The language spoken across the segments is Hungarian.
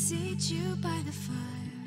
seat you by the fire.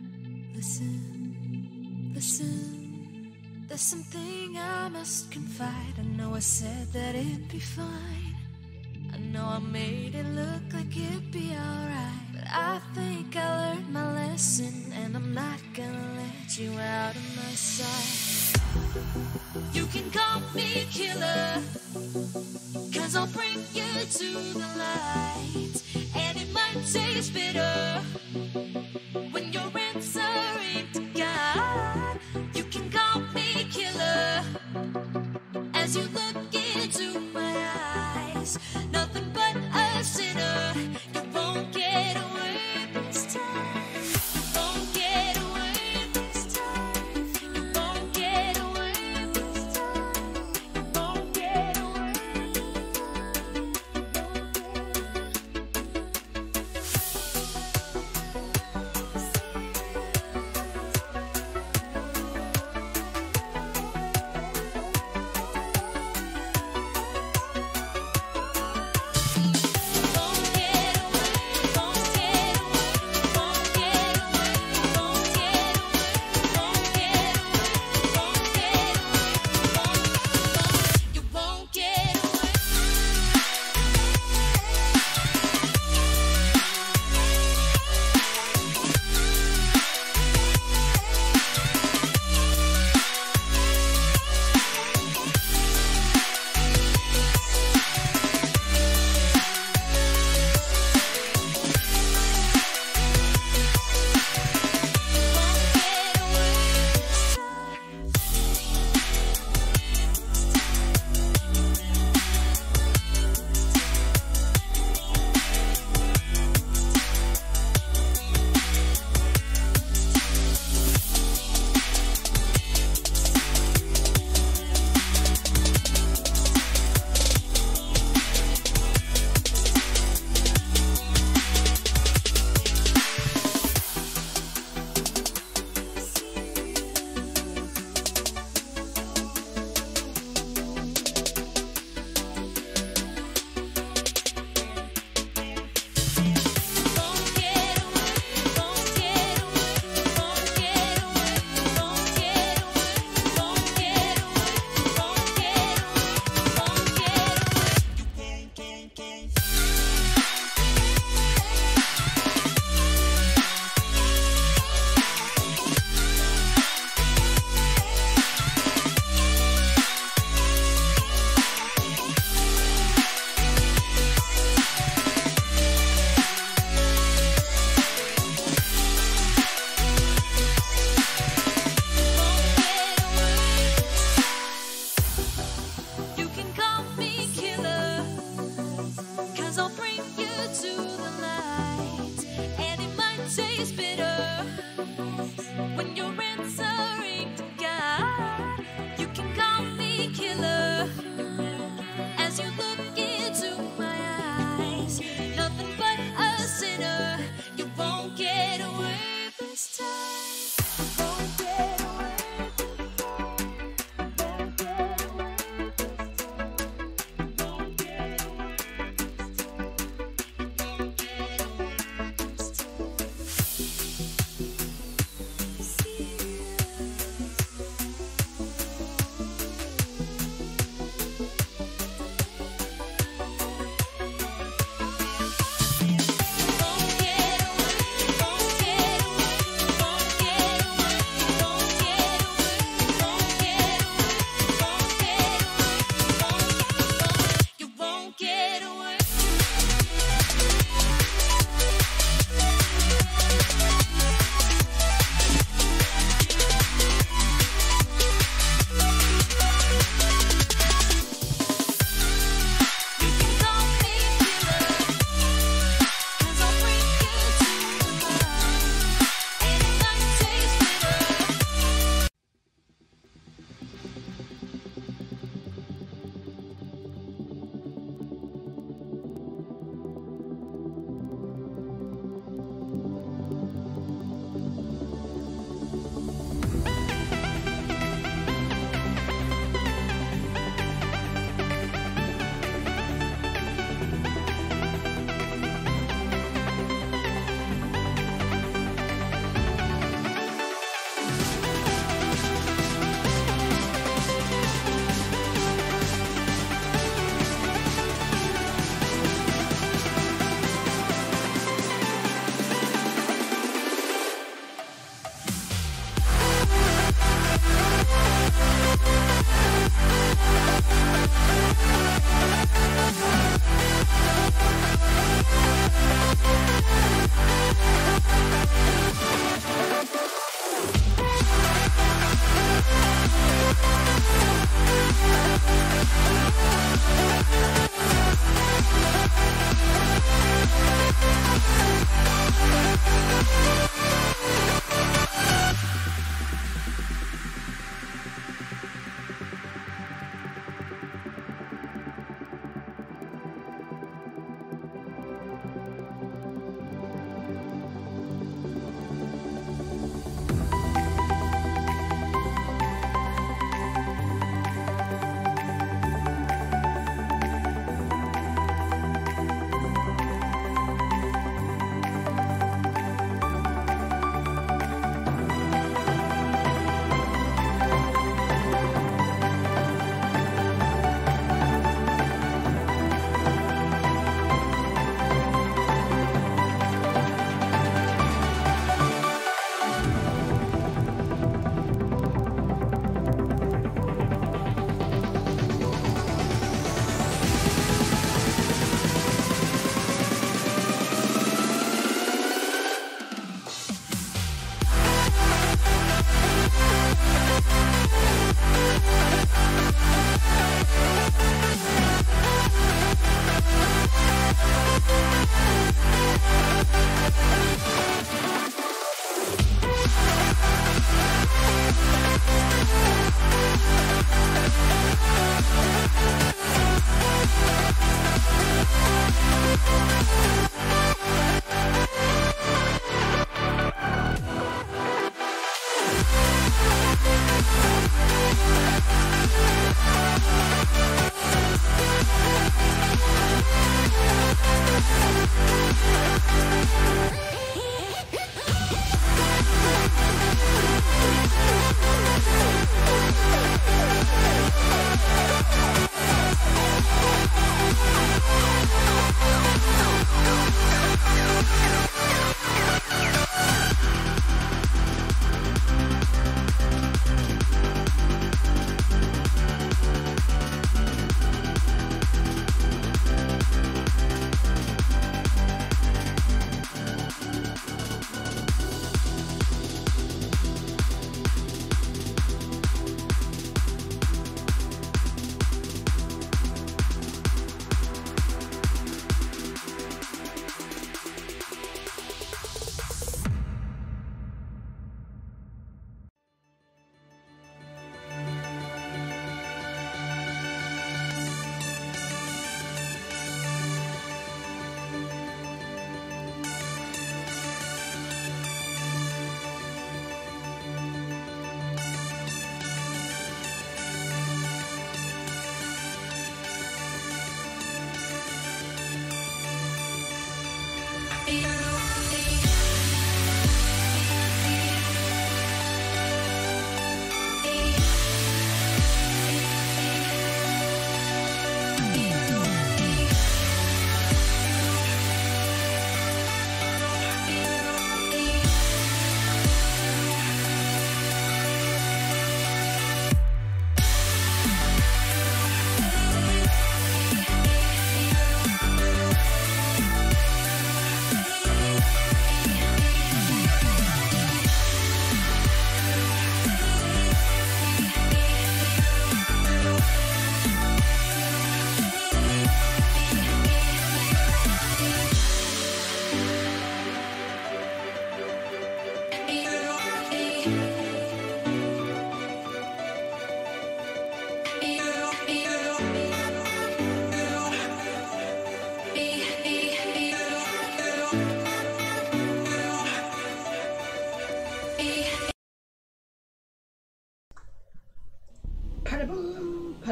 Listen, listen, there's something I must confide. I know I said that it'd be fine. I know I made it look like it'd be alright, but I think I learned my lesson, and I'm not gonna let you out of my sight. You can call me killer, 'cause I'll bring you to the light. And it might taste bitter when you're answering to God. You can call me killer as you look into my eyes. Nothing but a sinner. You won't get away this time. You won't get away this time. You won't get away this time. You won't get away this time.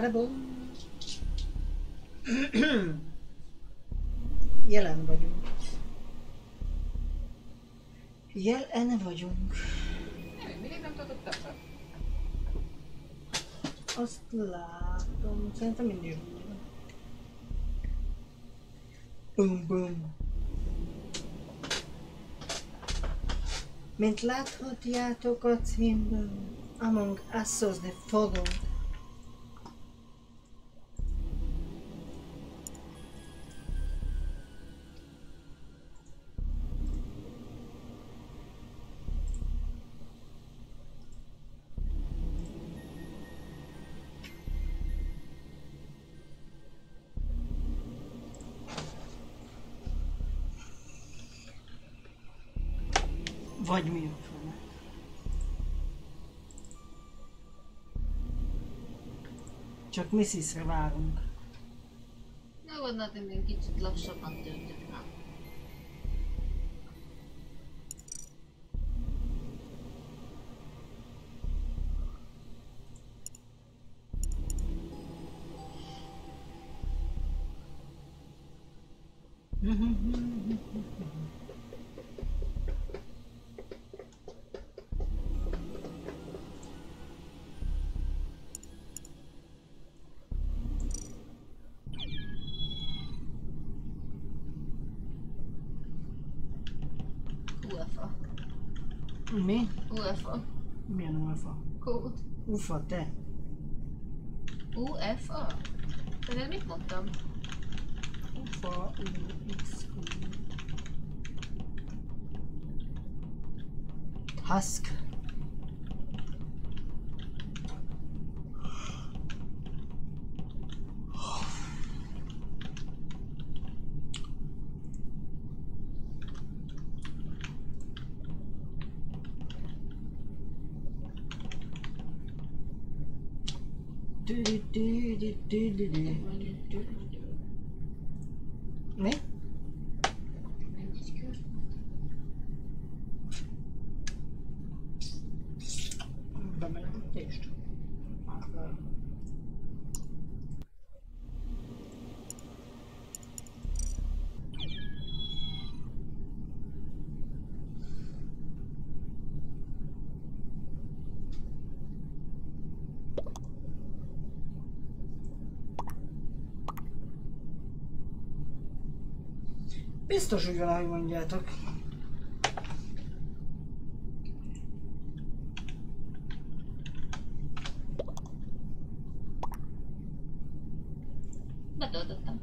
Hello! Jelen vagyunk. Jelen vagyunk. Nem, mindig nem tartott tapra. Azt látom, szerintem mindig. Bum bum. Mint láthatjátok a címből, Among Us-ozni fogunk. Vagy mi ott van? Csak Mrs-re várunk. Nyugodnak, hogy még kicsit lassabban töltök, nem? UFA. Mi? UFA. Milyen UFA? Kód. UFA, te? UFA? De mit mondtam? UFA, UXU. Husk. Mi? Bemegyek a tést. Biztos, hogy van, ahogy mondjátok. Betöltöttem.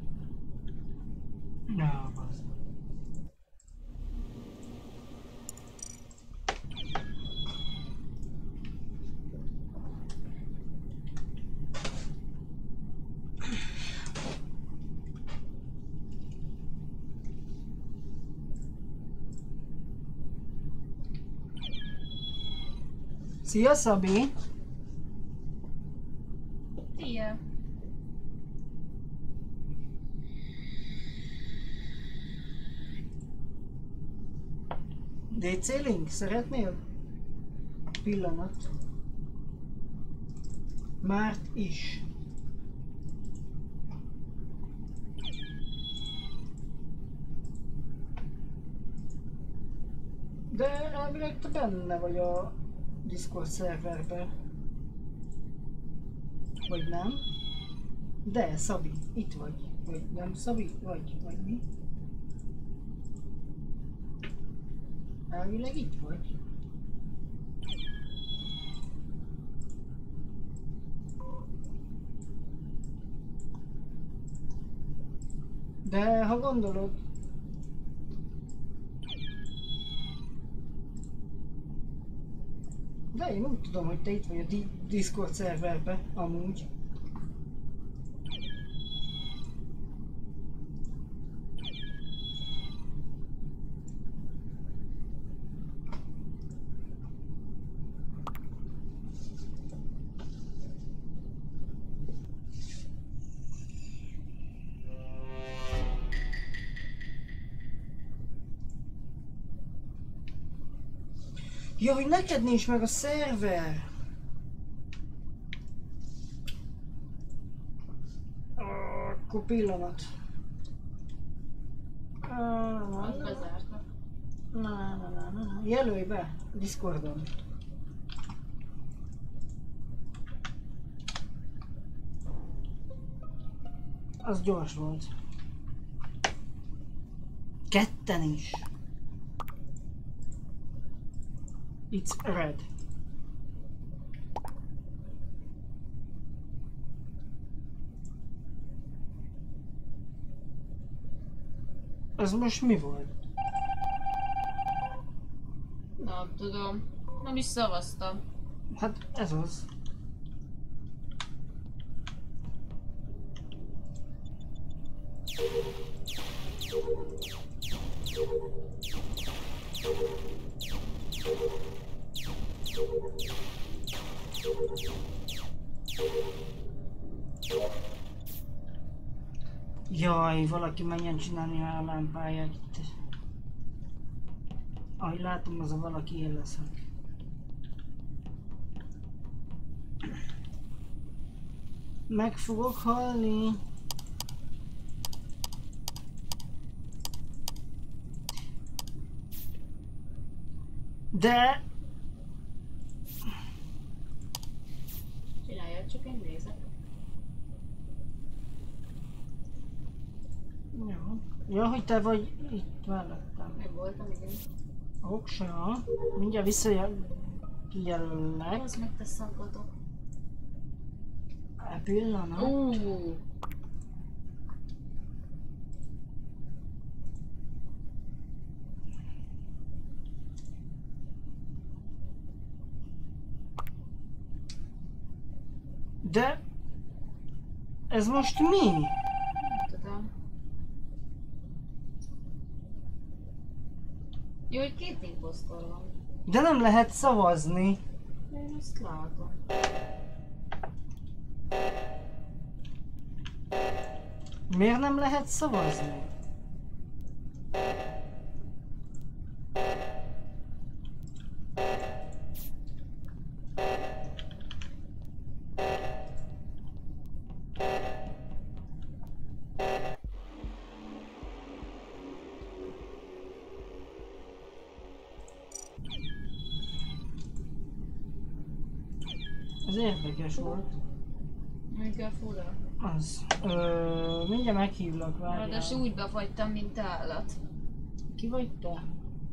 Ja, bazd. Szia, Szabi! Szia! DC Link, szeretnél? Pillanat. Márt is. De elvileg te benne vagy a Discord szerverben. Vagy nem? De, Szabi, itt vagy. Vagy nem, Szabi? Vagy mi? Elvileg itt vagy. De ha gondolod, de én úgy tudom, hogy te itt vagy a Discord szerverben, amúgy. Ja, hogy neked nincs meg a szerver! Akkor pillanat. Azt bezárta. Na. Jelölj be Discordon. Az gyors volt. Ketten is. It's red. Ez most mi volt? Nem tudom. Nem is szavaztam. Hát ez az. Jaj, valaki menjen csinálni a lámpáját itt. Ahogy látom, az a valaki én leszek. Meg fogok halni. De... Csináljad, csak én nézek. Jó. Ja, hogy te vagy itt mellettem. Meg voltam, igen. Oksa. Mindjárt visszajelöllek. Az meg te szaggatok. Pillanat. De... Ez most mi? Nem tudom. Jó, hogy 2 imposztor van. De nem lehet szavazni. Én azt látom. Miért nem lehet szavazni? Ez érdekes volt. Mikor fura. Az. Mindjárt meghívlak, várjál. Ráadásul úgy befagytam, mint állat. Ki vagy te?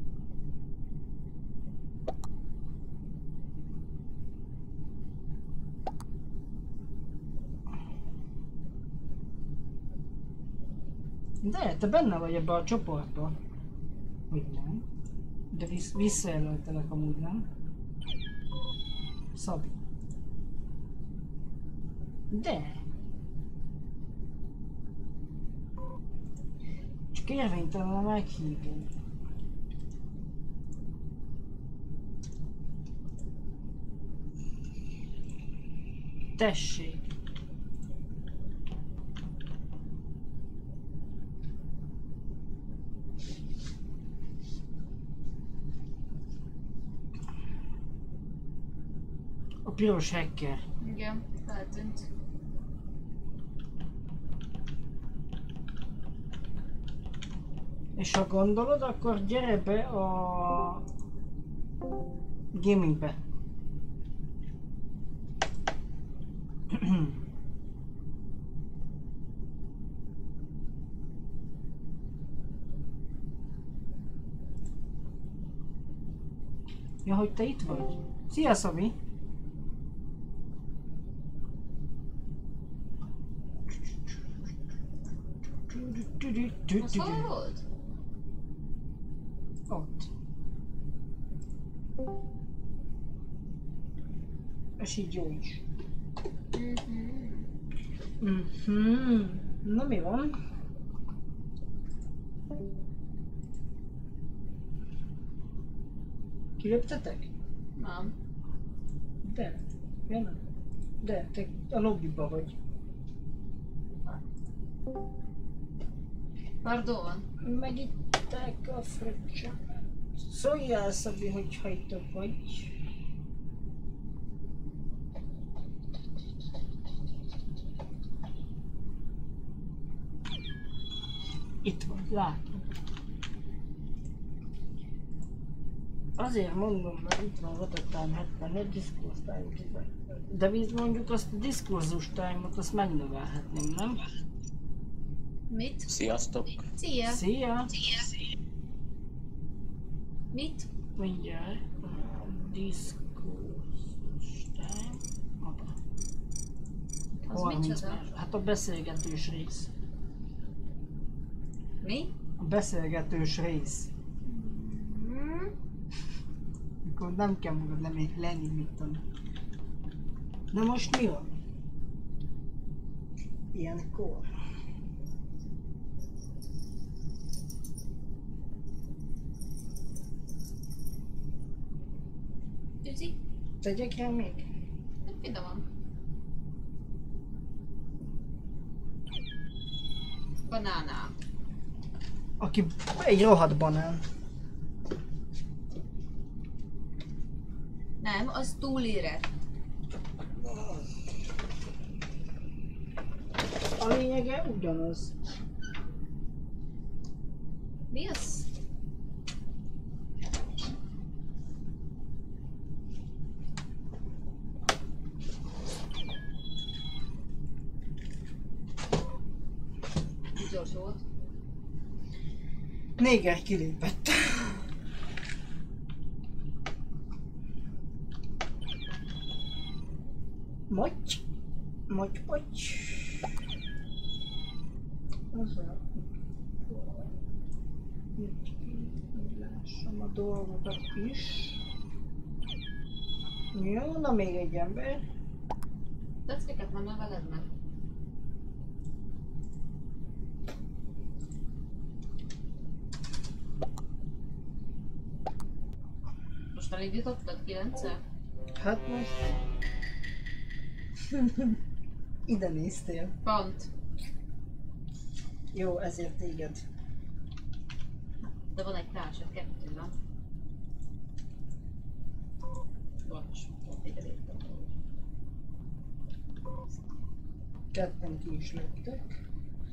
De te benne vagy ebbe a csoportba. Hogy nem? De visszajelöltelek amúgy, nem? Szabi. De. Csak érvénytelen meghívni. Tessék. A piros hacker. Igen, feltűnt. És ha gondolod, akkor gyere be a gamingbe. Ja, hogy te itt vagy. Szia, Szabi! Az hol volt? Ott. És így jó is. Na mi van? Kiléptetek? Nem. De. Ja, nem. De, te a lobbyba vagy. Pardon. Megitták a fröccsömet. Szóljál, Szabi, hogy hajtok vagy. Itt vagy, látom. Azért mondom, mert itt van Water Time 74, Discourse Time 10. De biz mondjuk azt a Discoursus Time-ot azt megnövelhetném, nem? Mit? Sziasztok! Szia! Szia! Mit? Mindjárt. Discoursus Time. Apa. Az 30 micsoda? perc. Hát a beszélgetős rész. Mi? A beszélgetős rész. Mikor nem kell magad lenni, mit tudom. Na most mi van? Ilyenkor. Tűzi? Tegyek el még? Finomam. Banana. Aki egy rohadt banán. Nem, az túlérett. A lényege ugyanaz. Mi az? Gyors volt. Néger kilépett. Magy. Lássam a dolgokat is. Jó, na még egy ember. Tetsziket nem neveled meg? Most elindítottad 9-el? Hát most... Ide néztél. Pont. Jó, ezért téged. De van egy társad, 2 van. Bocs, pont ide léptem. Ketten ki is léptek.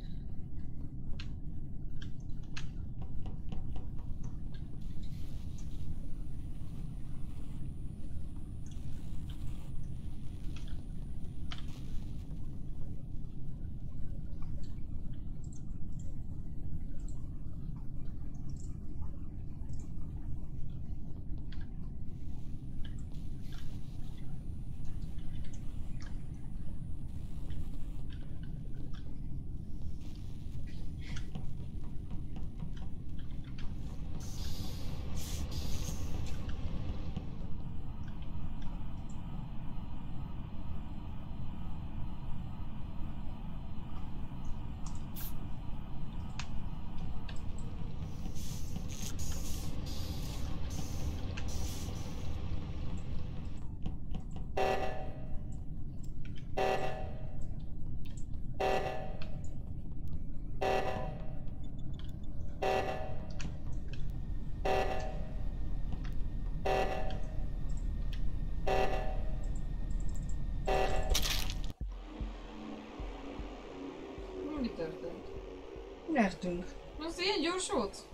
Mi történt? Nyertünk. Az ilyen gyors volt?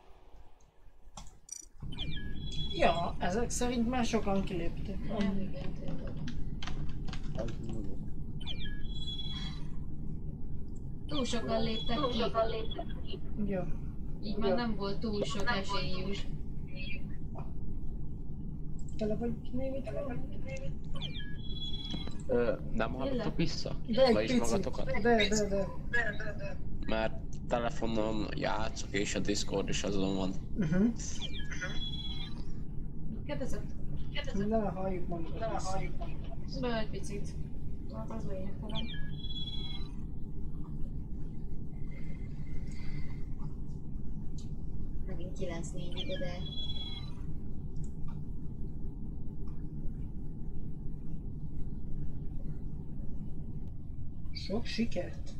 Ja, ezek szerint már sokan kiléptek. Nem, igen, tényleg. Túl sokan léptek ki. Ja. Így már nem volt túl sok esélyünk. Tele vagy névítve? Nem hallottok vissza? De egy Vagyis picit. magatokat? De. Mert telefonon játszok és a Discord is azon van. Kérdezett? Ne halljuk magunkat. Be egy picit. Hát az lényegtelen. Megint 9-4 ide, de... Sok sikert!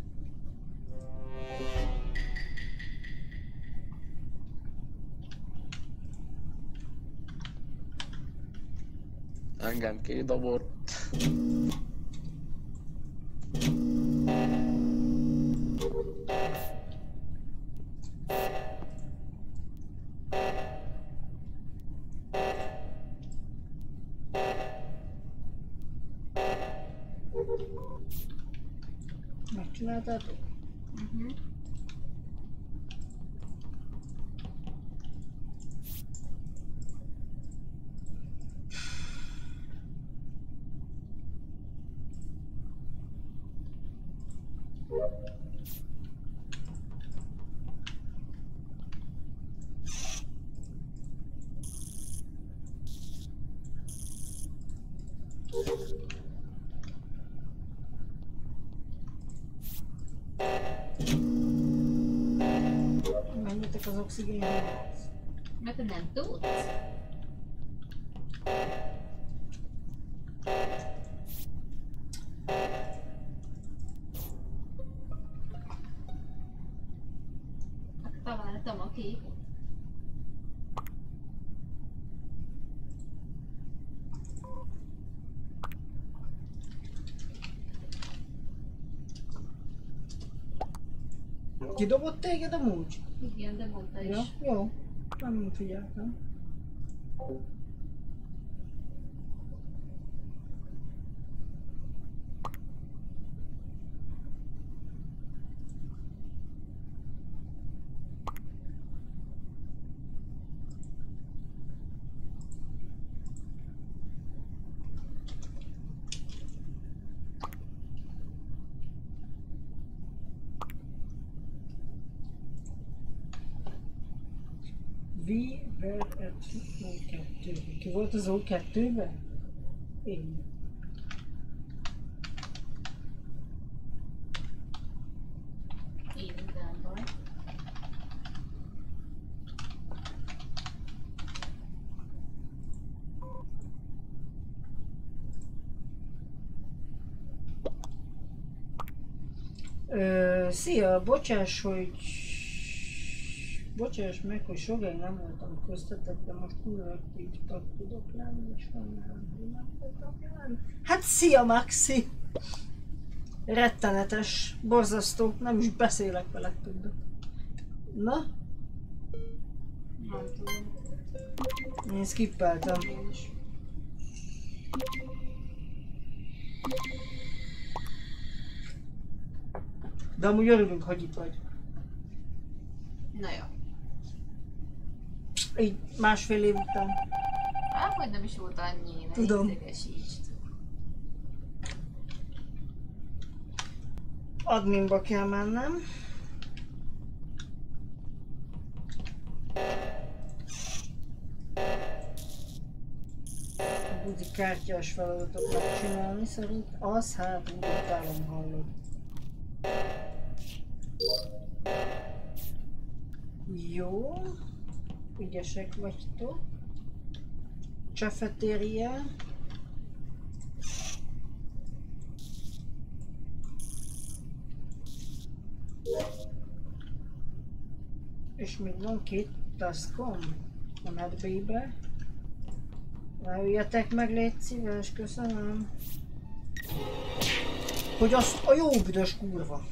Engem kidobott. csináltátok? Menjetek az oxigénhez. Mert te nem tudsz. Találtam a képet. Kidobott téged amúgy? Igen, de mondta is. Ja, jó. Nem figyeltem. We were at O2. Ki volt az O2-ben? Én. Én nem baj. Szia, bocsáss, hogy... Bocsáss meg, hogy sokáig nem voltam köztetek, de most kurva aktív tudok lenni, és nem voltam jelen. Hát szia, Maxi! Rettenetes, borzasztó, nem is beszélek veled többet. Na? Nem tudom. Én skippeltem. Én is. De amúgy örülünk, hogy itt vagy. Na jó. Így másfél év után. Hát, hogy nem is volt annyi, ne Tudom. idegesítsd. Adminba kell mennem. Budi kártyás feladatot megcsinálni szerint, az hát úgy utálom hallod. Jó, ügyesek vagytok. Cafeteria. És még van 2 taskom a medbébe. Leüljetek meg, légy szíves, köszönöm. Hogy azt a jó büdös kurva.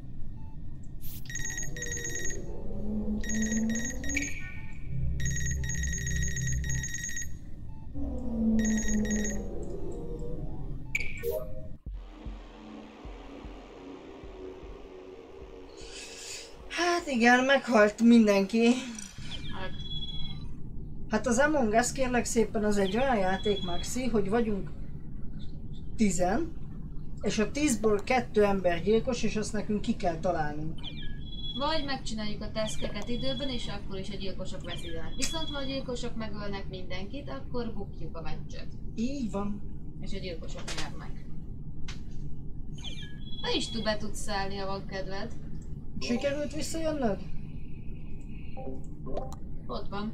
Hát igen, meghalt mindenki. Hát az Among Us kérlek szépen az egy olyan játék, Maxi, hogy vagyunk 10, és a 10-ből 2 ember gyilkos, és azt nekünk ki kell találnunk. Vagy megcsináljuk a teszkeket időben, és akkor is a gyilkosok veszítenek. Viszont ha a gyilkosok megölnek mindenkit, akkor bukjuk a meccset. Így van. És a gyilkosok nyernek. Te is be tudsz szállni, ha van kedved. Sikerült visszajönnöd? Ott van.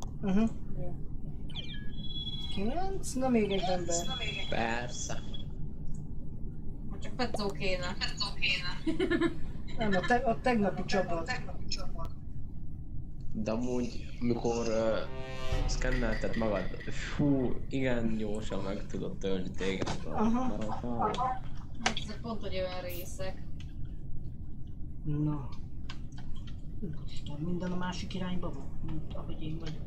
9? Na még egy ember. Persze. Hát csak Petszó kéne. Nem, a tegnapi csapat. De amúgy, amikor szkennelted magad, fú, igen gyorsan meg tudod tölni téged. Aha. Hát ezek pont, hogy olyan részek. Na. Úristen, minden a másik irányba van, mint ahogy én vagyok.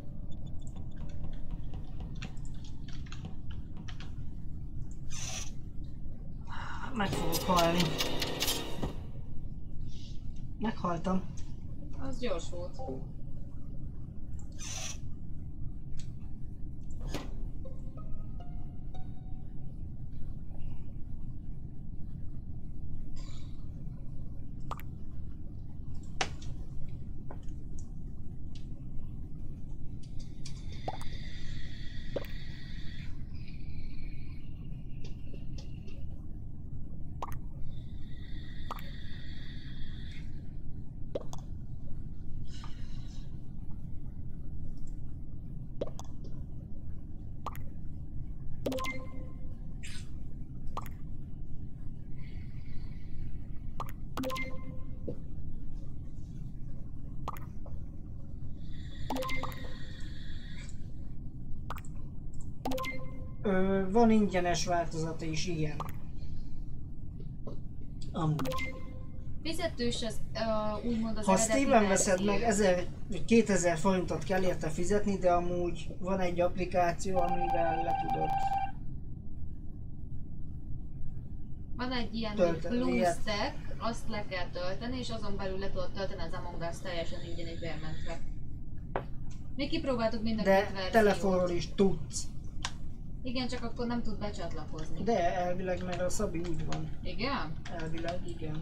Meg fogok halni. Meghaltam. Az gyors volt. Van ingyenes változata is, igen. Amúgy. Fizetős az úgymond az Ha eredeti Steven veszed verzió. meg, 1000 vagy 2000 forintot kell érte fizetni, de amúgy van egy applikáció, amivel le tudod. Van egy ilyen Tölteni, ilyet. BlueStack, azt le kell tölteni, és azon belül le tudod tölteni az Among Us teljesen ingyen egy bementve. Mi kipróbáltuk mind a két De verziót. telefonról is tudsz. Igen, csak akkor nem tud becsatlakozni. De elvileg, mert a Szabi úgy van. Igen? Elvileg, igen.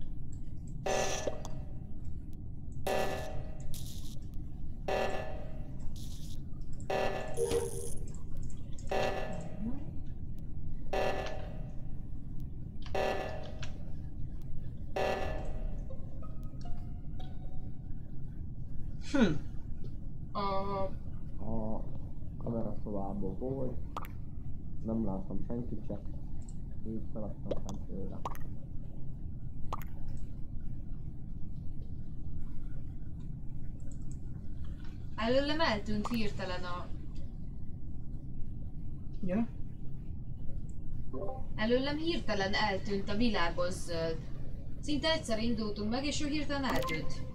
A kameraszobából volt, nem láttam senkit se, így feladtam fent tőle. Előlem eltűnt hirtelen Ja? Előlem hirtelen eltűnt a világos zöld. Szinte egyszer indultunk meg, és ő hirtelen eltűnt.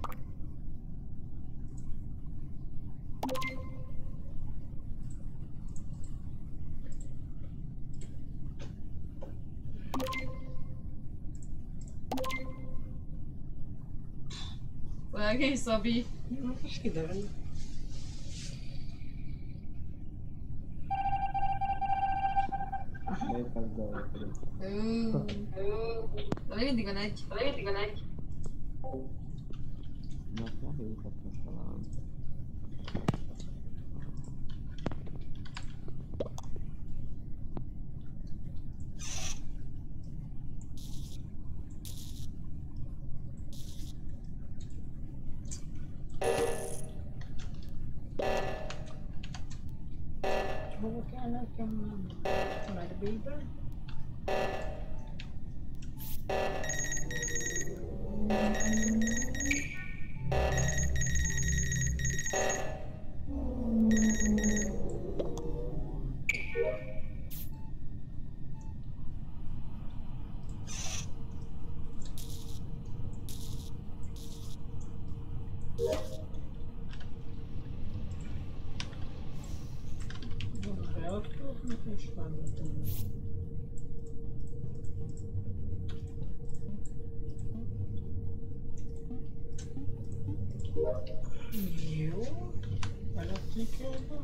Egész Szabi. És kiderül. Miért kezdve De még mindig van egy. Mert nehéz ezt talán. Hova kell nekem menni? Megbébe? Van reaktornak és van tudom. Jó. Elektrikába.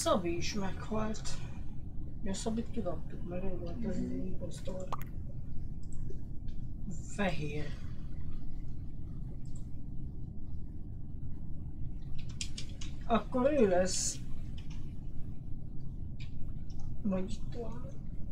Szabi is meghalt. Ja, Szabit kidobtuk, mert ő volt az impostor. Fehér. Akkor ő lesz. Vagy itt van.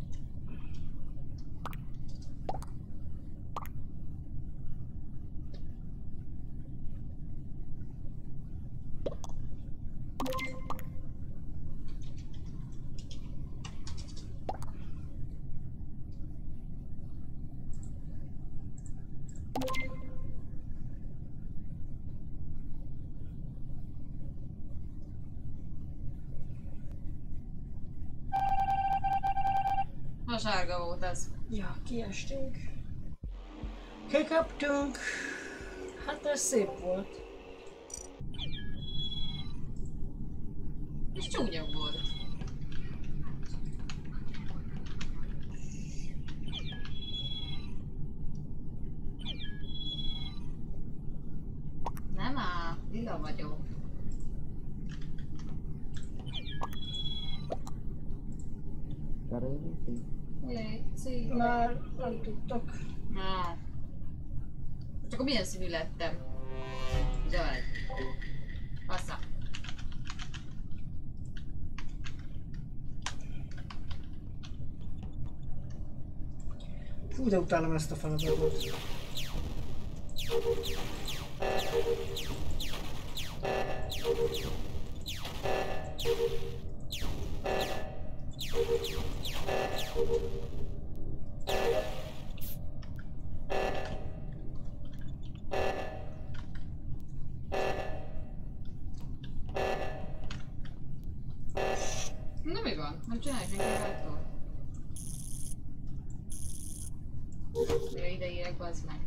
A sárga volt ez. Ja, kiestünk. Kikaptunk. Hát ez szép volt. És csúnya volt. Nem áll, lila vagyok. Léci. Már nem tudtak. Hát. Csak akkor milyen színű lettem? Zöld. Passza. Fú, de utálom ezt a feladatot. Na mi van? Nem csinálj senki rajtól. Mire ide érek, bazd meg.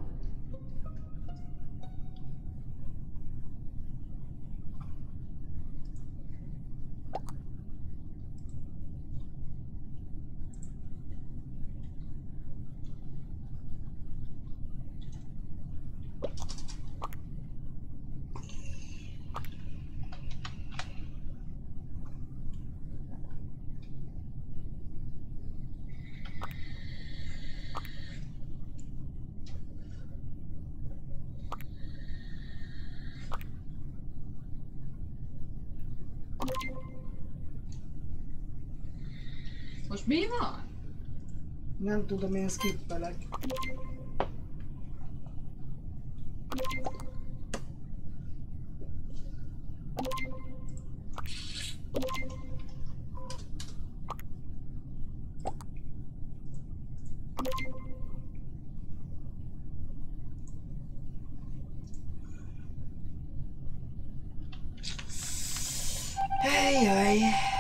Most mi van? Nem tudom, én skippelek. Jaj.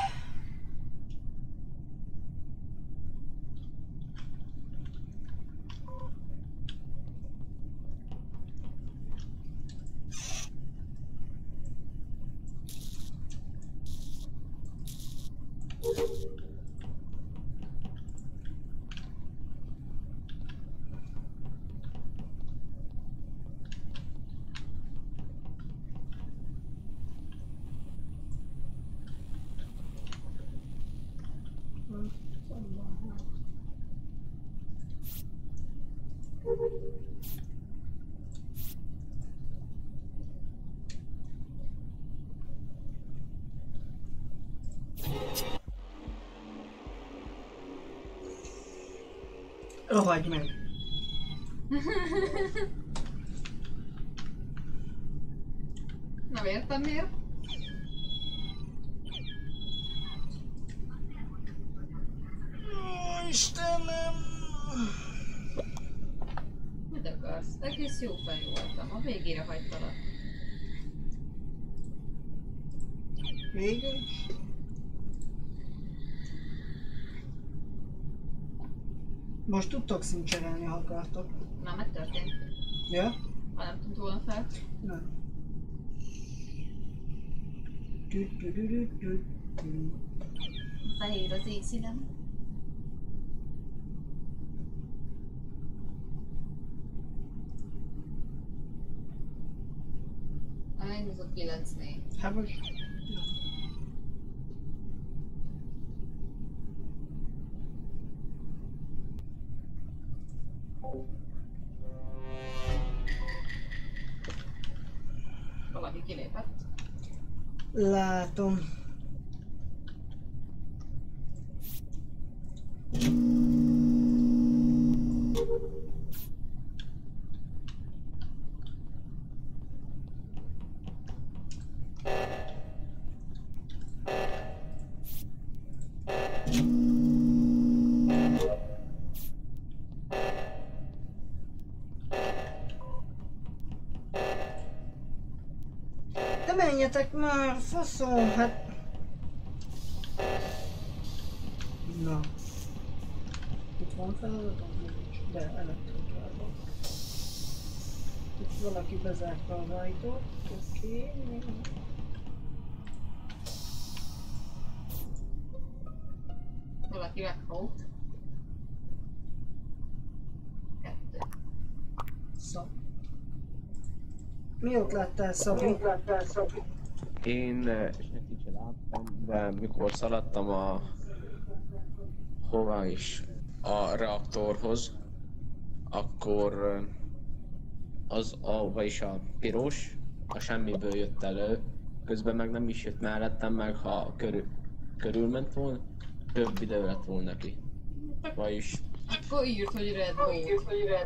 Rohagy meg! Nem értem miért. Ó, Istenem! Mit akarsz? Egész jó fej voltam. A végére hagytalak. Végül? Most tudtok szincserelni, ha akartok. Már megtörtént. Ja? Ha nem tűnt volna fel. Nem. Tü-tü-tü-tü-tü. Fehér az égszínem. Elindult 9-4. Hát most... lépett. Látom. De menjetek már, faszom, hát... Na. Itt van feladatom? Nincs. De elektrikában. Itt valaki bezárta az ajtót. Oké. Valaki meghalt. 2. Szab. Mi ott láttál, Szabi? Én senkit sem láttam, de mikor szaladtam hova is, a reaktorhoz, akkor vagyis a piros, a semmiből jött elő, közben meg nem is jött mellettem, meg ha körülment volna, több idő lett volna neki. Vagyis... Akkor írt, hogy Red Bull.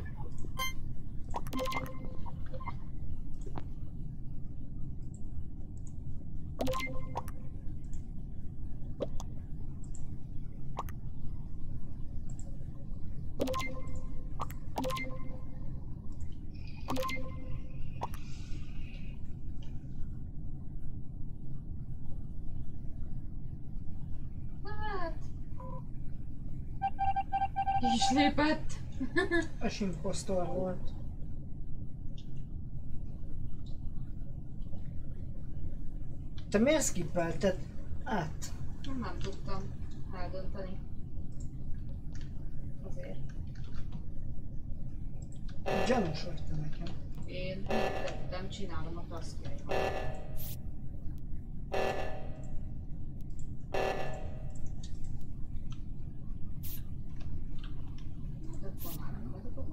Hát... Ki is lépett. A impostor volt. Te miért skippelted át? Nem tudtam eldönteni. Azért. Gyanús vagy te nekem. Én tettem, csinálom a taskjaimat. Akkor már nem vagyok.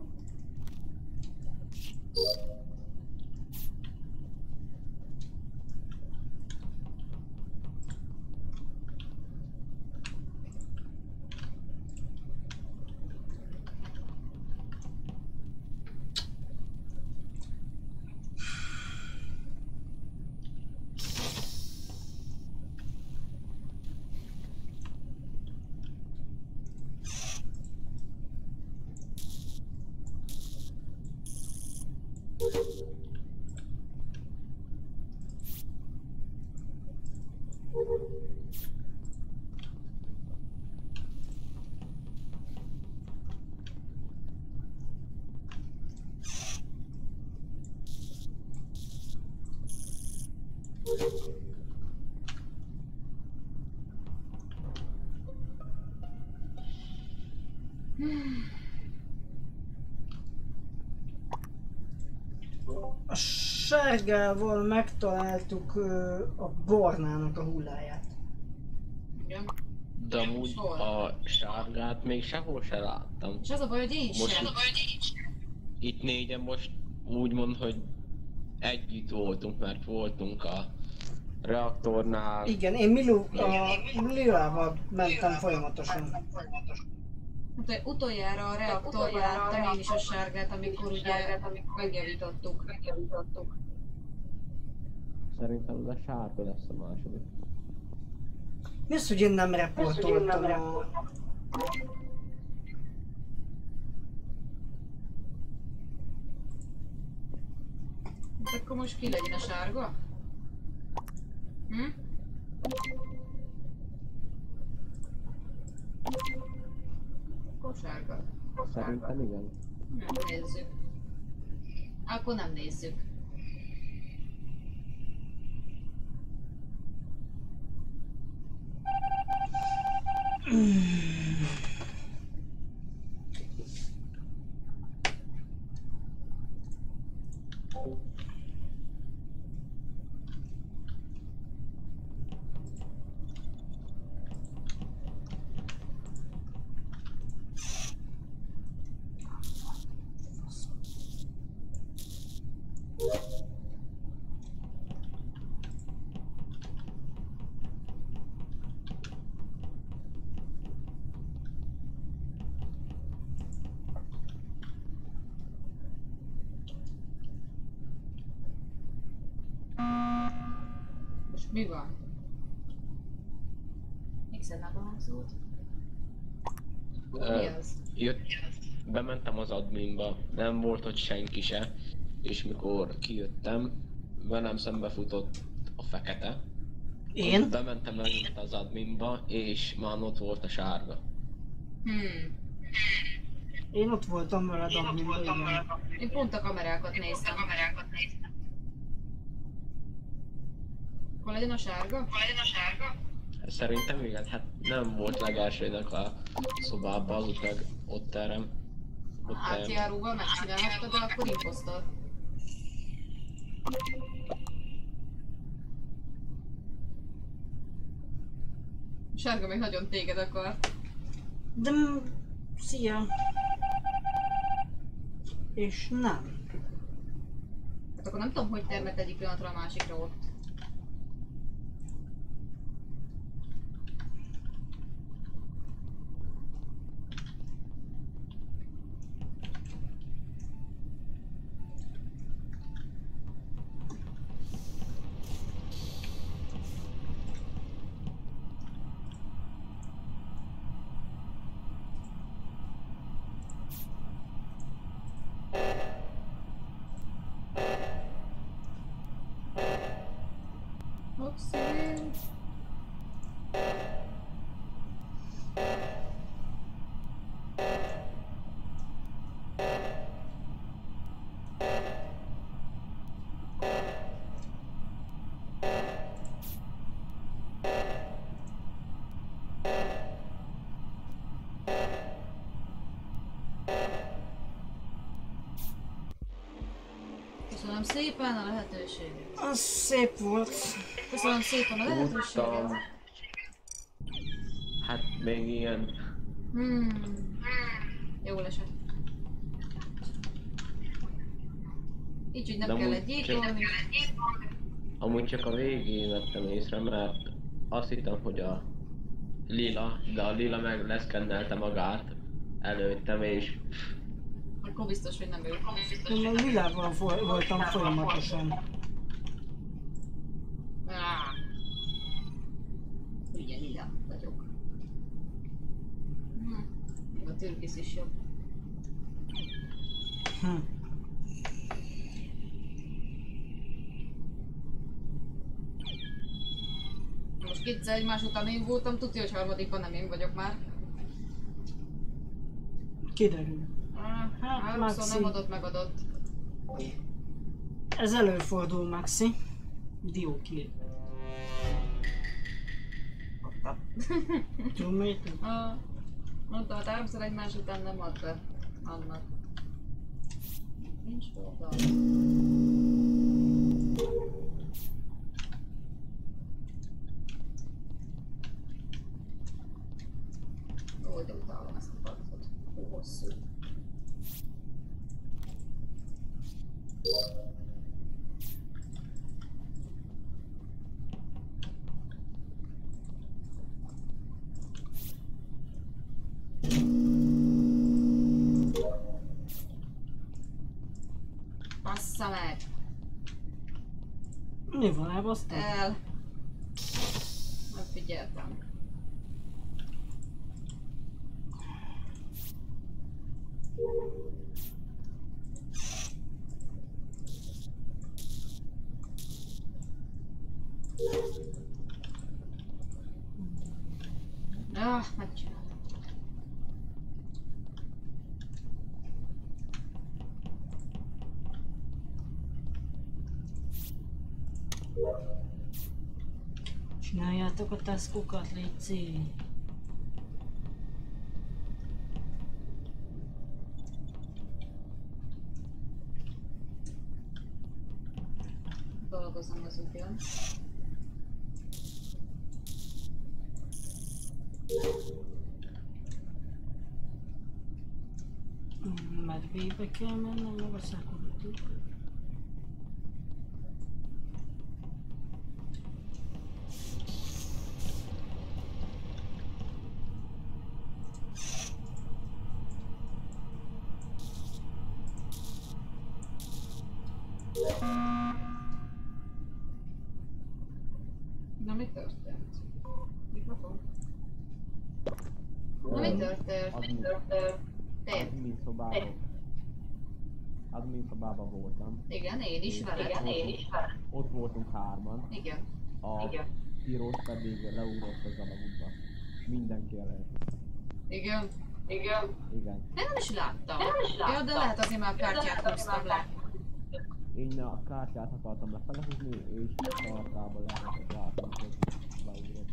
A sárgával megtaláltuk a barnának a hulláját. Igen. De amúgy Hol? a sárgát még sehol se láttam. És az a baj, hogy én Most sem. itt négyen most úgy mond, hogy együtt voltunk, mert voltunk a reaktornál. Igen, én Lilával mentem folyamatosan. Hát, hogy utoljára a reaktorban láttam én is a sárgát, amikor ugye megjavítottuk. Szerintem ez a sárga lesz a második. Mi az, hogy én nem reportoltam a... Hát akkor most ki legyen a sárga? Hm? Akkor sárga. Szerintem igen. Nem nézzük. Akkor nem nézzük. Mi van? Még szednák a hangszót? Mi az? Bementem az adminba, nem volt ott senki se, és mikor kijöttem, velem szembe futott a fekete. Én? Bementem megint az adminba, és már ott volt a sárga. Én ott voltam veled adminba, igen. Én pont a kamerákat néztem. Hol legyen a sárga? Szerintem igen, hát nem volt legelsőnek a szobában, azok meg ott terem. Átjáróval megcsinálhattad, de akkor imposztor. Sárga még nagyon téged akar. De... Szia! És nem. Hát akkor nem tudom, hogy termett egyik pillanatra a másikra ott. Köszönöm szépen a lehetőséget. Az szép volt. Köszönöm szépen a lehetőséget. Hát még ilyen... Jól esett. Így, hogy nem De kellett gyékolni. Amúgy csak a végén vettem észre, mert azt hittem, hogy a lila, de a lila meg leszkennelte magát előttem, és Akkor biztos, hogy nem ő. Én a lilával voltam folyamatosan. Ugye lila vagyok. Még a türkisz is jobb. Most kétszer egymás után én voltam, tudja, hogy harmadikban nem én vagyok már. Kiderül. Háromszor Maxi. nem adott. Ez előfordul, Maxi. Diókli. Roommate? Mondta, hogy háromszor egymás után nem ad be annak. Nincs volna. Ó, de utálom ezt a partot. Hosszú. Bassza meg! Mi van, elbasztad? Megfigyeltem. Megcsináltam. Csináljátok a taskokat, légy. Dolgozom az ügyön. Medvébe kell mennem, meg a szákogatót. Na mi történt? Mikrofon? Na mi történt? Admin szobában. Admin szobában voltam. Igen, én is veled. Ott voltunk hárman. Igen. A piros pedig leugrott az alagútba. Mindenki elejött. Igen. Igen. Én nem is láttam. Ja, de lehet azért már a kártyát húztam le. Én a kártyát akartam lefelehúzni, és arcában lehetett látni, hogy leugrott.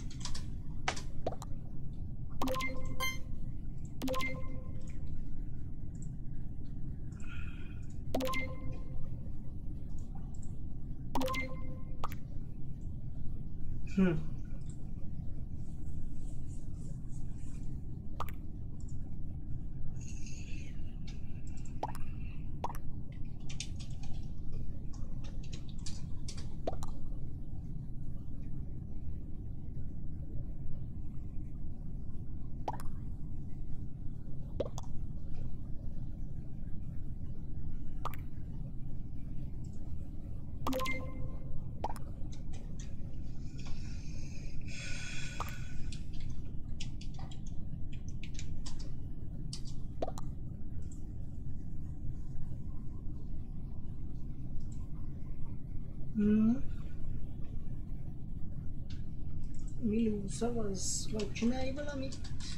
Milú, szavazz, vagy csinálj valamit.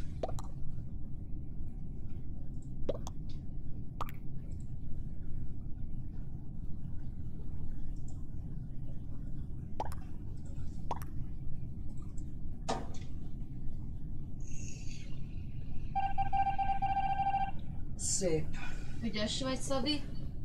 Szép. Ügyes vagy, Szabi?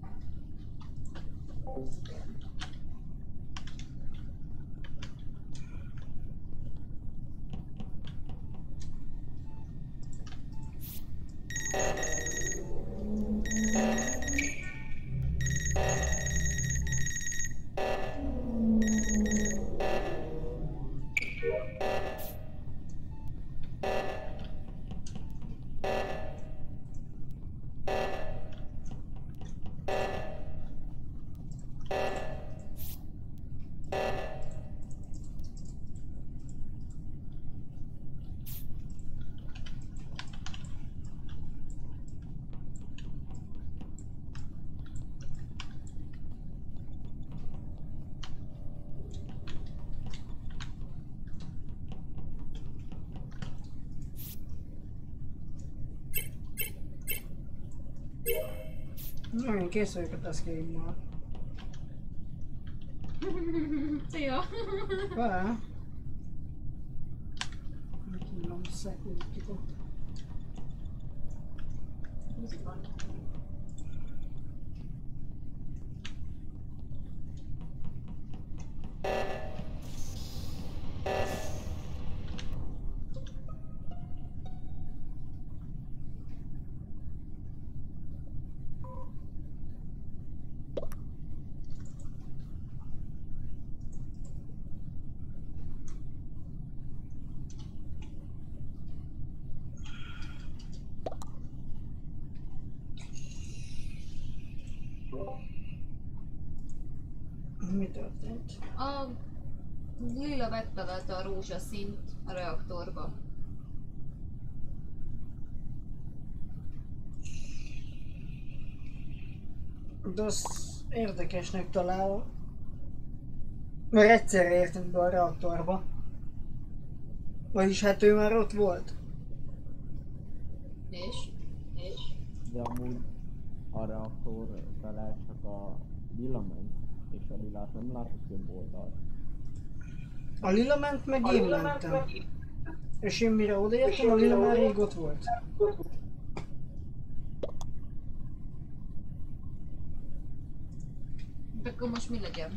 Na, én kész vagyok a teszkeimmal. Szia! Várj! Meghívom security-ot. Mi történt? A lila megtalált a rózsaszínt a reaktorba. De azt érdekesnek találom. Mert egyszerre értünk be a reaktorba. Vagyis hát ő már ott volt. És? De amúgy a reaktor fele csak a lila ment, és a lilát nem látott jobb oldalt. A lila ment, meg én mentem. És én mire odaértem, a lila már rég ott volt. De akkor most mi legyen?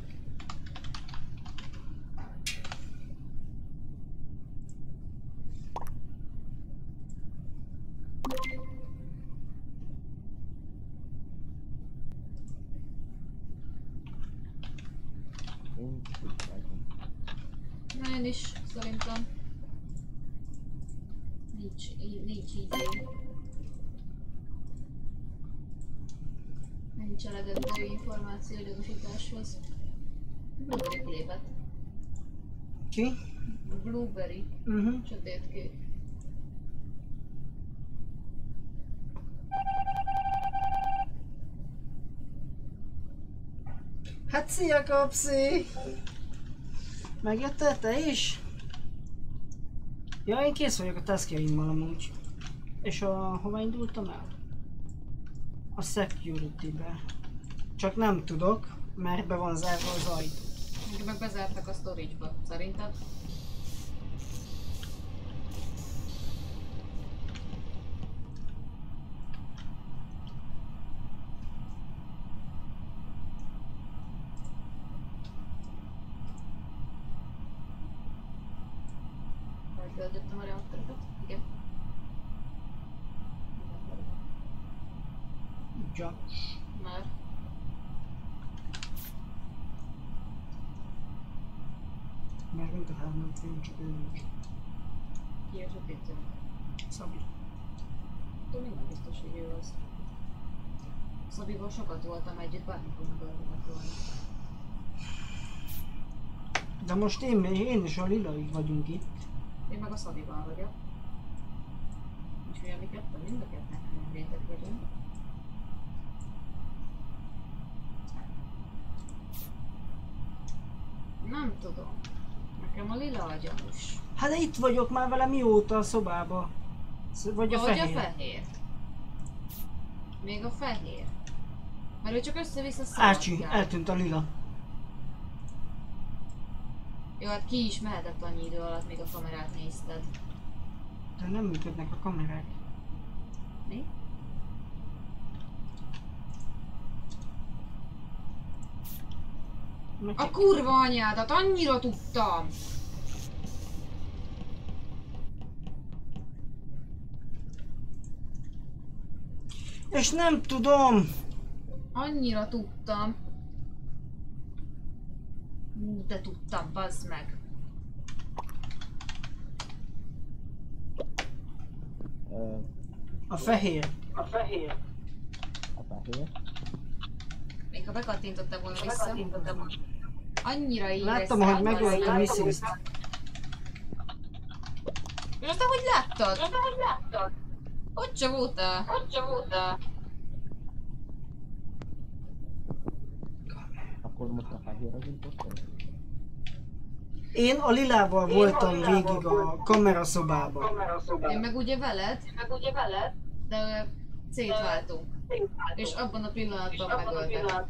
Én tiszteltem. Na, én is szerintem. Nincs így. Nincs elegendő információ idősításhoz. Blue kilépett. Ki? Blueberry. Sötétkék. Hát szia Kapszi! Megjöttél te is? Ja, én kész vagyok a taskjaimmal amúgy. És hova indultam el? A security-be. Csak nem tudok, mert be van zárva az ajtó. Még meg bezártak a storage-ba, szerinted? Beadottam a reaktorokat? Igen. Gyanús. Már. Mert mind a hárman fény, csak ő nincs. Ki a sötétől? Szabi. Tudom, minden biztos, hogy ő az. Szabival sokat voltam együtt, bármikor megölhetett volna. De most én és a Lila vagyunk itt. Én meg a Szabival vagyok. És mi mi ketten, mind a ketten rétek vagyunk. Nem tudom. Nekem a Lila a gyanús. Hát de itt vagyok már vele mióta a szobába. Vagy a Vagy fehér. a fehér. Még a fehér. Mert ő csak össze-vissza Ácsi, szaladgál. eltűnt a Lila. Jó, hát ki is mehetett annyi idő alatt, még a kamerát nézted. De nem működnek a kamerák. Mi? A kurva anyádat, annyira tudtam! És nem tudom! Annyira tudtam. De tudtam, bazd meg. A fehér. A fehér. Még ha bekattintottam volna vissza, annyira éhes. Láttam, hogy megöltem Missy-t. És aztán hogy láttad? Ott se voltál. Akkor most a fehér az impostor? Én a Lilával voltam végig a kameraszobában. Én meg ugye veled, de szétváltunk. És abban a pillanatban megöltek.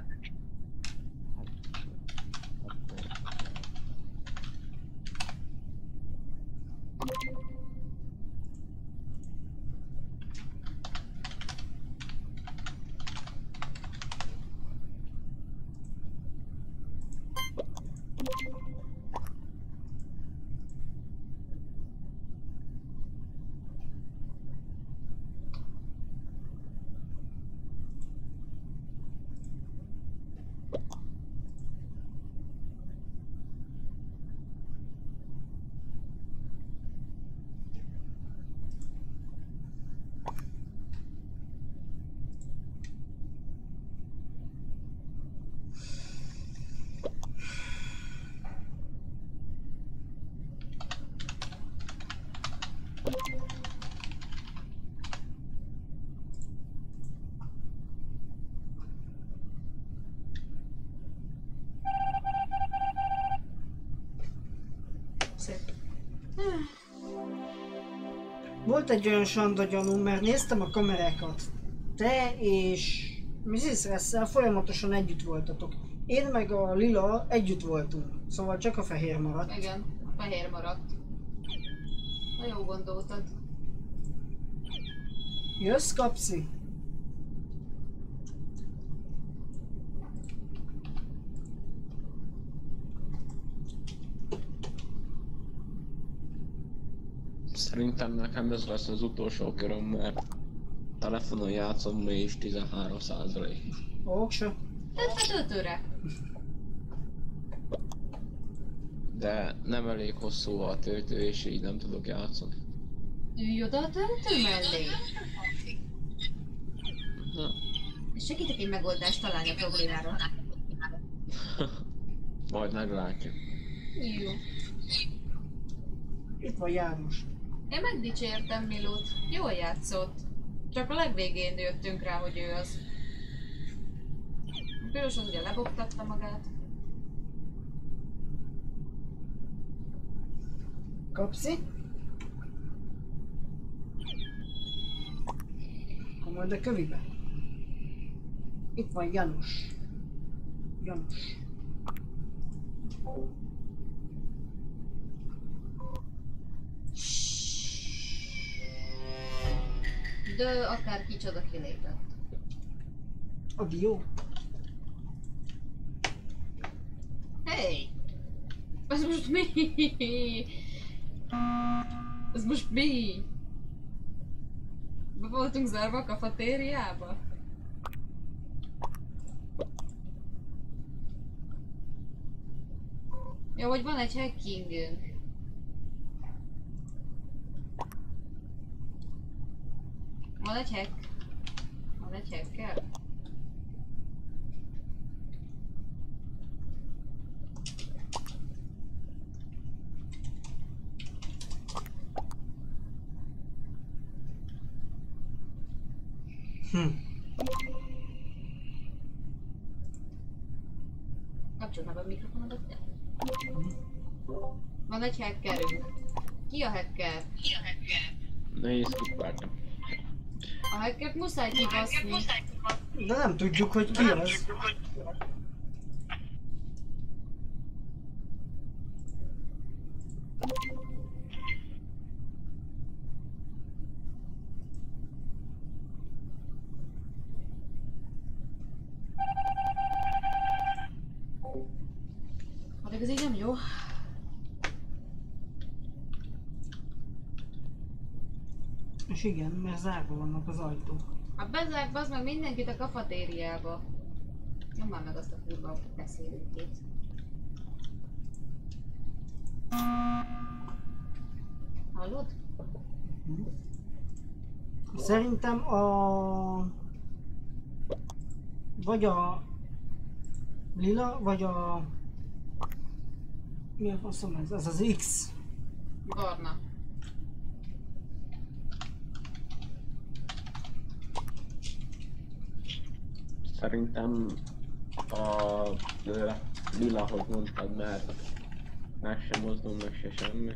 Szép. Volt egy olyan sanda gyanú, mert néztem a kamerákat. Te és Mrs. Russell folyamatosan együtt voltatok. Én meg a Lila együtt voltunk. Szóval csak a fehér maradt. Igen, a fehér maradt. Na jó gondoltad. Jössz, Kapszi? Szerintem nekem ez lesz az utolsó köröm, mert telefonon játszom és 13%. Oksa. Tedd fel töltőre. De nem elég hosszú a töltő és így nem tudok játszani. Ülj oda a töltő mellé. Na. És segítek egy megoldást találni a problémára. Majd meglátjuk. Jó. Itt van János. Én megdicsértem Milut. Jól játszott. Csak a legvégén jöttünk rá, hogy ő az. A piros az ugye lebogtatta magát. Kapszi? Akkor majd a kövibe. Itt van János. János. De akár kicsoda kilépett. A dió. Hey! Ez most mi? Ez most mi? Be voltunk zárva a kafetériába? Jó, hogy van egy hackingünk. Van egy hack? Van egy hacker? Kapcsold meg a mikrofonodat, te. Van egy hackerünk. Ki a hacker? Nehéz kipártam. A hackert muszáj kibaszni. De nem tudjuk, hogy ki az. Addig ez így nem jó. És igen, mert zárva vannak az ajtók. Hát bezárd bazd meg mindenkit a kafetériába. Nyom már meg azt a kurva beszélőkét. Hallod? Szerintem vagy a lila, vagy a... Mi a faszom ez? Ez az X. Barna. Szerintem a lila, hogy mondtad, mert meg sem mozdul, meg se semmi.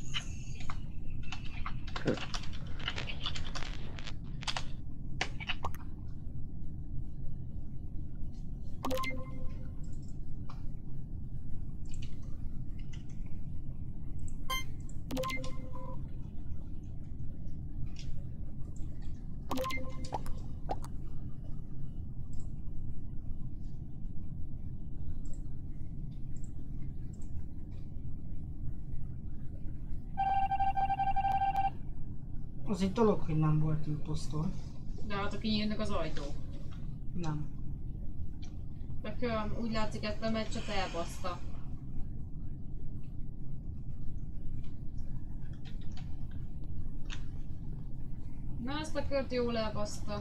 Az egy dolog, hogy nem volt imposztor. De hát aki nyílnak az ajtók. Nem. Csak úgy látszik, ezt a meccset elbaszta. Na ezt a kört jól elbaszta.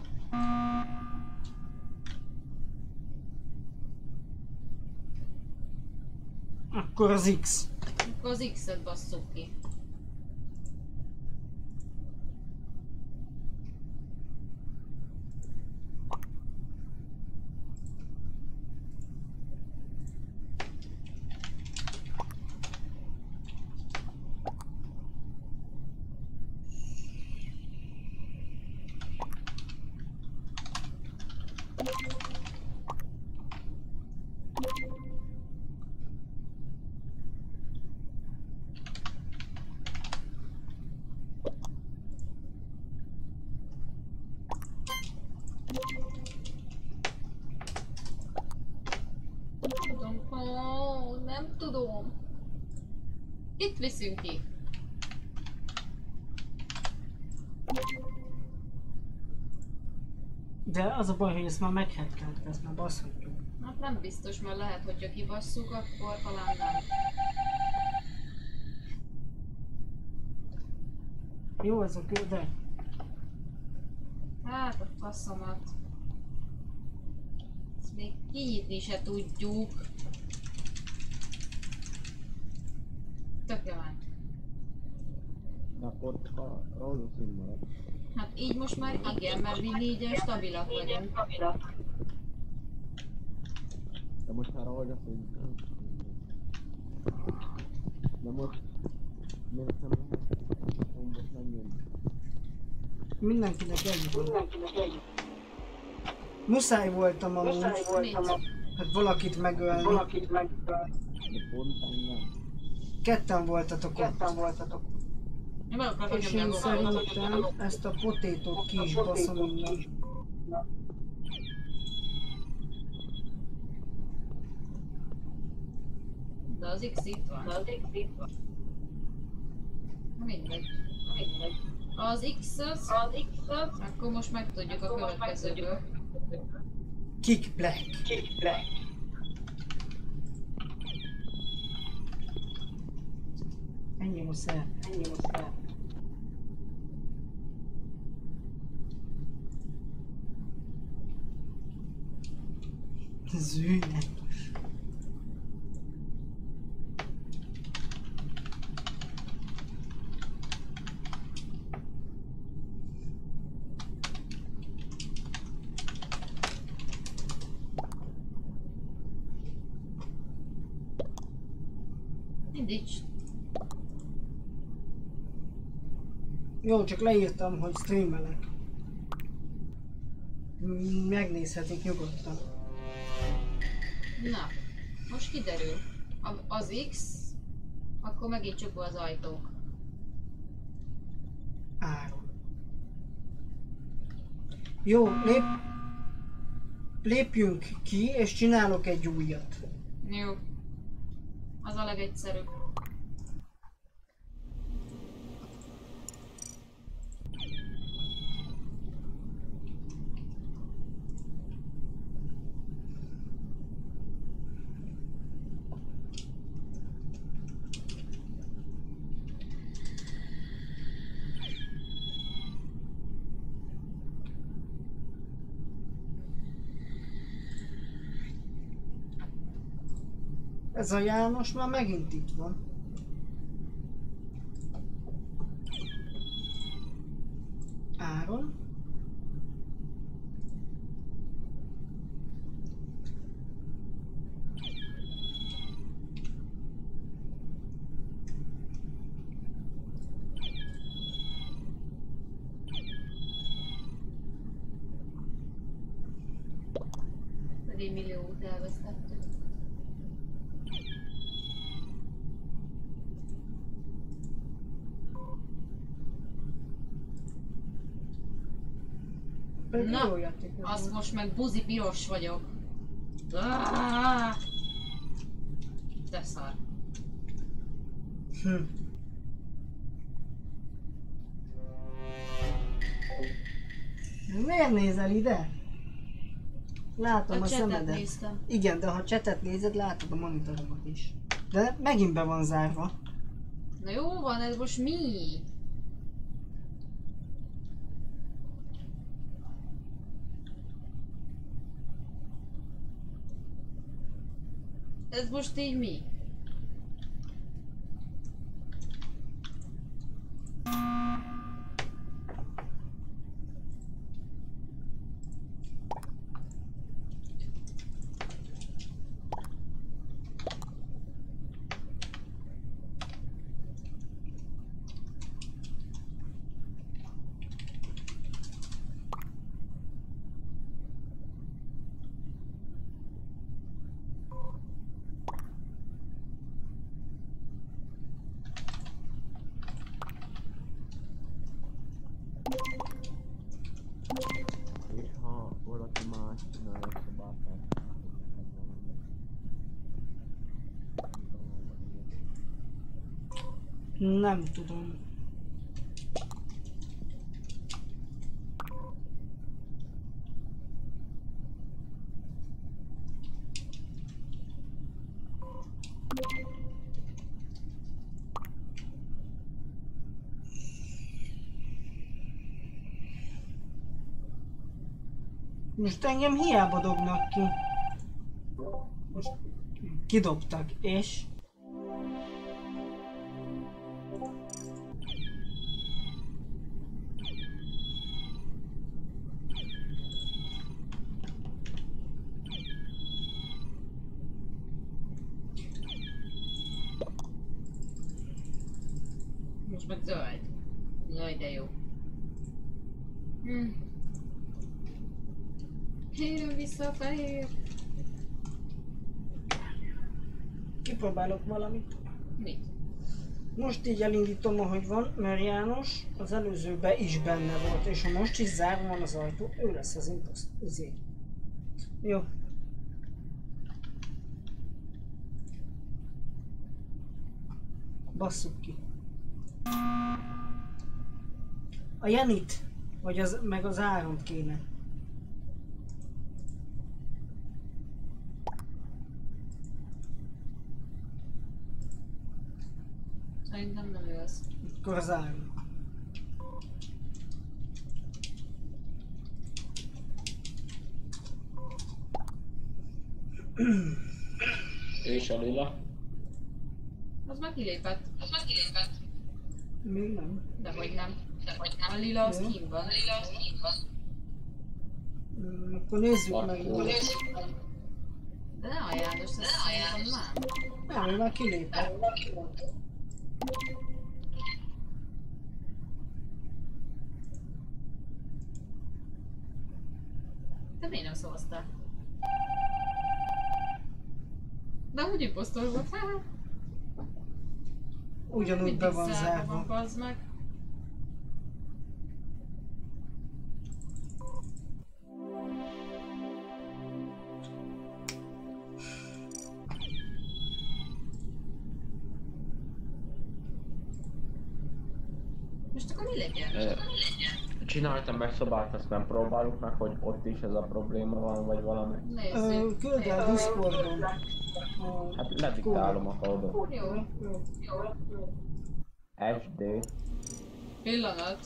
Akkor az X. Akkor az X-et basszuk ki. Nem tudom. Itt viszünk ki. De az a baj, hogy ezt már meghekkelt, ezt már baszhatjuk. Hát nem biztos, mert lehet, hogyha kibasszuk, akkor talán nem. Jó ez a kő, de... Hát a faszomat. Ezt még kinyitni se tudjuk. Tökre van. De akkor ha rózsaszín marad. Hát így most már igen, mert mi négyen stabilak vagyunk. De most már rózsaszín. De most... Miért nem lehet? Most nem jön. Mindenkinek egy van. Muszáj voltam amúgy, hát valakit megölni. De pont engem. Ketten voltatok ott. Én meg akarok És nyomni én a szerintem ezt a potétót ki is baszom innen. De az X itt van. Mindegy. Az X az, akkor most megtudjuk a következőből. Kick black. Ennyi most el. Zűne. Indíts. Jó, csak leírtam, hogy streamelek. Megnézhetik nyugodtan. Na, most kiderül. Az X, akkor megint csukva az ajtók. Áron. Jó, lépjünk ki, és csinálok egy újat. Jó. Az a legegyszerűbb. Ez a János már megint itt van. Áron. Pedig milliót elvesztettük. Pedig Na, jó játék ez azt volt. most meg buzi piros vagyok. De szar. Miért nézel ide? Látom a A csetet szemedet. néztem. Igen, de ha csetet nézed, látod a monitoromat is. De megint be van zárva. Na jó van, ez most mi? Ez most így mi? És ha valaki más csinál ezt a báfát, Nem tudom. Most engem hiába dobnak ki. Most kidobtak, és... Vagy zöld. Jaj, de jó. Jön vissza a fehér. Kipróbálok valamit. Mit? Most így elindítom, ahogy van, mert János az előzőben is benne volt, és ha most is zárva van az ajtó, ő lesz az impostor. Jó. Basszuk ki. A Janit, vagy meg az Áront kéne. Szerintem nem ő az. Akkor az Áron. És a lila? Az már kilépett. Még nem. Dehogy nem. A lila az Jó. kint van. Akkor nézzük meg. Akkor- De ne a János, ez szerintem már. Nem, ő már kilépett. Te miért nem szavaztál? De hogy imposztor volt? Ugyanúgy be van zárva. Bazd meg. Most akkor mi legyen? Csináltam meg szobát, azt nem próbáljuk meg, hogy ott is ez a probléma van, vagy valami. Nézzük. Küld el Discordon. Hát lediktálom a kódot. Jó. SD. Pillanat.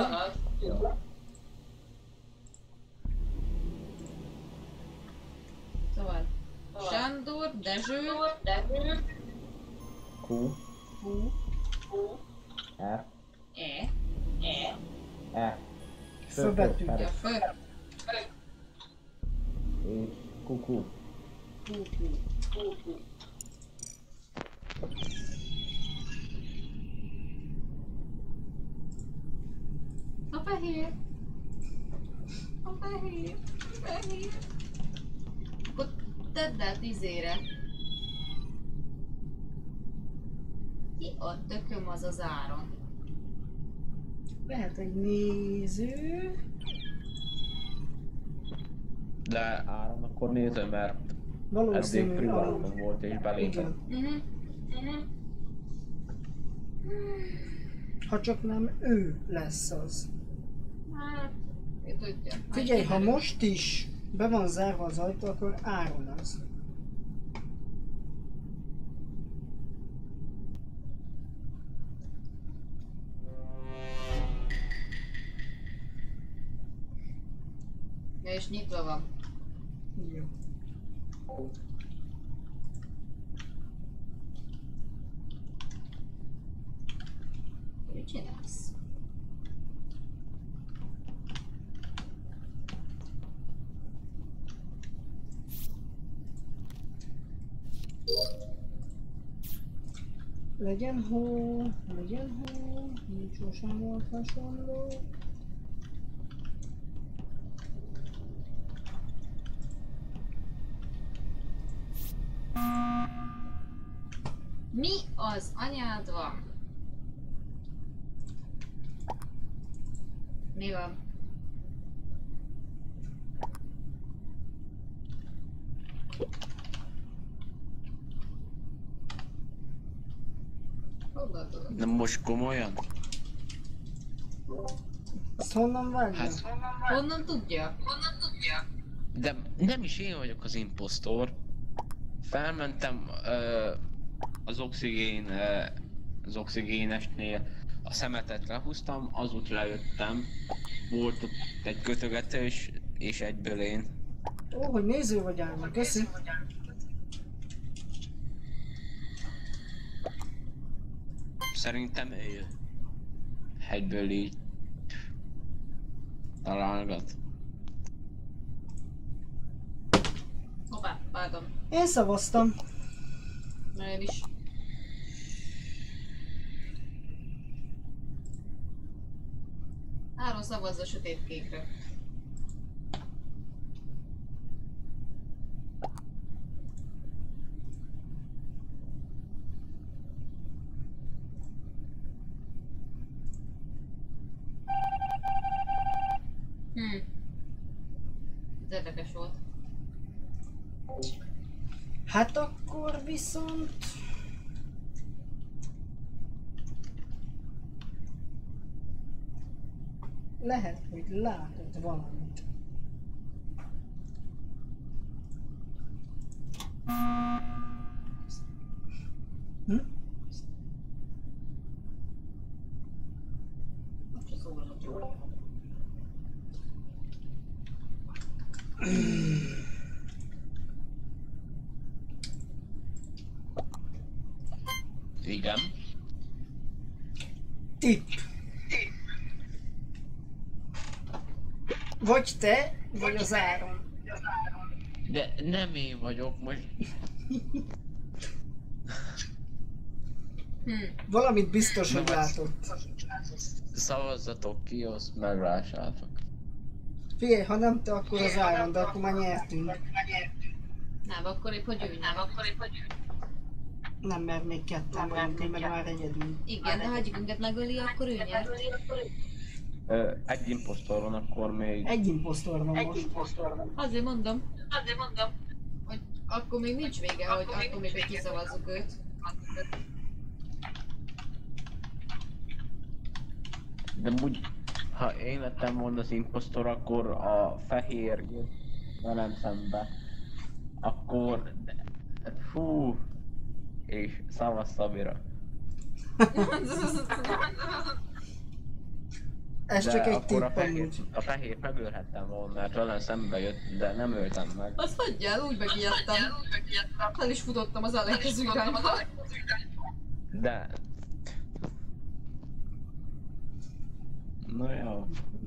Szóval. Sándor, Dezső, Q. F. E. E. Főbetű. Ja, fő. És QQ. A fehér. Fehér. Akkor tedd át izére. Ki a tököm az az Áron? Lehet egy néző. De Áron akkor nézem, mert eddig Valószínű privátban volt és belépett. Igen. Ha csak nem ő lesz az. Hát, ő tudja. Figyelj, ha most is be van zárva az ajtó, akkor Áron az. Ja, és nyitva van. Jó. Mit csinálsz? Legyen hó, nincs sosem volt hasonló. Mi az anyád van? Mi van? Honnan tudod? De most komolyan? Azt honnan vágja? Hát, Honnan tudja? de nem is én vagyok az imposztor. Felmentem az oxigénesnél, a szemetet lehúztam, azút lejöttem. Volt ott egy kötögetős, és egyből én. Ó, hogy néző vagy Áron, köszi. Szerintem ő. Egyből így találgat. Hoppá, vágom. Én szavaztam. Na én is. szavazz a sötétkékre. Ez érdekes volt. Hát akkor viszont... Lehet, hogy látott valamit. Hm? Most az óra. Igen. Tipp. Vagy te, vagy az Áron. De nem én vagyok most. Valamit biztos, hogy látott. Szavazzatok ki, azt meglássátok. Figyelj, ha nem te, akkor az Áron, de akkor már nyertünk. Nem, akkor épp hogy ő Nem, mert még ketten vagyunk, én meg már egyedül. Igen, de ha egyikünket megöli, akkor ő nyert. Egy imposztor van, akkor még... Egy imposztor van most. Azért mondom, hogy akkor még nincs vége, hogy attól még, hogy kiszavazzuk őt. De úgy, ha én lettem volna az imposztor, akkor a fehér jött velem szembe. Akkor... Fú... És szavaz Szabira. Ez De csak egy akkor tipp a fehér megölhettem volna, mert velem szembe jött, de nem öltem meg. Azt hagyjál, úgy megijedtem. El is futottam az ellenkező irányba. De... Na jó.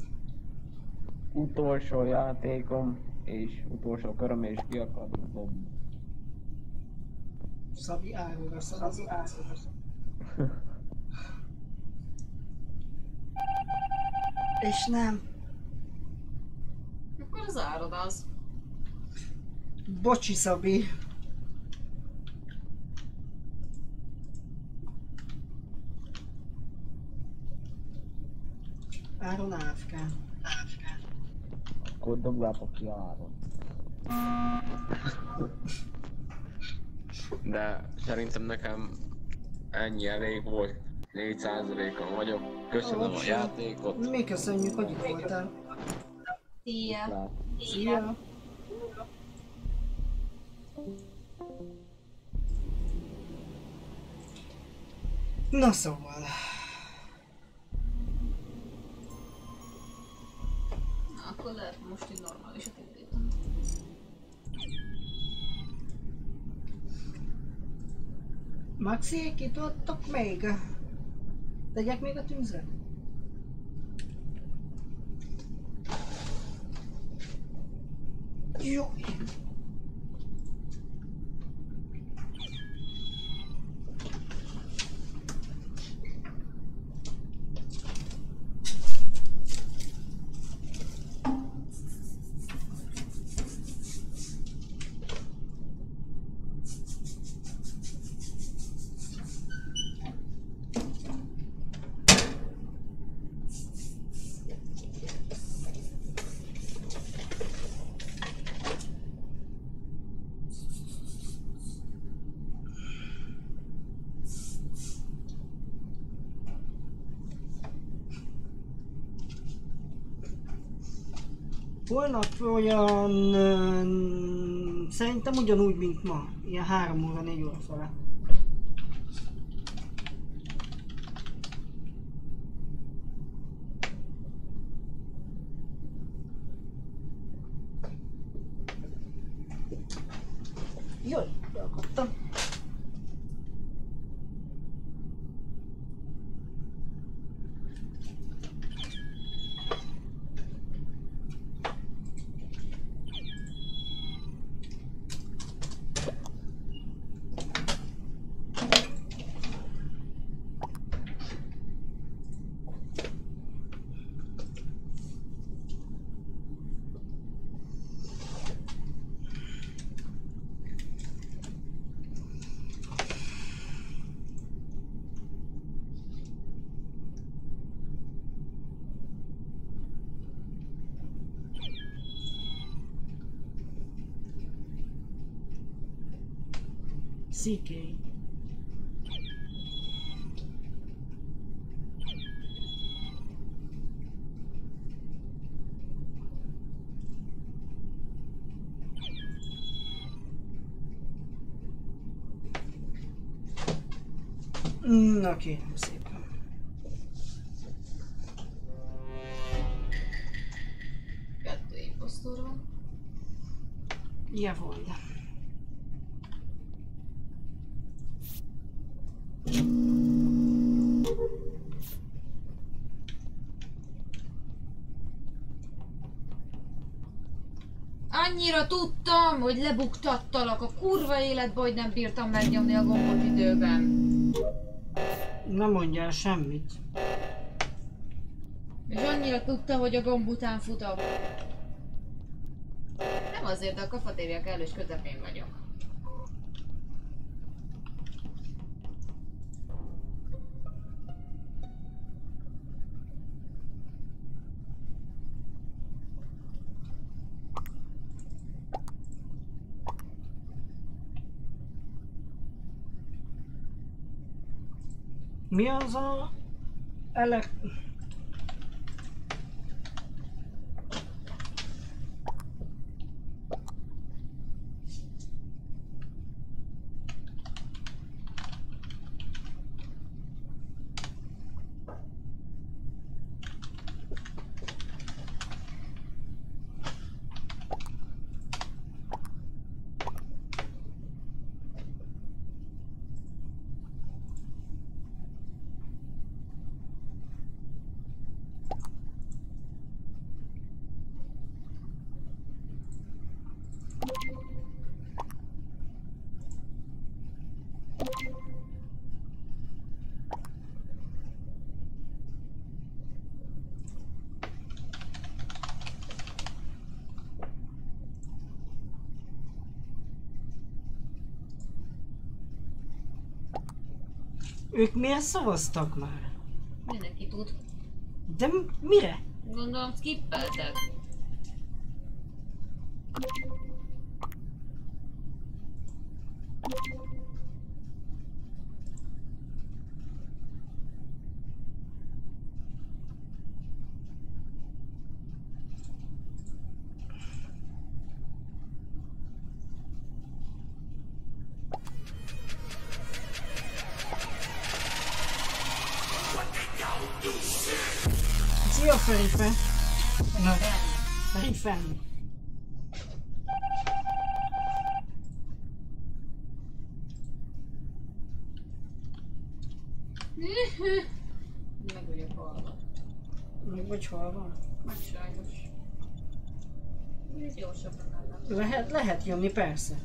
Utolsó játékom, és utolsó köröm, és ki akarok dobni. Szabi Áronra szavazott. És nem. Akkor az Árod az. Bocsi, Szabi. Áron AFK. Akkor dobjátok ki Áron. De szerintem nekem ennyi elég volt. 4%-on vagyok. Köszönöm a játékot. Mi köszönjük, hogy itt voltál. Szia! Szia! Na szóval. Na, akkor lehet most így normálisat indítom. Maxi, itt voltok még? Tegyek még a tűzre? Jó. Holnap olyan... szerintem ugyanúgy, mint ma. Ilyen 3 óra, 4 óra fele. Jaj, beakadtam. CK. Na kérem szépen. Kettő imposztor van. Jawohl. Annyira tudtam, hogy lebuktattalak a kurva életbe, hogy nem bírtam megnyomni a gombot időben. Nem mondjál semmit. És annyira tudtam, hogy a gomb után futok. Nem azért, de a kafatéria kellős közepén vagyok. Mi az a... Ők miért szavaztak már? Mindenki tud. De mire? Gondolom skippeltek. Szia Felipe! Na, Felipe! Meg vagyok halva. Meg vagy halva? Meg sajnos. Ez gyorsabban állnak. Lehet jönni, persze.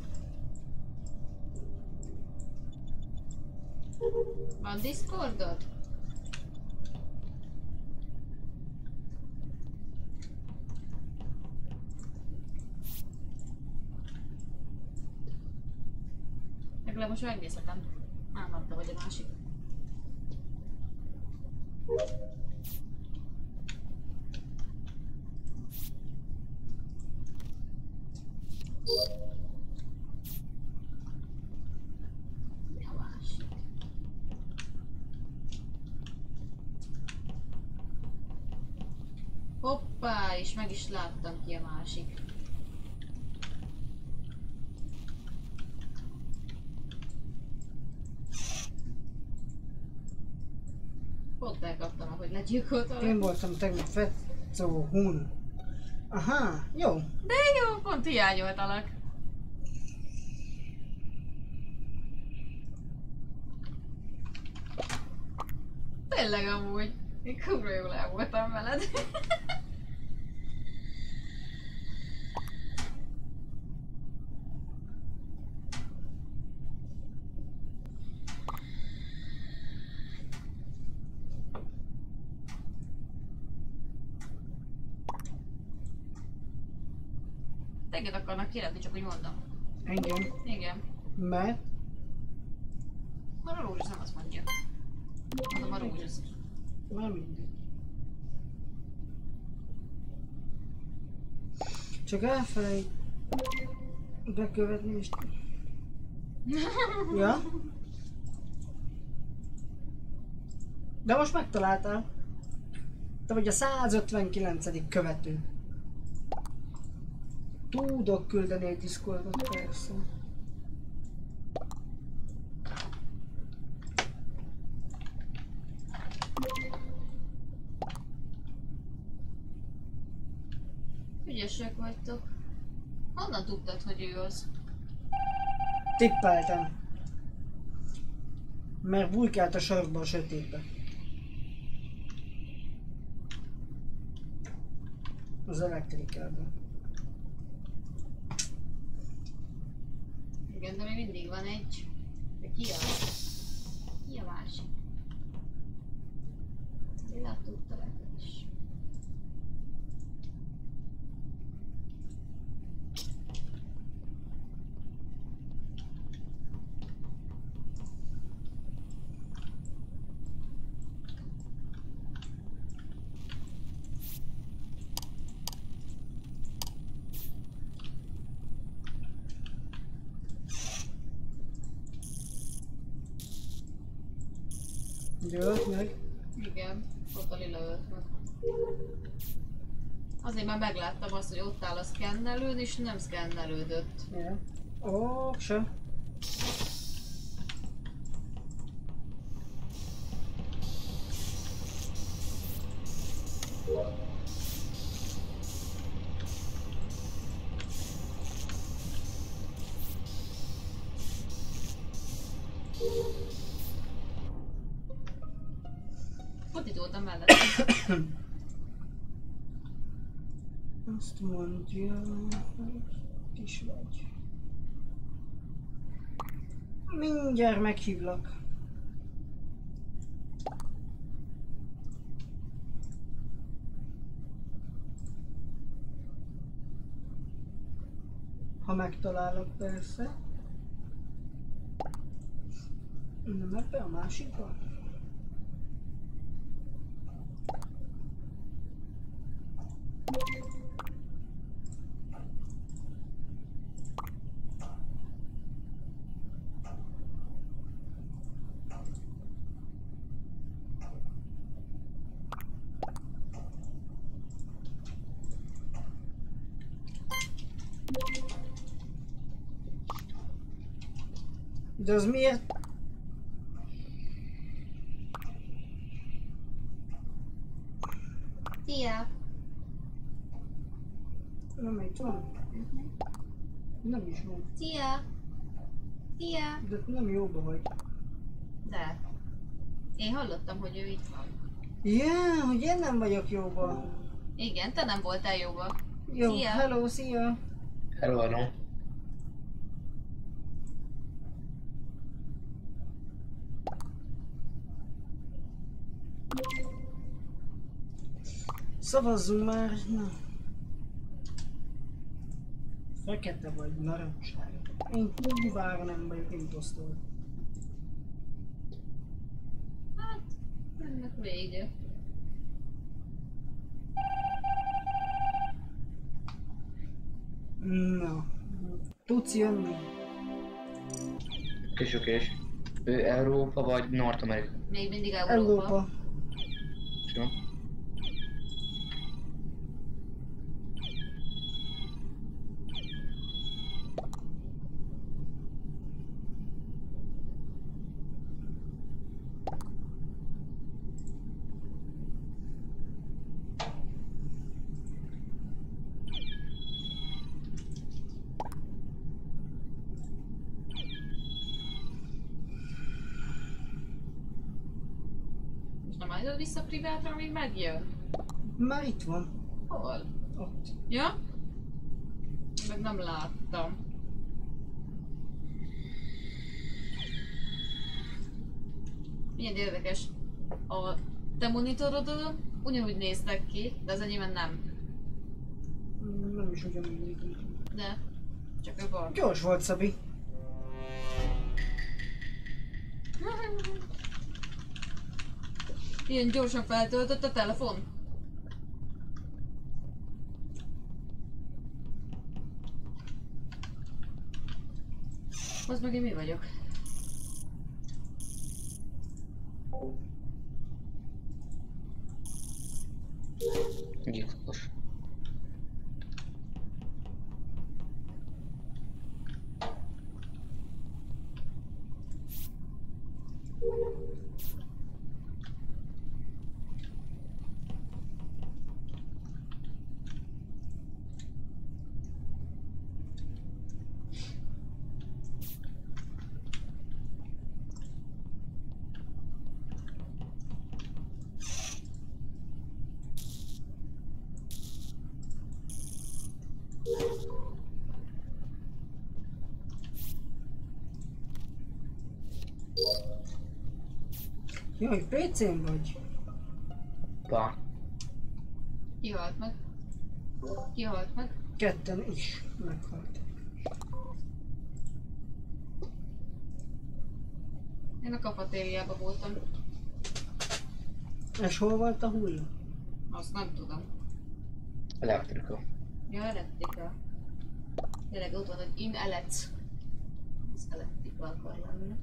Van Discordod? Legalább most megnézhetem. Álmodta vagy a másik. Mi a másik? Hoppá, és meg is láttam ki a másik. Pont elkaptam, ahogy legyilkoltam. Én voltam tegnap Fetszó Hun. Aha, jó. De jó, pont hiányoltalak. Tényleg amúgy. Én kurva jól el voltam veled. Téged akarnak kiretni, csak úgy mondom. Engem. Igen. Mert? Már a rózsaszín azt mondja. Mondom a rózsaszín. Már mindegy. Csak elfelejt bekövetni és... Ja. De most megtaláltál. Te vagy a 159. követő. Tudok küldeni egy Discordot, persze. Ügyesek vagytok. Honnan tudtad, hogy ő az? Tippeltem. Mert bujkált a sarokba a sötétbe. Az elektrikában. Igen, de még mindig van egy. De ki az? Ki a másik? Tényleg tudta neked is. Győlt meg. Igen, ott a lila ölt meg. Azért már megláttam azt, hogy ott áll a szkennelőd, és nem szkennelődött. Ja. Ó, se. Ott itt voltam mellett. Azt mondja, hogy is vagy. Mindjárt meghívlak. Ha megtalálok, persze. Nem ebbe a másikba? De az miért? Szia! Nem itt van? Nem is van. Szia! Szia! De nem jóba vagy. De. Én hallottam, hogy ő itt van. Ja, hogy én nem vagyok jóba. Igen, te nem voltál jóba. Jó, Szia. hello, szia. Hello. Szavazzunk már. Na. Fekete vagy narancssárga. Én kurvára nem vagyok imposztor. Hát, ennek vége. Na. Tudsz jönni? Oké. Ő Európa vagy North America? Még mindig Európa. Európa. Jó. És nem állítod vissza privátra, amíg megjön? Már itt van. Hol? Ott. Ja? Meg nem láttam. Milyen érdekes. A te monitorodon ugyanúgy néztek ki, de az enyémben nem. Nem is ugyanúgy nézünk. De csak ő van. Gyors volt, Szabi. Ilyen gyorsan feltöltött a telefon. Az az meg én mi vagyok? Gyilkos. Jaj, PC-n vagy? Pa. Ki halt meg? Ki halt meg? Ketten is meghaltak. Én a kafetériában voltam. És hol volt a hulla? Azt nem tudom. Elektrika. Ja, elektrika. Tényleg ott van, hogy in elec. Ez elektrika akar lenni.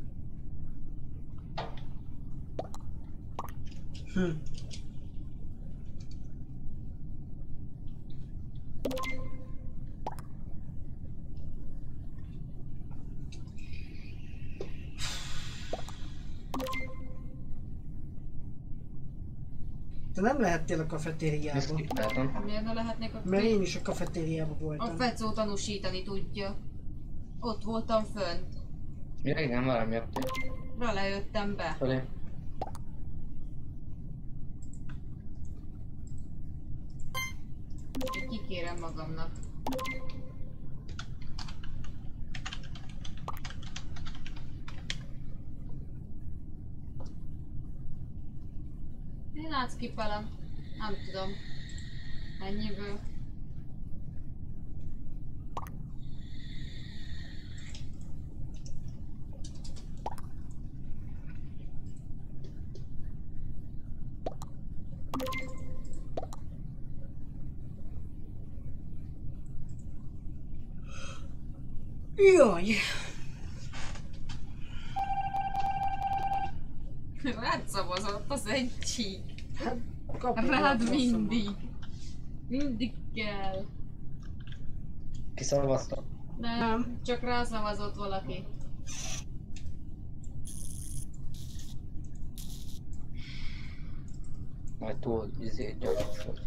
Te nem lehettél a Ezt kafetériába. kipáltam. Miért ne lehetnék a... Mert én is a kafetériába A voltam. Fecó tanúsítani tudja. Ott voltam fönt. Ja, igen, valami jöttél. Lejöttem be. Felé. Kikérem magamnak. Én átskipelem. Nem tudom. Ennyiből. Jaj! Rád szavazott az egy csík. Kapott Rád a mindig. Mindig kell. Kiszavaztam. Nem, csak rászavazott valaki. Majd túl gyanús volt.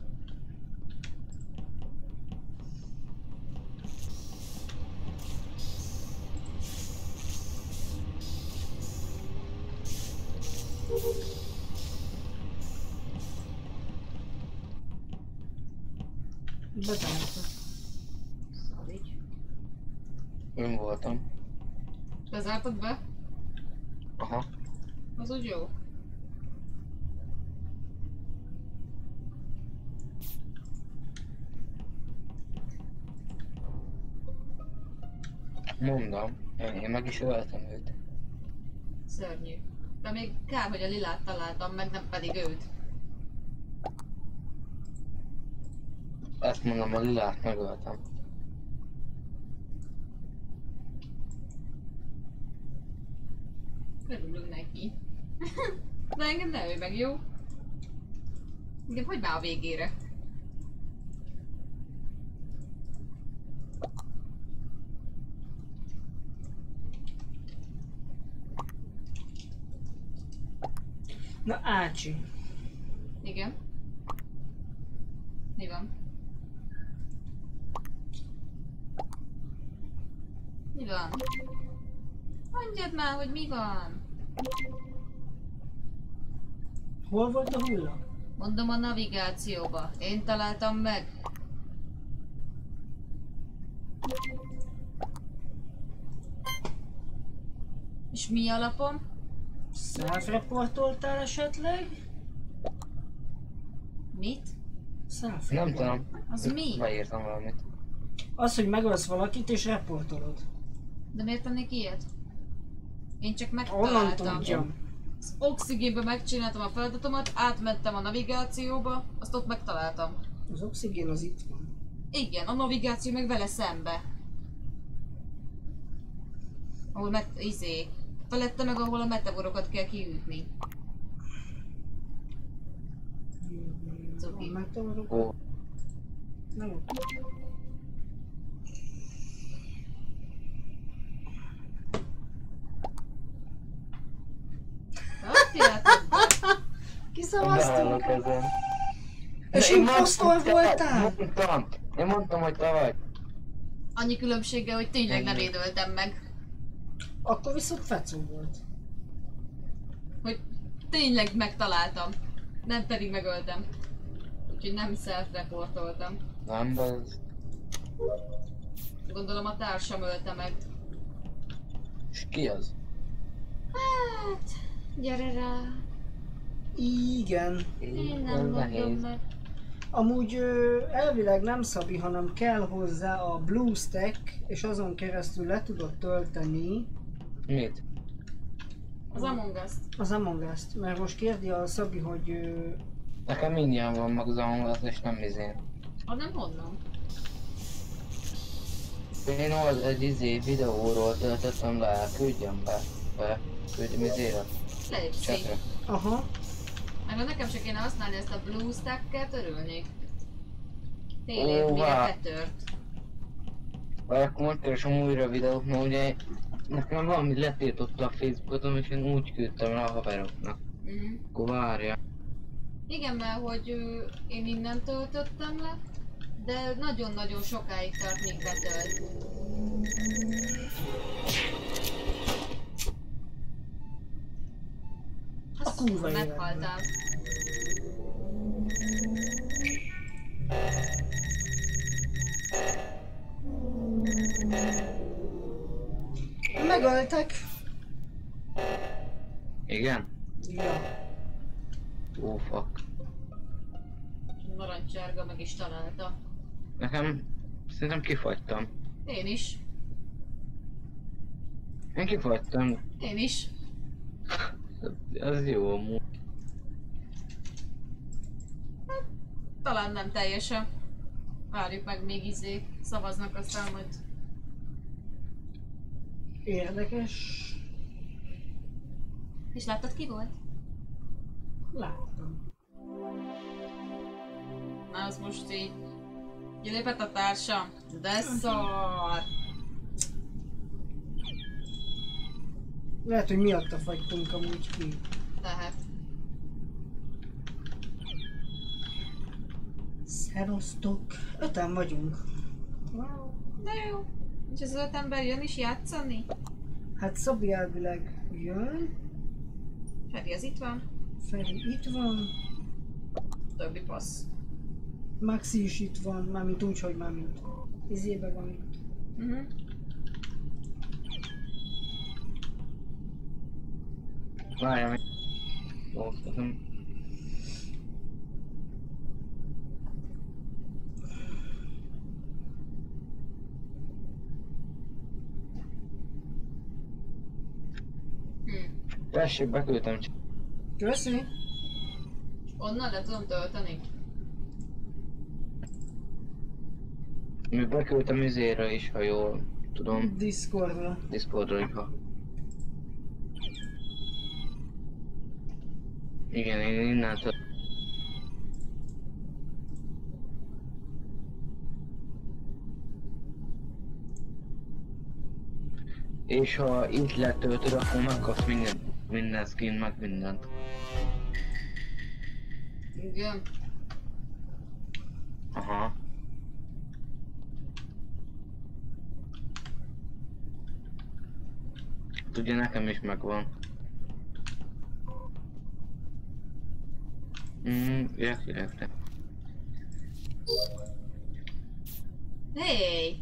Bezárta. Szavics. Ön voltam. Bezártad be? Aha. Az úgy jó. Mondom. Én meg is öltem őt. Szörnyű. De még kár, hogy a Lilát találtam meg, nem pedig őt. Ezt mondom, a Lilát megöltem. Örülünk neki. De engem ne ölj meg, jó? Engem hogy már a végére? Na Ácsi. Igen. Mi van? Mi van? Mondjad már, hogy mi van? Hol volt a hulla? Mondom a navigációba. Én találtam meg. És mi alapon? Self-reportoltál esetleg? Mit? Self. Nem tudom. Az mi? Beírtam valamit. Az, hogy megölsz valakit és reportolod. De miért tennék ilyet? Én csak Onnan megtaláltam. tudjam. Az oxigénbe megcsináltam a feladatomat, átmentem a navigációba, azt ott megtaláltam. Az oxigén az itt van. Igen, a navigáció meg vele szembe. Ahol felette meg ahol a meteorokat kell kiütni. Cuki. Megtavarok? Ó, Nem ott. Azt játszott be. Kiszavaztunk! ezen. És imposztor voltál? Én mondtam, hogy te vagy. Annyi különbséggel, hogy tényleg nem én öltem meg. Akkor viszont fecó volt. Hogy tényleg megtaláltam. Nem pedig megöltem. Úgyhogy nem self-reportoltam. Nem, de ez... Gondolom a társam ölte meg. És ki az? Hát, gyere rá. Igen. Én Ez nem mondom nehéz. meg. Amúgy elvileg nem Szabi, hanem kell hozzá a BlueStack, és azon keresztül le tudod tölteni Mit? Az Among Us-t. az Among Us-t. Mert most kérdi a Szabi, hogy Nekem mindjárt van meg az Among Us, és nem izén. Az nem honnan? Én egy videóról töltöttem le, küldjem be. Küldjem izére, Légy csetre. aha, Meg ha nekem se kéne használni ezt a BlueStack-et, örülnék. Tényleg, Ó, mire vá. betört. Vagy akkor most keresem újra videót, mert ugye nekem valami letiltotta a Facebookot, és én úgy küldtem rá a haveroknak. Mhm. Akkor várja. Igen, mert hogy én innen töltöttem le, de nagyon-nagyon sokáig tart, míg betölt. A kurva életben. Meghaltál. megöltek. Igen? Ja. Ó, fuck. Narancsárga meg is találta. Nekem szerintem kifagytam. Én is. Én kifagytam. Én is. Az jó amúgy. Talán nem teljesen. Várjuk meg, még szavaznak, aztán majd... Érdekes. És láttad, ki volt? Láttam. Na, az most így... Kilépett a társam. De szar! Lehet, hogy miatta fagytunk amúgy ki. Lehet. Szerosztok. 5-en vagyunk. Wow. De jó. És az 5 ember jön is játszani? Hát Szabi elvileg jön. Feri az itt van. Feri itt van. Többi passz. Maxi is itt van, mármint úgy, hogy mármint izébe van itt. Mhm. Várjál még. Ó, nekem... Tessék, beküldtem csak. Köszi! Onnan le tudom tölteni? Mi beküldtem izére is, ha jól tudom. Discordra. Discordra is, ha. Igen, én innentől. És ha itt letöltöd, akkor megkapsz minden skin, meg mindent. Igen. Aha. Ugye nekem is megvan. Jöttek. Hey!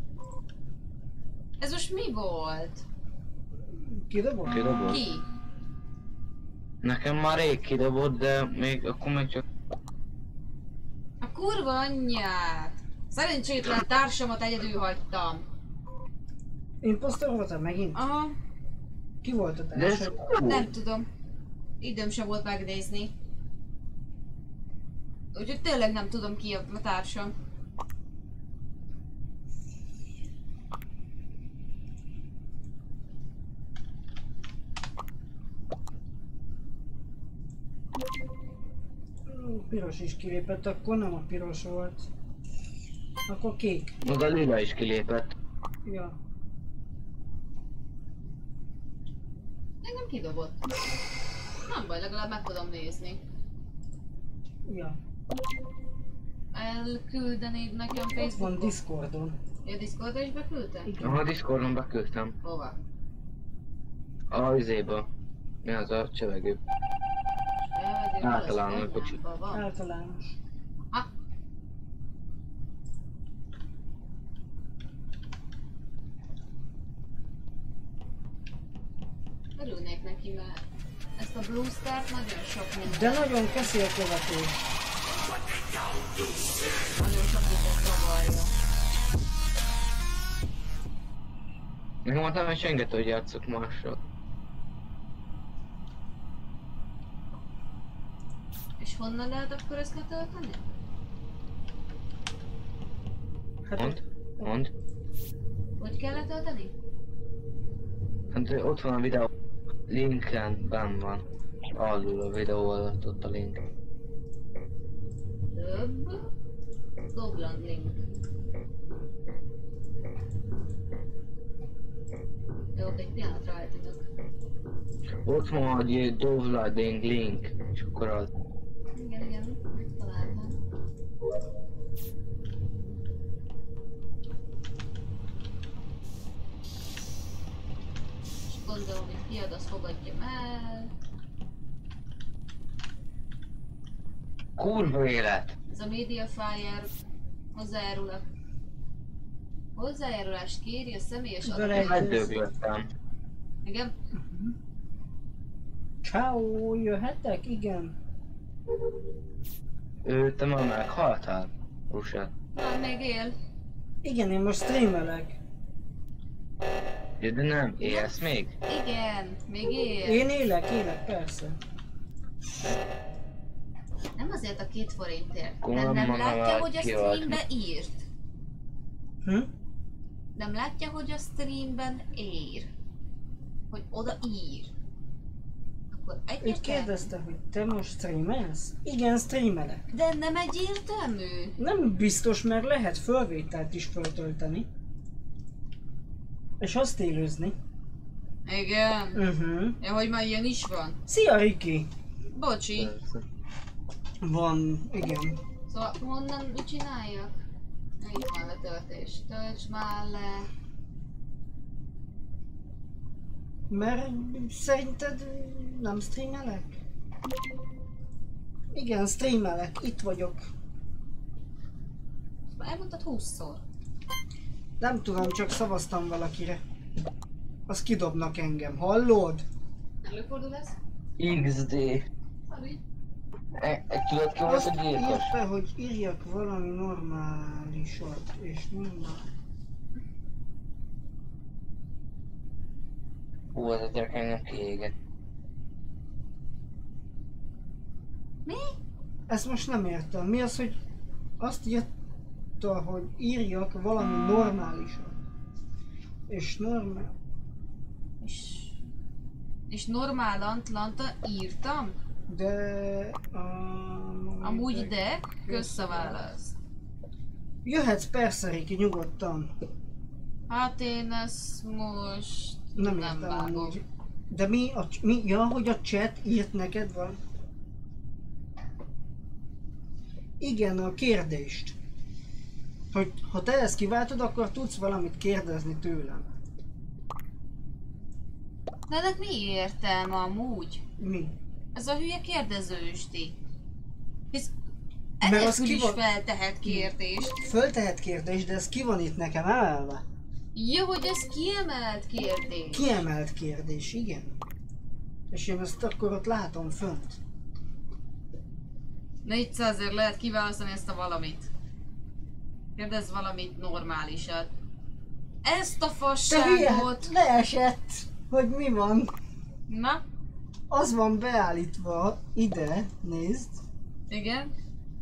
Ez most mi volt? Kidobom? Kidobott? Ki? Nekem már rég kidobott, de még akkor meg csak... A kurva anyját! Szerencsétlen társamat egyedül hagytam. Impostor voltam megint? Aha, Ki volt a De ez társad? nem tudom. Időm sem volt megnézni. Úgyhogy tényleg nem tudom ki a társam. Piros is kilépett, akkor nem a piros volt. Akkor kék. Meg a lila is kilépett. Ja. Engem kidobott. Nem baj, legalább meg tudom nézni. Ja. Elküldenéd nekem Ott van Facebookon? Discordon. Ja, Discordra is beküldtem? Aha, Discordon beküldtem. Hova? A izéba. Mi az a csevegő? Általános, bocsi. Általános. Ha? Örülnék neki, mert ezt a Blue Star-t nagyon sok minden. De nagyon keszi a követő. Nagyon sok mindent zavarja. Nekem mondtam, hogy sengető, hogy játszok másra. És honnan lehet akkor ezt letölteni? Mondd? Mondd? Hogy kell letölteni? Hát ott van a videó. Linken benn van. Alul a videó alatt ott a link. Több. Dobland link. Jó, egy pillanatra eltűnök. Ott van egy downloading link. És akkor az. Igen, megtaláltam. És gondolom, hogy kiad, azt fogadjam el. Kurva élet! Ez a Mediafire hozzájárulást kéri a személyes adatok. Megdöglöttem. Igen? Ciao, jöhetek? Igen. Te már meghaltál? Rusát. Van, még él. Igen, én most streamelek. Ja, de nem, élsz még? Igen, még él. Én élek, persze. Nem azért a 2 forintért. Akkor Nem ma látja, hogy a kiadni. streambe írt. Hm? Nem látja, hogy a streamben ír. Hogy oda ír. Akkor Ő egyértelmű. kérdezte, hogy te most streamelsz? Igen, streamelek. De nem egyértelmű. Nem biztos, mert lehet fölvételt is föltölteni. És azt élőzni. Igen. Ja, hogy már ilyen is van. Szia, Riki! Bocsi. Van, igen. Szóval honnan mit csináljak? Itt van letöltés. Tölts már le. Mert szerinted nem streamelek? Igen, streamelek, itt vagyok. Elmondtad 20-szor. Nem tudom, csak szavaztam valakire. Az kidobnak engem, hallod? Előfordul ez? XD. Sorry. Tudod ki volt Azt a gyilkos? írta, hogy írjak valami normálisat, és normál. Hú, ez a gyerek engem kiégett. Mi? Ezt most nem értem. Mi az, hogy azt írta, hogy írjak valami normálisat. És normál... És normálant írtam? De... Amúgy de, köszönválasz. Jöhetsz persze, Riki, nyugodtan. Hát én ezt most Nem nem értem vágom. amúgy. De ja, hogy a chat írt neked van? Igen, a kérdést. Hogy ha te ezt kiváltod, akkor tudsz valamit kérdezni tőlem. De ennek mi értelme amúgy? Mi? Ez a hülye kérdezősdi. Hisz Mert az enélkül ki is van- feltehet kérdést. Föltehet kérdést, de ez ki van itt nekem emelve? Jó, hogy ez kiemelt kérdés. Kiemelt kérdés, igen. És én ezt akkor ott látom fönt. Na itt azért lehet kiválasztani ezt a valamit. Kérdezz valamit normálisat. Ezt a Te hülye, fasságot! leesett, hogy mi van. Na, Az van beállítva ide, nézd. igen,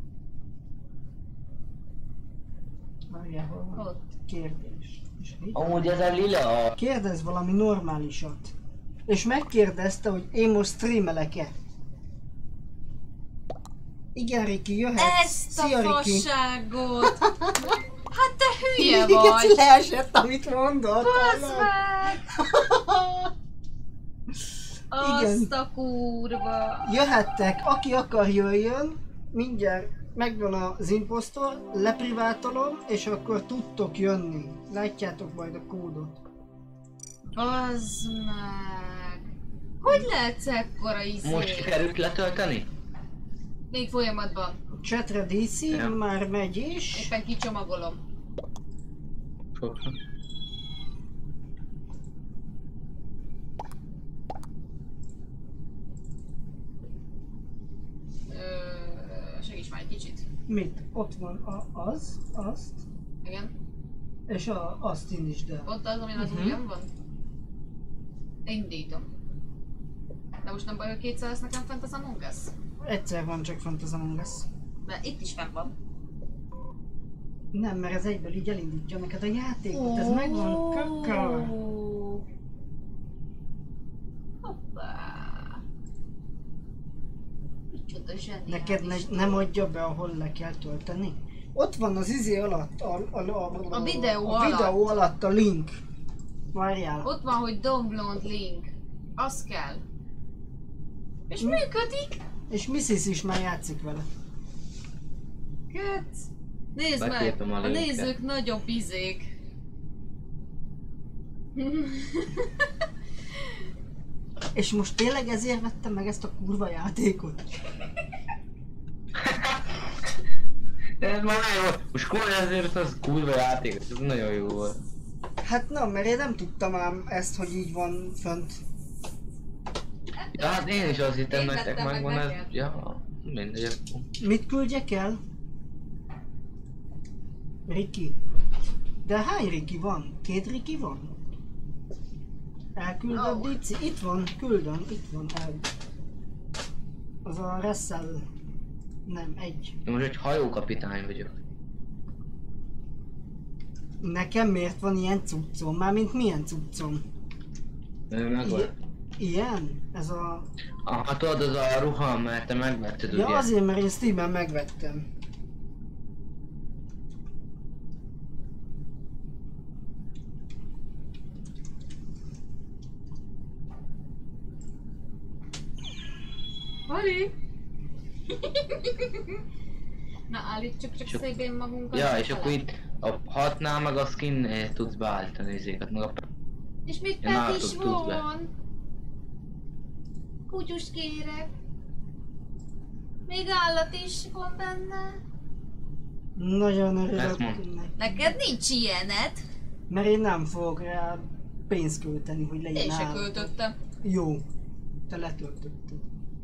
Várjál, hol van? ott. Kérdés. És így? Amúgy ez a lila. Kérdezz valami normálisat. És megkérdezte, hogy én most streamelek-e. Igen, Riki, jöhetsz. Ezt a Szia, Riki. fasságot! Hát te hülye Igen, vagy! leesett, amit mondott. Basz meg! Azt a kurva! Jöhettek, aki akar jöjjön, mindjárt megvan az impostor, leprivátolom, és akkor tudtok jönni. Látjátok majd a kódot. Bazd meg! Hogy lehetsz ekkora izé? Most sikerült letölteni? Még folyamatban. Chatre DC, Ja. már megy is. Éppen kicsomagolom. Sokszor. Segíts már egy kicsit. Mit? Ott van azt, Igen. és azt indítsd el. Ott az, amin az ujjam van? Indítom. De most nem baj, hogy kétszer lesz nekem fent az Among Us? Egyszer van csak fent az Among Us. De itt is fent van. Nem, mert ez egyből így elindítja neked a játékot, ez megvan kökkel. Hoppá. Micsoda zseniális. Neked nem adja be, ahol le kell tölteni. Ott van az izé alatt, A videó a videó alatt a link. Várjál. Ott van, hogy Don't Blonde Link. Az kell. És működik? És Mrs. is már játszik vele. Köc. Nézd meg, Bekértem a a linket. nézők nagyobb izék. És most tényleg ezért vettem meg ezt a kurva játékot? De ez már nagyon jó. Most komolyan ezért az kurva játék, ez nagyon jó volt. Hát nem, mert én nem tudtam ám ezt, hogy így van fönt. Ja, hát én is azt hittem Én nektek vettem meg megvan ez. neked. Ja, mindegy, akkor. Mit küldjek el? Riki. De hány Riki van? 2 Riki van? Elküldöd No. Dici? Itt van, küldöm, itt van. Az a Russell. Nem, egy. Én most egy hajókapitány vagyok. Nekem miért van ilyen cuccom? Mármint milyen cuccom? Megvan. Ilyen? Ez a... Hát tudod, az a ruha, mert te megvetted ugye? Ja, azért, mert én Steam-en megvettem. Hali! Na állítsuk csak Csak- szépen magunkat. Ja, és akkor fele. itt a 6-nál meg a skin tudsz beállítani izéket, meg a... És még Ja, pet is tudsz be. van. Kutyust kérek. Még állat is van benne. Nagyon örülök Ezt mondd. neki. Neked nincs ilyened. Mert én nem fogok rá pénzt költeni, hogy legyen Én se állat. költöttem. Jó. Te letöltötted.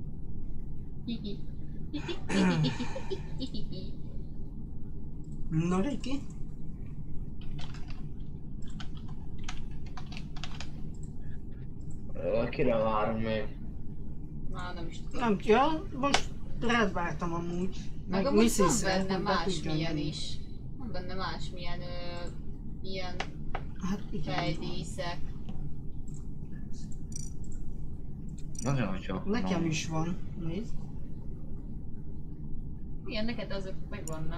Na, Riki? Kire várom még? Már nem is tudom. Nem, ja, most rád vártam amúgy. Meg amúgy van Mrs.-re, benne hogy be másmilyen tudjam is. Van benne másmilyen ilyen Hát igen. fejdíszek. Nagyon sok. Nekem is van. Nézd. Igen, neked azok megvannak.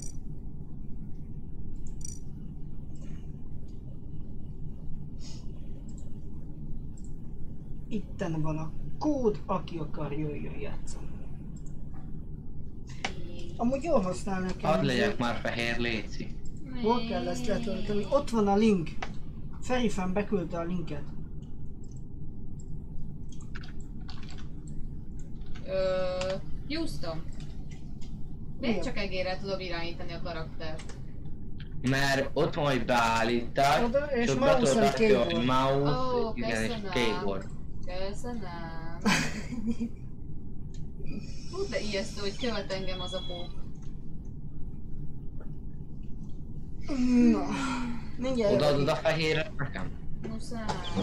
Itten van a kód, aki akar jöjjön játszani. Amúgy jól használ nekem. Hadd legyek már fehér léci. Hol kell ezt letölteni? Ott van a link. Ferifen beküldte a linket. Houston. Miért Igen. csak egérrel tudom irányítani a karaktert? Mert ott van egy beállítás, Oda, és csak mouse and betölthető, keyboard. hogy mouse, Ó, igen, és köszönöm. keyboard. Köszönöm. Hú, de ijesztő, hogy követ engem az a pók. Na, mindjárt Odaadod jövök. a fehéret nekem? Muszáj.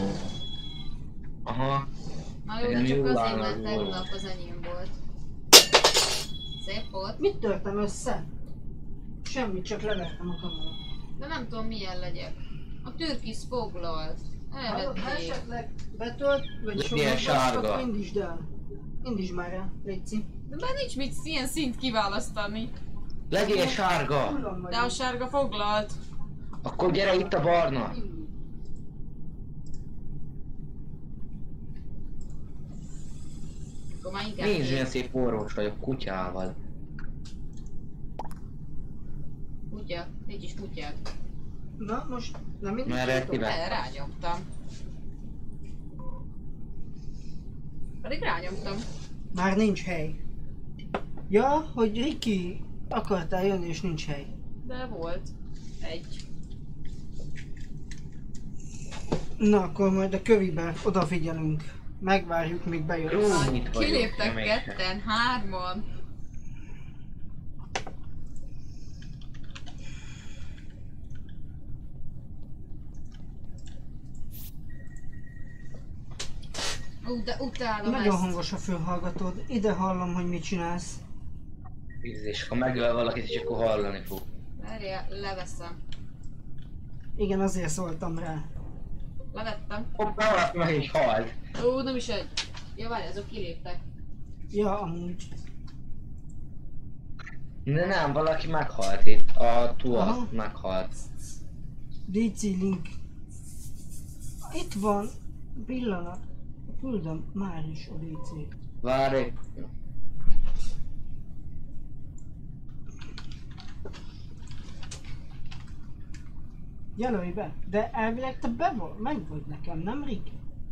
Aha. Na jó, de Én csak jól azért, állom, mert jól. tegnap az enyém volt. Szép volt. Mit törtem össze? Semmit, csak levertem a kamerát. De nem tudom milyen legyek. A türkisz foglalt. Ha Elvették. esetleg betölt, vagy Ilyen sokat, sárga. akkor indítsd el. Indítsd már el, légy De már nincs mit ilyen szint kiválasztani. Legyél sárga! Hullom De a vagyok. sárga foglalt. Akkor gyere itt a barna! Akkor már inkább Nézd, kék. milyen szép orvos vagyok kutyával. Kutya, nincs is kutyád. Na most nem mindig Merre tudom. kivel? Rányomtam. Pedig rányomtam. Már nincs hely. Ja, hogy Ricky akartál jönni és nincs hely. De volt. Egy. Na akkor majd a kövibe odafigyelünk. Megvárjuk, míg bejön. Jó, mit vagyok, Kiléptek nem ketten, hárman. De utálom Nagyon ezt. hangos a fülhallgatód. Ide hallom, hogy mit csinálsz. És ha megöl valakit, és akkor hallani fog. Várjál, leveszem. Igen, azért szóltam rá. Levettem. Hoppá, valaki meg is halt. Ó, nem is egy. Ja, várj, azok kiléptek. Ja, amúgy. De nem, valaki meghalt itt. A Tua Aha. meghalt. DC link. Itt van. Pillanat. Küldöm már is a DC-t. Várj. Jelölj be. De elvileg te meg vagy nekem, nem Ricky?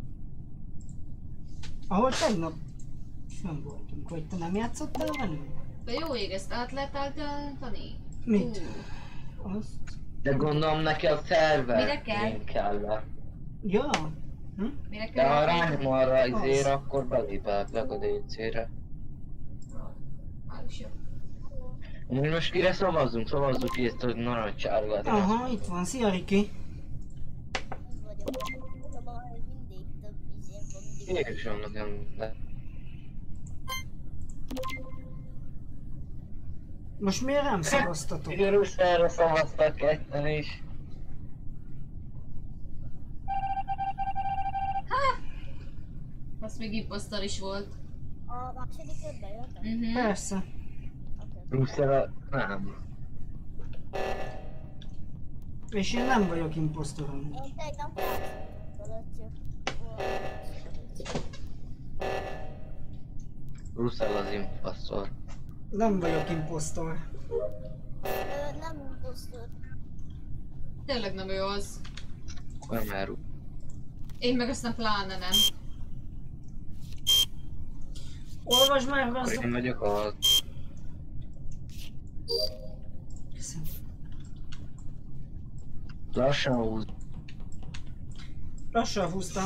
Ahol tegnap fönn voltunk, vagy te nem játszottál velünk? De jó ég, ezt át lehet állítani? Mit? Azt? De gondolom neki a szerver. Mire kell? link kellett. Ja. Mire De kell? ha rányom arra Az. izére, akkor belépelek a DC-re. Már is jó. Amúgy most kire szavazzunk? Szavazzuk ki ezt, hogy narancsárgát. Aha, itt van. Szia Ricky. vagyok. Szóval mindig több izén van, mindig. Én is van nekem, de... Most miért nem szavaztatok? Igen, Ruszerre szavaztak ketten is. Az még imposztor is volt. A második körbe jöttem? Persze. Oké. Ruszerre nem. És én nem vagyok imposztorom. Én tegnap fölöttjük. Ruszel az imposztor. Nem vagyok imposztor. Nem imposztor. Tényleg nem ő az. Nem elrú. Én meg aztán pláne nem. Olvasd már, Akkor gazdag. én vagyok az. Köszönöm. Lassan húz. Lassan húztam.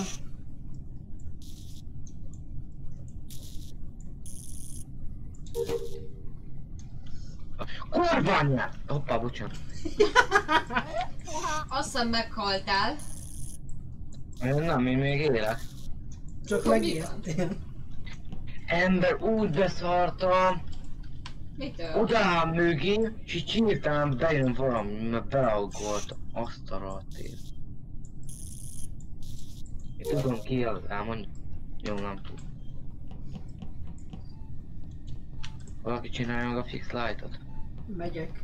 Kurva anyját! Hoppá, bocsánat. Azt hiszem meghaltál. Nem, én még élek. Csak Akkor mi megijedtél. Ember, úgy beszartam. Mitől? Odaáll mögé, és így hirtelen bejön valami, mert beaugolt azt a ratét. Én tudom ki az, elmondja. Jó, nem tud. Valaki csinálja meg a fix lightot. Megyek.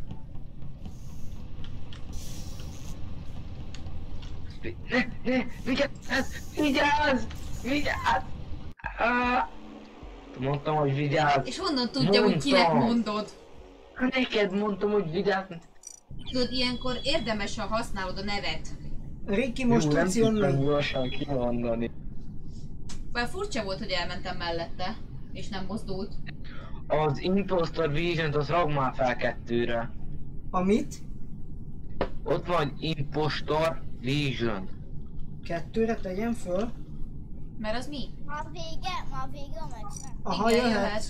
Ne, vigyázz! Vigyázz! Vigyázz! Ah! Mondtam, hogy vigyázz! És honnan tudja, hogy kinek Mondtam. mondod? Neked mondtam, hogy vigyázz! Tudod, ilyenkor érdemes, ha használod a nevet. Ricky, most Jó, nem tudsz tudtam jönni? gyorsan kimondani. Bár furcsa volt, hogy elmentem mellette, és nem mozdult. Az Impostor Vision-t az ragd már fel 2-re. Amit? Ott van Impostor Vision. 2-re tegyem föl. Mert az mi? Már vége a meccsnek. Aha, Igen, jöhet.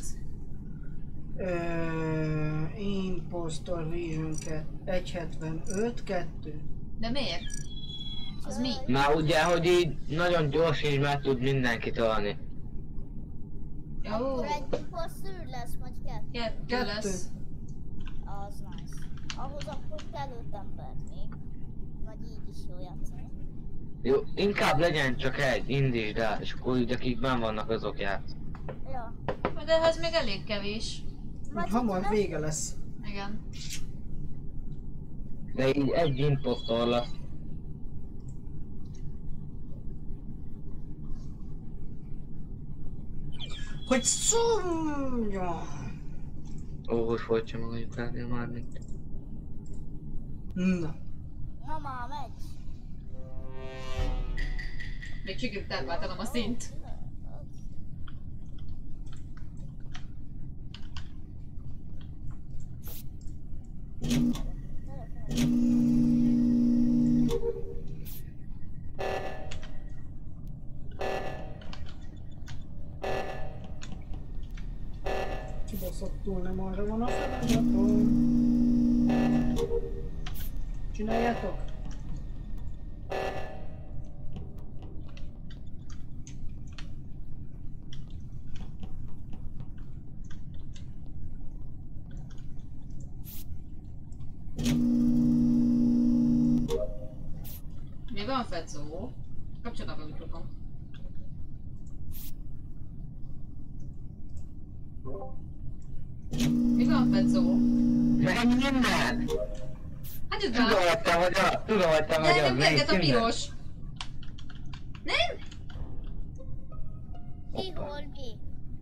Impostor Vision 175, 2. De miért? Az mi? Már ugye, hogy így nagyon gyors így meg tud mindenkit ölni. Jó, Akkor egy imposztőr lesz, vagy kettő. kettő lesz. Az nice. Ahhoz akkor kell 5 ember még. Vagy így is jó játszani. Jó, inkább legyen csak egy, indítsd el, és akkor így akik benn vannak azok játsz. Ja. De ez még elég kevés. Úgy hamar vége lesz. Igen. De így egy impostor lesz. Hogy szomja! Ó, hogy folytja maga lyukát, már mint. Na. Na már megy. Még sikerült elváltanom a szint. Kibaszottul nem arra van a feladatom. Csináljátok? Még van Fecó. Kapcsolnak a mikrofon. Még van Fecó. Menj innen! Hát jött Tudom, be. hogy te vagy az, tudom, hogy te vagy De az, nem kerget a menj innen! piros. Nem? Ki hol mi?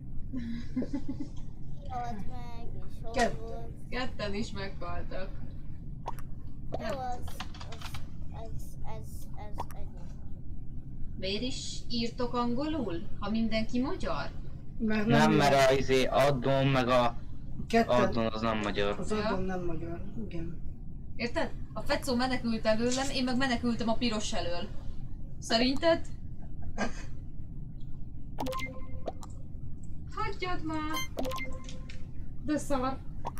Halt meg, és hol Kett. volt. Ketten is meghaltak. Jó, ez ennyi. Miért is írtok angolul, ha mindenki magyar? Mert Nem, mert a addon meg a Ketten. addon az nem magyar. Az addon nem magyar. Igen. Érted? A Fecó menekült előlem, én meg menekültem a piros elől. Szerinted? Hagyjad már! De szar!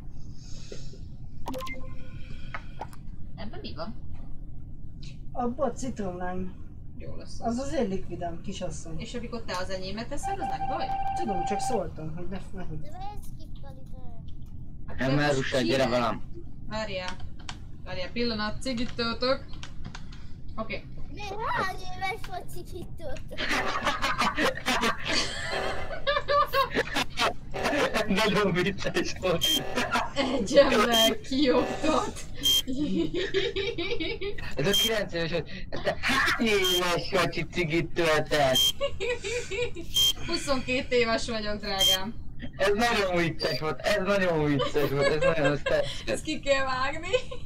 Ebben mi van? Abba a citromlány. Jó lesz Az azért likvidám, kisasszony. És amikor te az enyémet teszel, az nem baj? Tudom, csak szóltam, hogy ne hagyd. De miért skippali te? Nem elrusál, gyere velem. Várjál. Várjál, pillanat, cigit töltök. Oké. Miért hány éves vagy cikitőt? Nagyon vicces volt. Egyen meg, kioktat. Ez a 9 éves volt. Te hány éves vagy, hogy cigit töltesz? 22 éves vagyok, drágám. Ez nagyon vicces volt, ez nagyon vicces volt, ez nagyon tetszett. Ezt ki kell vágni.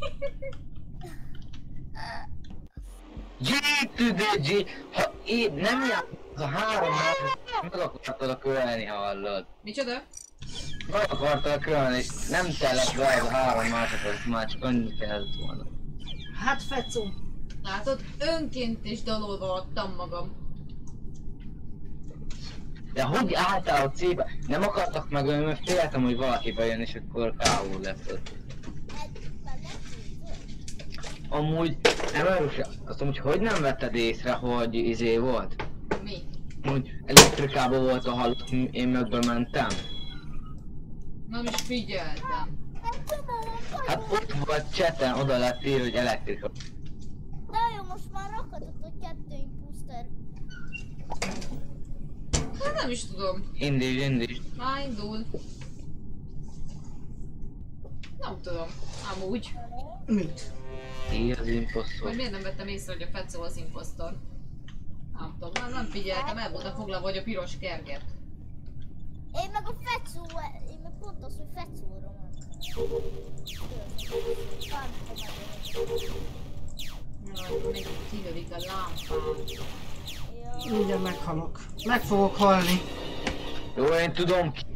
G to the G, ha én nem játszom, az a 3 másodperc, meg akartalak ölni, hallod. Micsoda? Meg akartalak ölni, és nem tellett rá az a 3 másodperc, már csak annyit kellett volna. Hát Fecó. Látod, önként is dalolva adtam magam. De hogy álltál a C-be? Nem akartak megölni, mert féltem, hogy valaki bejön, és akkor K.O. lesz ott. Amúgy, nem erőse, azt amúgy hogy nem vetted észre, hogy izé volt? Mi? Úgy elektrikában volt a halott, én mögbe mentem. Nem is figyeltem. Hát ott volt chaten, oda lett írva, hogy elektrika. De jó, most már rakhatod, hogy 2 impuster. Hát nem is tudom. Indítsd. Már indul. Nem tudom. Amúgy. Mit? Ki az imposztor? Hogy miért nem vettem észre, hogy a Fecó az imposztor? Nem tudom, nem figyeltem, el voltam foglalva, hogy a piros kerget. Én meg a Fecó, én meg pont az, hogy Fecóra van. Jaj, még kilövik a lámpát. Ja. Mindjárt meghalok. Meg fogok halni. Jó, én tudom ki.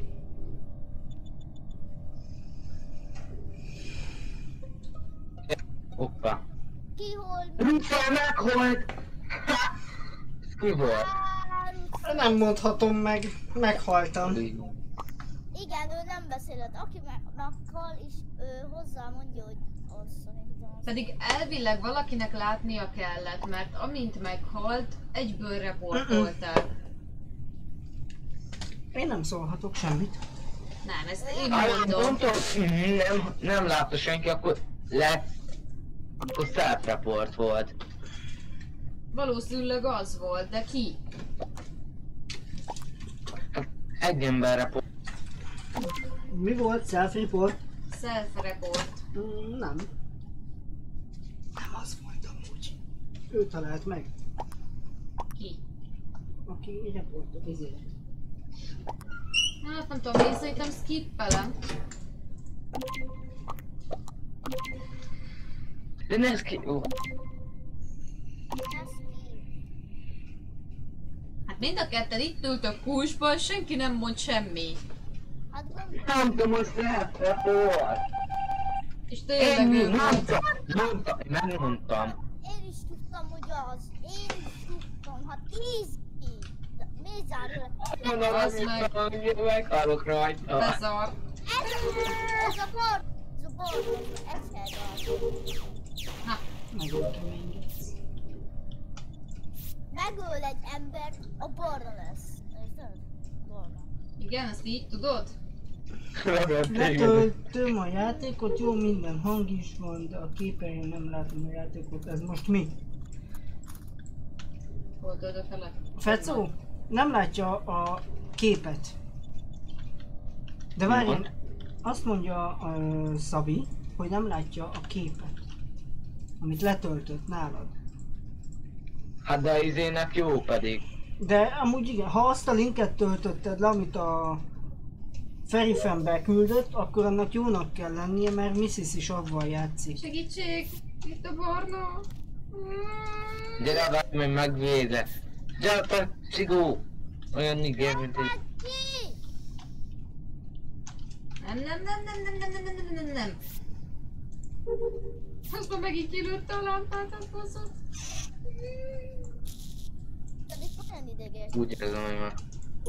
Hoppá. Ki hol? Ruca meghalt! Ki volt? Nem mondhatom meg. Meghaltam. Igen, ő nem beszélhet. Aki meghal, és ő hozzá mondja, hogy az szerintem az. Pedig elvileg valakinek látnia kellett, mert amint meghalt, egyből reportolták. Én nem szólhatok semmit. Nem, ezt én Mondom, mondom. nem látta senki, akkor akkor self-report volt. Valószínűleg az volt, de ki? Egy emberre pont. Mi volt? Self-report? Self-report. Nem. Nem az volt amúgy. Ő talált meg. Ki? Aki reportot izért. Hát nem tudom, én szerintem skippelem. De nézd ki, jó. Hát mind a ketten itt ültök kúsban, senki nem mond semmi. Hát gondolom, Nem tudom, hogy self-report. És tényleg ő volt. Megmondtam. én is tudtam, hogy az. Én is tudtam, hát 10 év. Miért zárul? Mondom, Az hogy meg. meghalok rajta. Bezart. Ez a bor, egyszer Na, Nagyon kemény. megöl egy ember, a barna lesz. Érted? Barna. igen, ezt így tudod? Letöltöm a játékot, jó, minden hang is van, de a képernyőn nem látom a játékot. Ez most mi? Hol töltök le? Fecó? Nem látja a képet. De várjál, azt mondja a Szabi, hogy nem látja a képet. Amit letöltött nálad. Hát de izének jó pedig. De amúgy igen, ha azt a linket töltötted le, amit a Ferifen beküldött, akkor annak jónak kell lennie, mert Mrs. is avval játszik. Segítség! Itt a barna! Gyere, várj, majd megvédlek. Gyere, te csigó! Olyan nigér, mint egy... Ki? Nem. Aztán megint kilőtte a lámpát, az baszott. Pedig olyan ideges. Úgy érzem, hogy már...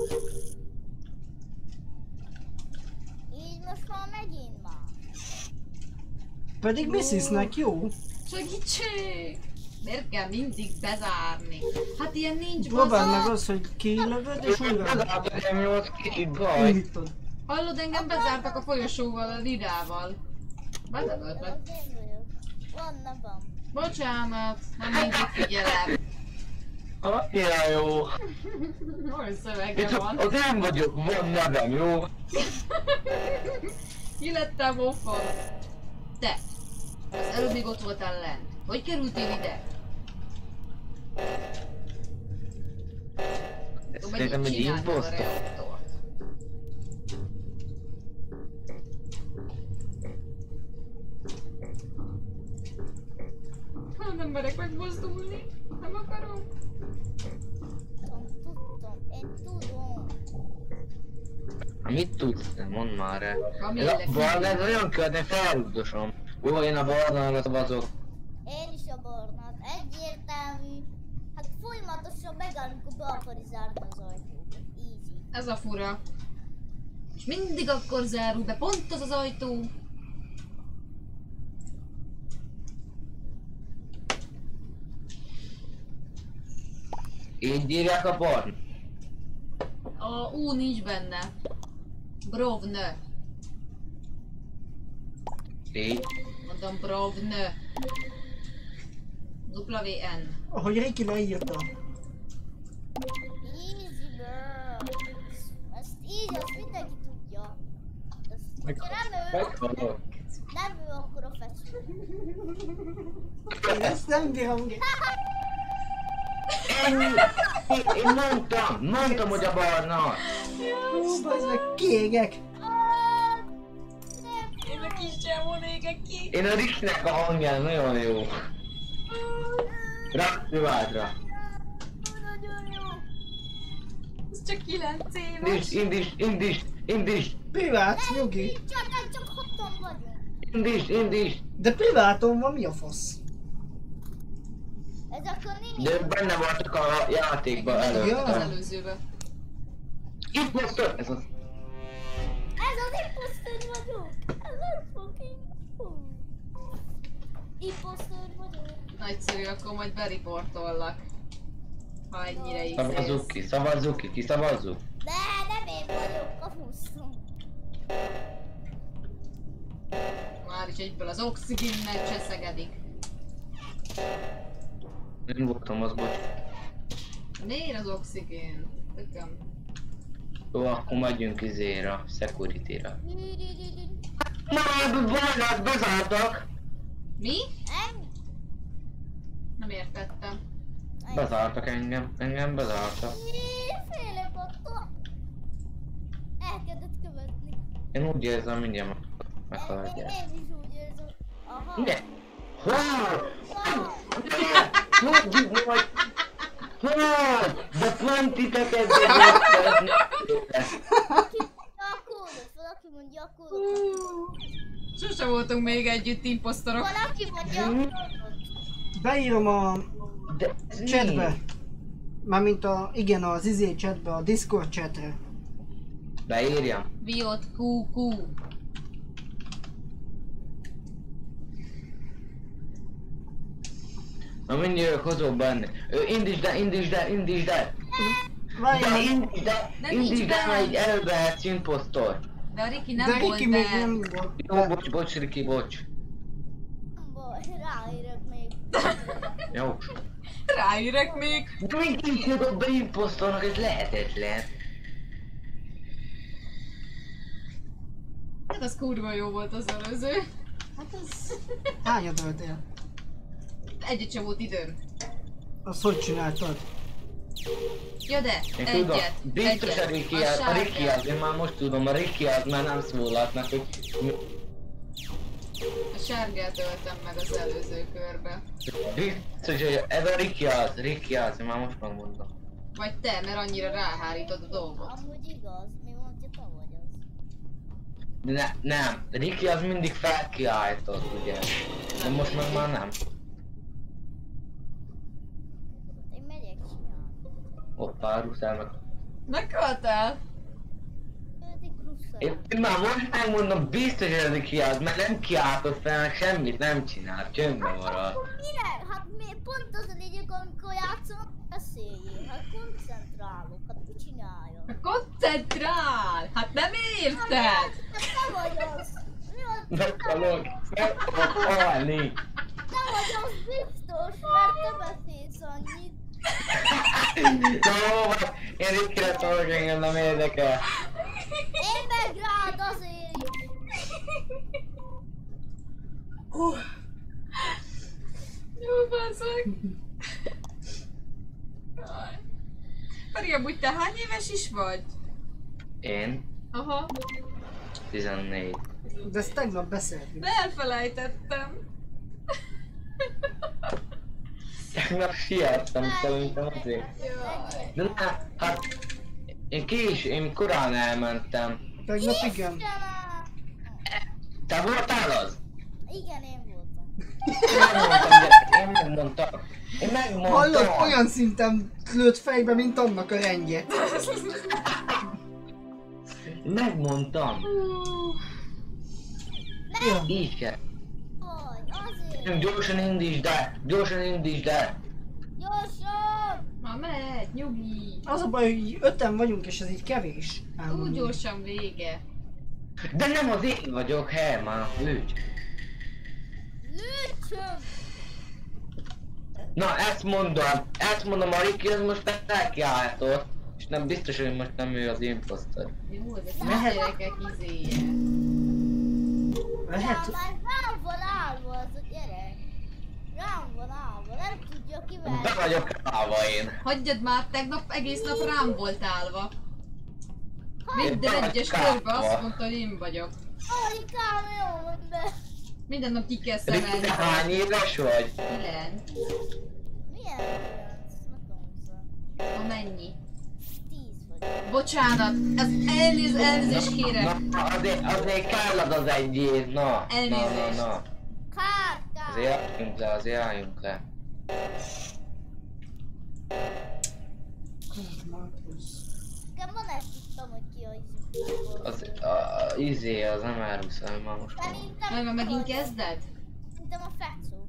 Így most már megint már. Pedig Mrs.-nek jó. Segítség! Miért kell mindig bezárni? Hát ilyen nincs Próbáld baza. meg az, hogy kilövöd és újra Legalább egy 8 kicsit baj. indítod. Hallod, engem bezártak a folyosóval, a lidával. Bedögölt meg. Az én vagyok. Van napom. Bocsánat, nem mindig figyelem. Annyira jó. Olyan szövege Itt van. az én vagyok, van nevem, jó? Ki lettem mofa? Te! Az előbb még ott voltál lent. Hogy kerültél ide? Tudom, hogy Szerintem mit egy csináltad a imposztor. reaktort. Nem merek megmozdulni. Nem akarom. Tudtam, én tudom. Mit tudsz? Mondd már el. Ami Ez a élek. barna, ez olyan költ, én felrugdosom. Jó, én a barnára szavazok. Én is a barnát. Egyértelmű. Hát folyamatosan megáll, amikor be akarja zárni az ajtót. Easy. Ez a fura. És mindig akkor zárul be, pont az az ajtó. Így írják a barn. A U nincs benne. Brovnö. Így. Mondom Brovnö. WN. Ahogy Riki leírta. Easy bro. Ezt így, azt mindenki tudja. Ezt, ha nem ő, Meghalok. nem ő, akkor a fecő. Én ezt nem bírom ki. Én mondtam, hogy a barna. Ó, bazd meg, kiégek. Én a kis csávon égek ki. Én a Ricknek a hangján nagyon jó. Rakd privátra. Nagyon jó. Ez csak 9 éves. Indíts. Privát, nyugi. Csak hatan vagyunk. Indíts. De priváton van, mi a fasz? Ez akkor Nini. De benne voltak a játékban Az előtte. előzőben. Itt most ez az. Ez az imposztőr vagyok. Ez az fucking... Imposztőr vagyok. Nagyszerű, akkor majd beriportollak. Ha ennyire Szavazzuk ki, kiszavazzuk. De nem én vagyok, kapusztom. Már is egyből az oxigénnel cseszegedik. Nem voltam az, bocs. Miért az oxigén? Tököm. Jó, akkor megyünk izére, security-ra. Na, bezártak! Mi? Nem értettem. Bezártak engem bezártak. Félek attól. Elkezdett követni. Én úgy érzem, mindjárt meghaladják. Én is úgy érzem. Aha. De! Tudjuk majd! De pont titeket Valaki mondja a kódot. Sose voltunk még együtt imposztorok. Valaki mondja a kódot. Beírom a De chatbe. Mármint igen, az chatbe, a Discord chatre. beírjam. Viot QQ. Na mindjárt hozom benne. Indítsd el! Várjál, Indítsd el, egy előbehetsz imposztor. De a Riki de nem volt Riki még be. nem volt. Jó, bocs, Riki, bocs. Baj, ráérek még. Jó. Ráírek még. De mindig tudok be imposztornak, ez lehetetlen. Hát az kurva jó volt az előző. Hát az... Hányat öltél? Egyet sem volt időm. Azt hogy csináltad? Ja de, Én tudom, egyet. biztos a Riki az, én már most tudom, a Riki az már nem szólalt meg, hogy... A sárgát öltem meg az előző körbe. Biztos, hogy ez a Riki az, én már most megmondom. Vagy te, mert annyira ráhárítod a dolgot. Amúgy igaz, mi mondja, te vagy az. De nem, Riki az mindig felkiáltott, ugye? De most meg már nem. Én megyek csinálni. Hoppá, Russell meg... Meghaltál? Ötik Russell. Én már most megmondom, biztos, hogy ez Riki az, mert nem kiáltott fel, meg semmit nem csinál, csöndben marad. Mire? Hát pont az a lényeg, amikor játszom, beszéljél. Hát koncentrálok, hát mit csináljon? Koncentrál! Hát nem érted? Te vagy az! Mi az? Meghalok, meg fogok halni. Te vagy az biztos, mert te beszélsz annyit. Jó, én Rikire szólok, engem nem érdekel. Én meg rád azért. Jó, basszak. Pedig amúgy te hány éves is vagy? Én? Aha. 14. De ezt tegnap beszéltünk. De elfelejtettem. Tegnap siettem szerintem azért. De nem, hát... Én korán elmentem. Tegnap igen. Istenem! Te voltál az? Igen, én voltam. Én megmondtam. Hallod, olyan szinten lőtt fejbe, mint annak a rendje. Megmondtam. Ja. Így kell. Vagy, azért. Nem, gyorsan indítsd el. Gyorsan! Ma megy, nyugi. Az a baj, hogy 5-en vagyunk, és ez így kevés. Úgy gyorsan vége. De nem az én vagyok, Herman, lőcs. Lőcsöm! Na, ezt mondom, a Riki az most felkiáltott. És nem biztos, hogy most nem ő az imposztor. Jó, de Mehet. gyerekek izéje. Lehet, Már rám van állva az a gyerek. Rám van állva, nem tudja kivenni. Be vagyok állva én. Hagyjad már, tegnap egész nap rám volt állva. Minden Be vagy egyes kápva. körbe azt mondta, hogy én vagyok. Alikám, jó van be. Minden nap ki kell Riki, szemelni. te hány éves vagy? 9. Milyen olyan? Nem tudom. Ha mennyi? 10 vagy. Bocsánat, ez elnézést kérek. Na, azért kellad az egy év, na. Elnézést. Na. Kár. Azért álljunk le. Nekem van ezt tudtam, hogy ki a Az nem elrúszol, már most mondom. Szerintem... Majd már megint kezded? Szerintem a fecó.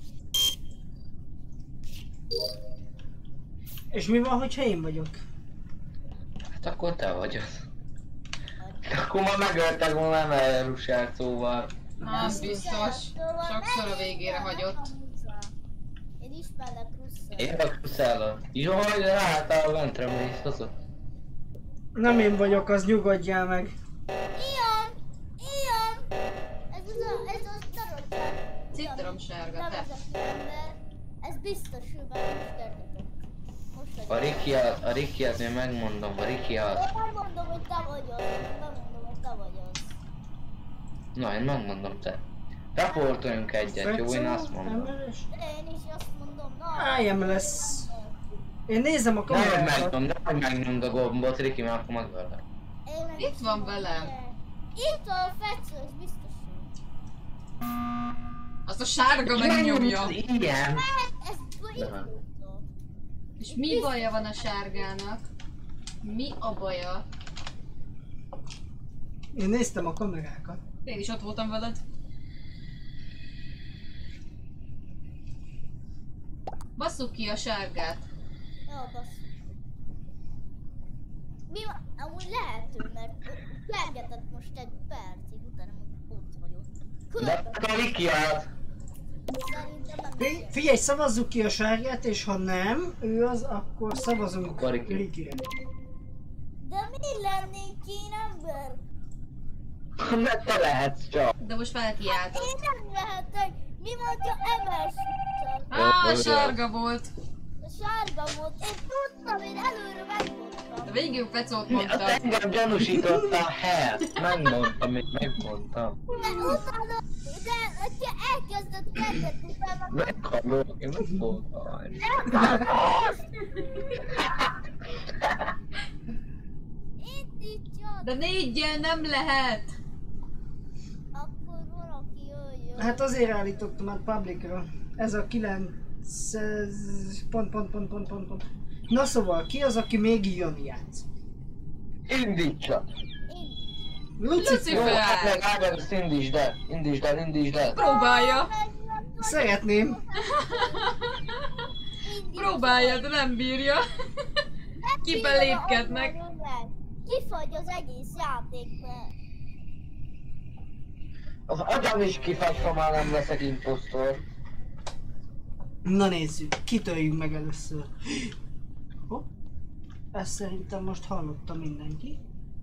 és mi van, hogyha én vagyok? Hát akkor te vagy az. Akkor már megöltek volna, nem elrúsált, szóval. Nem biztos. Sokszor a végére hagyott. Én ismerlek Russzell. Én a Russell. Jaj, ráálltál a ventre, mész, hozod. Nem én vagyok, az nyugodjál meg. Ilyen! Ez az tarottság. Citromsárga, te. Ez biztos, hogy már most kezdődött. Most A Rikiát én megmondom, a Rikiát. Megmondom, hogy te vagy az. Na, én megmondom te. Raportoljunk egyet, jó? Én azt mondom. Emberes? Én is azt mondom, IM lesz. Én nézem a Nem, kamerát. megnyomd a gombot, Riki, mert akkor megöllek. Itt van velem. Itt a fecő, ez biztos. Azt a sárga megnyomja. Igen. Ez Nem. És mi baja van a sárgának? Mi a baja? Én néztem a kamerákat. Én is ott voltam veled. Basszuk ki a sárgát. Jó, basszus. Mi van? Amúgy lehető, mert kergetett most egy percig, utána meg ott vagyok. De a Rikiát. Szerintem nem is. Figyelj, szavazzuk ki a sárgát, és ha nem, ő az, akkor szavazunk Akkor Riki. Rikire. De mi lennék én ember? Mert te lehetsz csak. De most felkiáltott. Én nem lehetek. Mi van, ha ember A sárga volt. A sárga volt. Én tudtam, én előre megmondtam. De végül Pecót Azt mondta. engem gyanúsítottál, megmondtam, De utána, de ha elkezdett kergetni, utána Meghalok, én nem voltam. itt csak. De 4-jel nem lehet. Akkor valaki jöjjön. Hát azért állítottam át publicra. Ez a 9... pont. Na szóval, ki az, aki még jön játsz? Indítsa! Lucifer! Jó, Lucifer! hát meg Ágnes, indítsd el! Próbálja. Szeretném. Próbálja, de nem bírja. Kibelépkednek. Kifagy az egész játékban. Az agyam is kifagy, ha már nem leszek imposztor. Na nézzük, kitöljünk meg először. Hopp. Ezt szerintem most hallotta mindenki.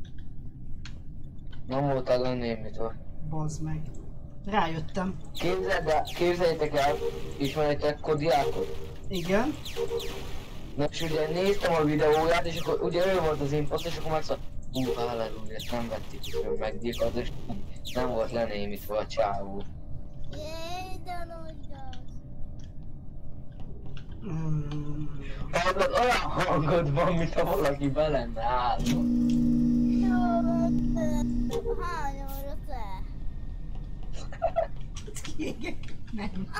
Nem voltál önnémítve. Bazd meg. Rájöttem. Képzeljétek el, ismeritek Kodiákot? Igen. Na és ugye néztem a videóját, és akkor ugye ő volt az imposztor, és akkor megszólalt, halleluja, ezt nem vették föl, meggyilkolt, és nem volt lenémítve a csávó. Jéj, de nagy gáz. Hallod, olyan hangod van, mintha valaki be lenne állva. Hány óra te? Nem.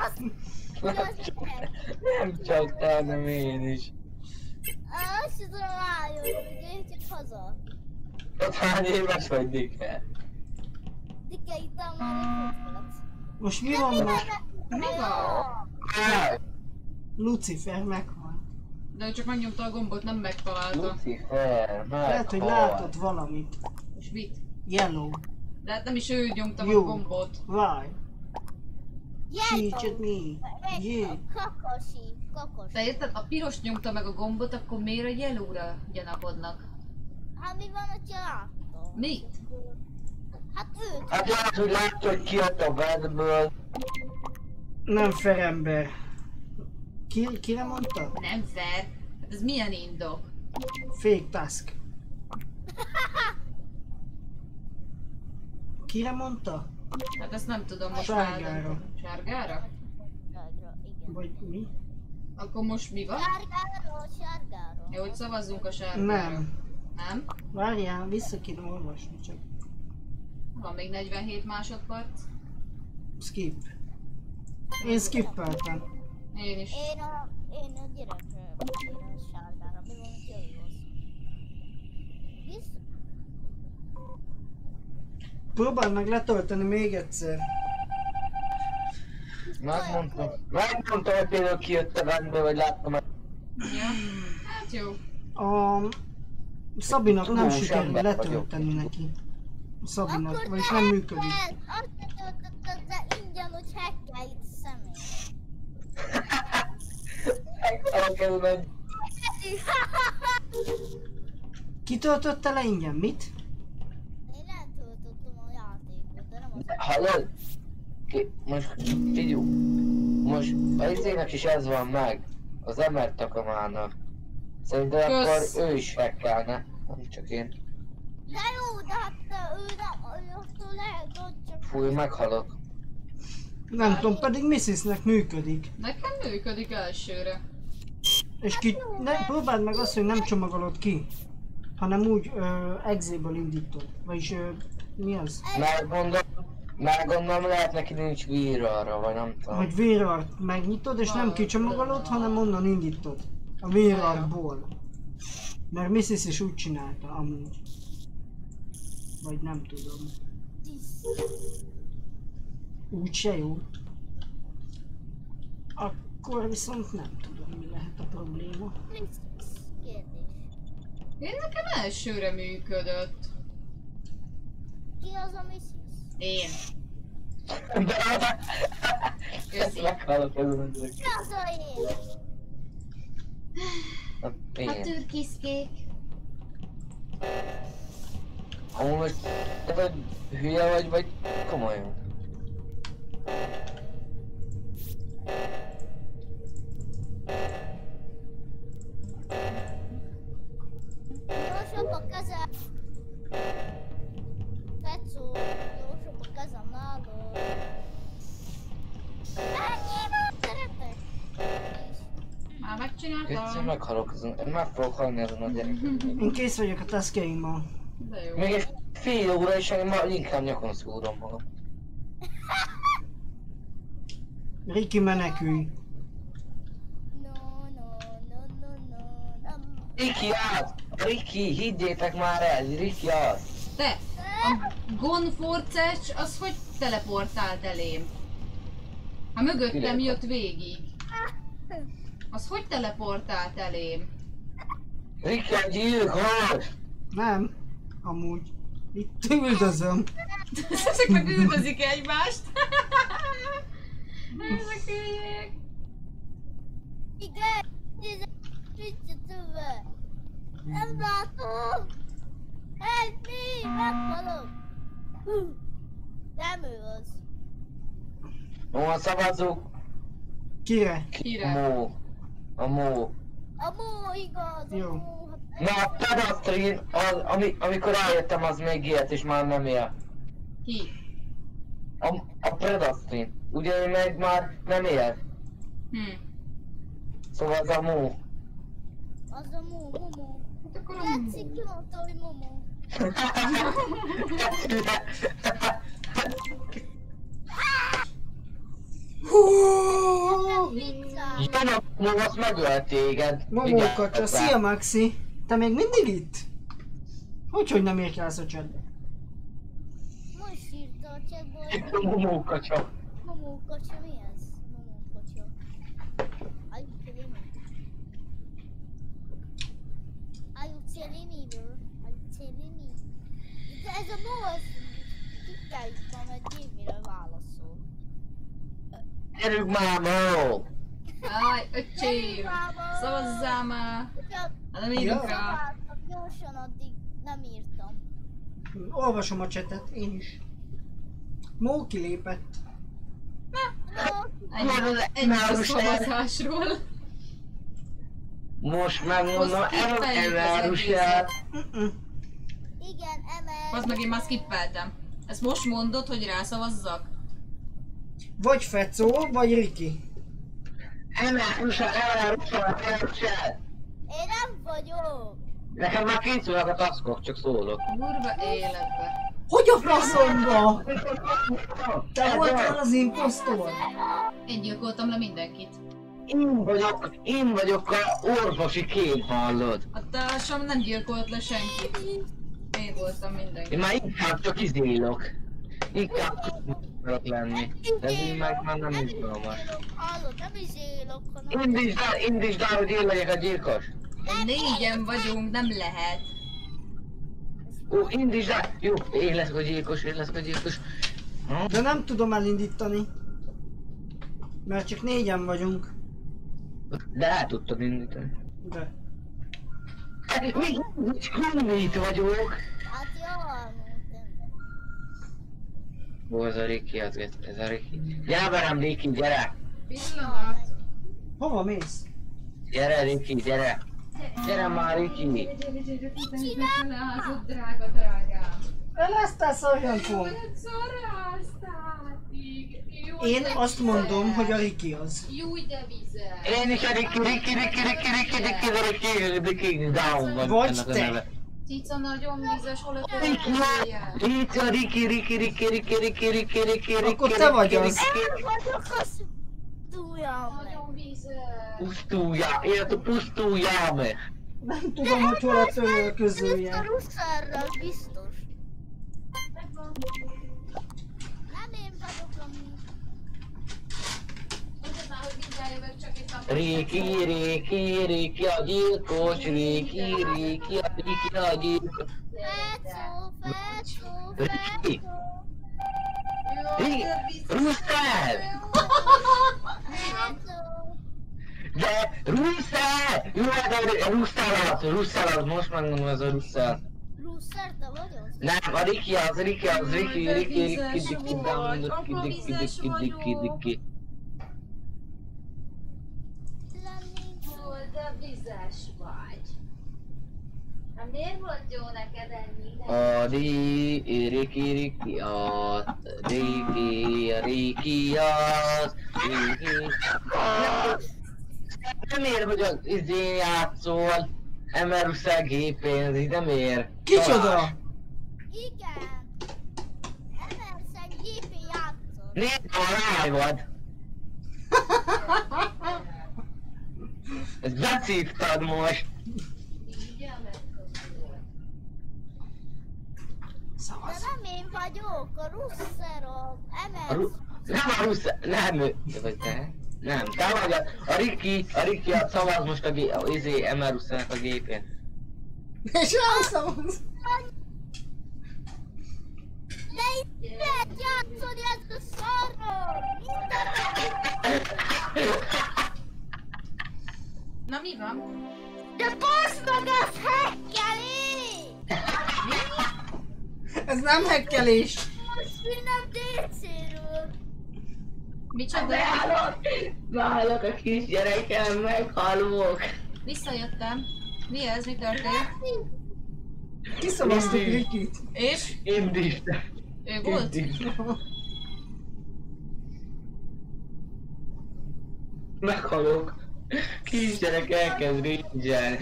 Nem csak te, hanem én is. Azt tudom rájönni, hogy én csak haza. Ott hány éves vagy, Dike? Dike, itt már egy volt. Most mi van most? Mi van? Lucifer meghalt. De ő csak megnyomta a gombot, nem megtalálta. Lucifer, Lehet, hogy meghalt. látott valamit. És mit? Yellow. De hát nem is ő nyomta a Jó. gombot. Why? Jeló! Teach me. Yeah. Kakashi. De érted, a piros nyomta meg a gombot, akkor miért a yellowra gyanakodnak? Hát mi van, hogyha látom? Mit? Hát őt. Hát lehet, hogy látja, hogy kijött a bedből. Nem fair ember. Kire mondta? Nem fair. Hát ez milyen indok? Fake task. Kire mondta? Hát ezt nem tudom most Sárgára. eldönteni. Sárgára? Sárgára, igen. Vagy mi? Akkor most mi van? Sárgára. Jó, hogy szavazzunk a sárgára. Nem. Nem? Várjál, vissza kéne olvasni csak. Van még 47 másodperc. Skip. Én skippeltem. Én is. Én a gyerekre. Én a sárgára. Mi van, hogy jöjjön? Vissza? Próbáld meg letölteni még egyszer. Megmondtam, hogy például kijött a bedből, vagy láttam. Ja. Hát jó. A Szabinak nem Tudós sikerül ember letölteni vagyok. neki. Szabinak, vagyis nem működik. Azt töltötted, de ingyen, hogy hackel itt személy. Megtalálok egy Kitöltötte le ingyen? Mit? Én eltöltöttem a játékot, de nem az... Hallod? Most figyelj. Most a izének is ez van meg. Az Emert Takamának. Szerintem Kösz. akkor ő is hackelne. Nem csak én. De jó, de hát ő nem, ő attól lehet, hogy csak... Fúj, meghalok. Nem tudom, pedig Mrs.-nek működik. Nekem működik elsőre. És próbáld meg azt, hogy nem csomagolod ki, hanem úgy exéből indítod. Vagyis mi az? Már gondolom lehet neki nincs vír arra, vagy nem tudom. Hogy vérart megnyitod, és nem kicsomagolod, hanem onnan indítod. A vérartból. Mert Mrs. is úgy csinálta, amúgy. Vagy nem tudom. Úgy se jó. Akkor viszont nem tudom, mi lehet a probléma. Kérdés. Én nekem elsőre működött. Ki az a Mrs.? Én. Köszi. Meghalok ezen. Ki az a én? A Én. türkiszkék. Amúgy most te vagy hülye vagy komolyan? Gyorsabb a kezem. Tetszó, gyorsabb a kezem nálad. Ennyi van, szeretek. Már Kétszer megcsináltam. meghalok ezen. Meg fogok halni ezen a gyereken. Én kész vagyok a taskjaimmal. De jó. Még egy fél óra és én már inkább nyakon szúrom magam. Riki, menekülj! Riki az! Riki, higgyétek már el, Riki az! Te! A gonforces az hogy teleportált elém? Ha mögöttem jött végig. Az hogy teleportált elém? Riki a gyilkos! Nem, amúgy. Itt üldözöm. Ezek meg üldözik egymást. Ezek hülyék. Igen, visszatőve. Nem látom. Help me, meghalok. Nem ő az. Ó, szavazzuk! Kire? Kire? Mó. A Mó. A mó igaz, a Jó. mó. Na a pedastrin, amikor rájöttem az még ilyet és már nem él. Ki? A pedastrin. Ugye ő meg már nem él. Szóval az a Mó. Az a mó, momó. Hát akkor a Látszik, ki mondta, hogy momó. Viccál. Jön a Mó, azt megölt téged. Momókacsa, szia Maxi! Te még mindig itt? Hogy nem érkelsz a chatbe? Most írta a chatból. Itt a Momókacsa. Momókacsa, mi ez? Momókacsa. Are you kidding me? Are you telling me, bro? Are you telling me? De ez a mó, az kikáljuk ma, mert Jamie-re válaszol. Gyerünk már, Mó! Áj, öcsém! Szavazzál már! Hát nem írjuk rá. Szavaztak gyorsan, addig nem írtam. Olvasom a chatet, én is. Mó kilépett. Ennyi a szavazásról. Most megmondom, Azt skippeljük az elárusját. Igen, emel. Az meg én már skippeltem. Ezt most mondod, hogy rászavazzak? Vagy Fecó, vagy Riki. Elárusját. Én nem vagyok. Nekem már készülnek a taskok, csak szólok. Kurva életbe. Hogy a faszomba? Te voltál az imposztor? Én gyilkoltam le mindenkit. Én vagyok a orvosi kép, hallod? A társam nem gyilkolt le senkit. Én voltam mindenki. Én már inkább csak izélok. Inkább tudok lenni. De én meg már nem izgalmas. Hallod, nem is élok, hanem... Indítsd el, hogy én legyek a gyilkos. Négyen vagyunk, nem lehet. Ó, indítsd el! Jó, én leszek a gyilkos, De nem tudom elindítani. Mert csak 4-en vagyunk. De el tudtad indítani. De. Mi itt vagyok? Hát jól mondtam. Hol az a Riki? Ez a Riki. Gyere velem, Riki, gyere! Pillanat. Hova mész? Gyere, Riki, gyere! Gyere már, Riki! Leházott, drágám. Lesz te szarjankon! Szaráztátig. Én azt mondom, hogy a Riki az. Júj, de vize! Én is a Riki, down van. Vagy ennek a te. neve. Cica nagyon vízes, hol a Itt a Riki. Akkor te vagy az. Én vagyok a sztújam. Nagyon vízes. Pusztulja, élet a pusztulja meg. Nem tudom, hogy hol a Ezt a közölje. russzárral biztos. Nem én vagyok a mi. Tudod már, hogy mindjárt jövök, csak itt van. Riki a gyilkos, Riki a gyilkos. Fecó. Riki, Russzál! De Russzál! Jó, de Russzál az, most megmondom, ez a Russzál. Russzár, te vagy az? Nem, a Riki, Riki, Diki. Hol, de vízes vagy. Hát miért volt jó neked ennyi? A Riki, az, Nem ér, hogy az izén játszol, Emeruszel gépénzi, de miért? Kicsoda? Igen. Emerson gépi játszol. Nézd a live-od! Ezt becívtad most! De nem én vagyok, a Russzerom. Emerson. Nem a Rusz... Nem ő... Vagy te? Nem, te vagy a Riki a szavaz most a Emeruszelnek a gépén. És elszavaz. De itt lehet játszani ezt a szarról! Na mi van? De baszd meg, az hekkeli! Ez nem hekkelés. Most nem DC-ről. Micsoda? Válok a kisgyerekem, meghalok! Visszajöttem. Mi ez? Mi történt? Kiszavaztuk Rikit. És? Indítsd! Ő volt? Meghalok! Kisgyerek elkezd ringelni.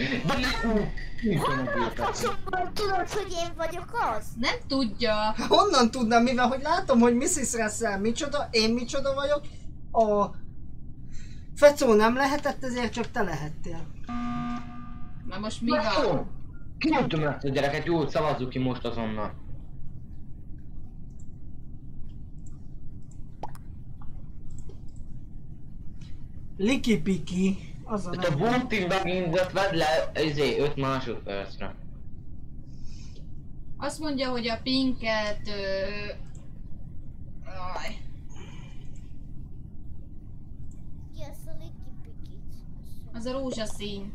Faszomban tudod, hogy én vagyok az? Nem tudja. Honnan tudnám, mivel hogy látom, hogy Mrs. Russell micsoda, én micsoda vagyok, a Fecó nem lehetett, ezért csak te lehettél. Na most mi van? Kinyomtam ezt a gyereket, jó, szavazzuk ki most azonnal. Liki-piki, az a Itt a nem. Bunting Bagginset vedd le 5 másodpercre. Azt mondja, hogy a pinket... Aj. Ki az a Liki-Pikit? Az a rózsaszín.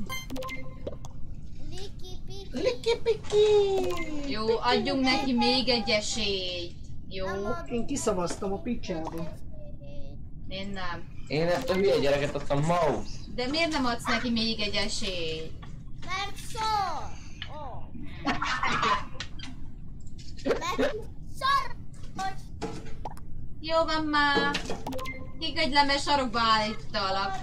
Liki-Piki. Liki-piki! Jó, adjunk neki még egy esélyt. Jó? Én kiszavaztam a picsába. Én nem. Én ezt a hülye gyereket, azt a mouse. De miért nem adsz neki még egy esélyt? Mert szar! Ó. Mert szar! Hogy Jó van már. Kigagylem, sarokba állítalak.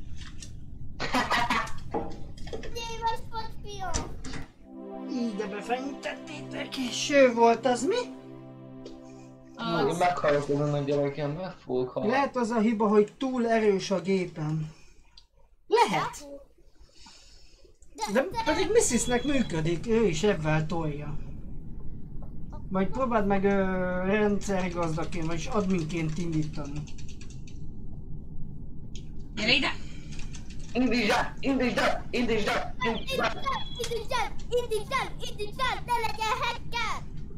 éves vagy, fiam? Így, de befenyítettétek, és ő volt az mi? Én meghalok azon a gyerekem, meg fogok halni. Lehet az a hiba, hogy túl erős a gépen. Lehet. De pedig Mrs.-nek működik, ő is ebben tolja. Majd próbáld meg rendszergazdaként, vagyis adminként indítani. Gyere ide! Indítsd el! Indítsd el! Indítsd el! Indítsd el, ne legyen hacker!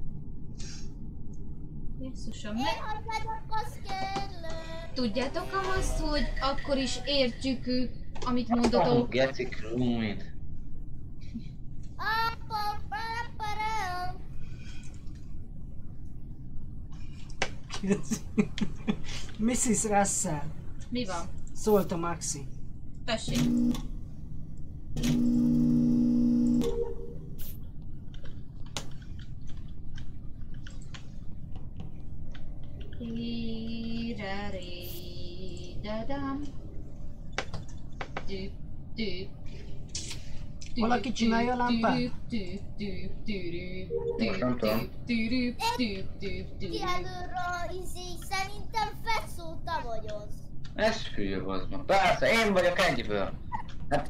Jézusom, Én ne... hogy vagyok, azt kérlek. Tudjátok azt, hogy akkor is értjük, amit mondatok? Geci krumit. Mrs. Russell. Mi van? Szólt a Maxi. Tessék. Dadam. Düp, düp. Valaki csinálja a lámpát? Most nem tudom. Ki előre szerintem Fecó, te vagy az. Ez hülye az ma. Persze, én vagyok egyből. Hát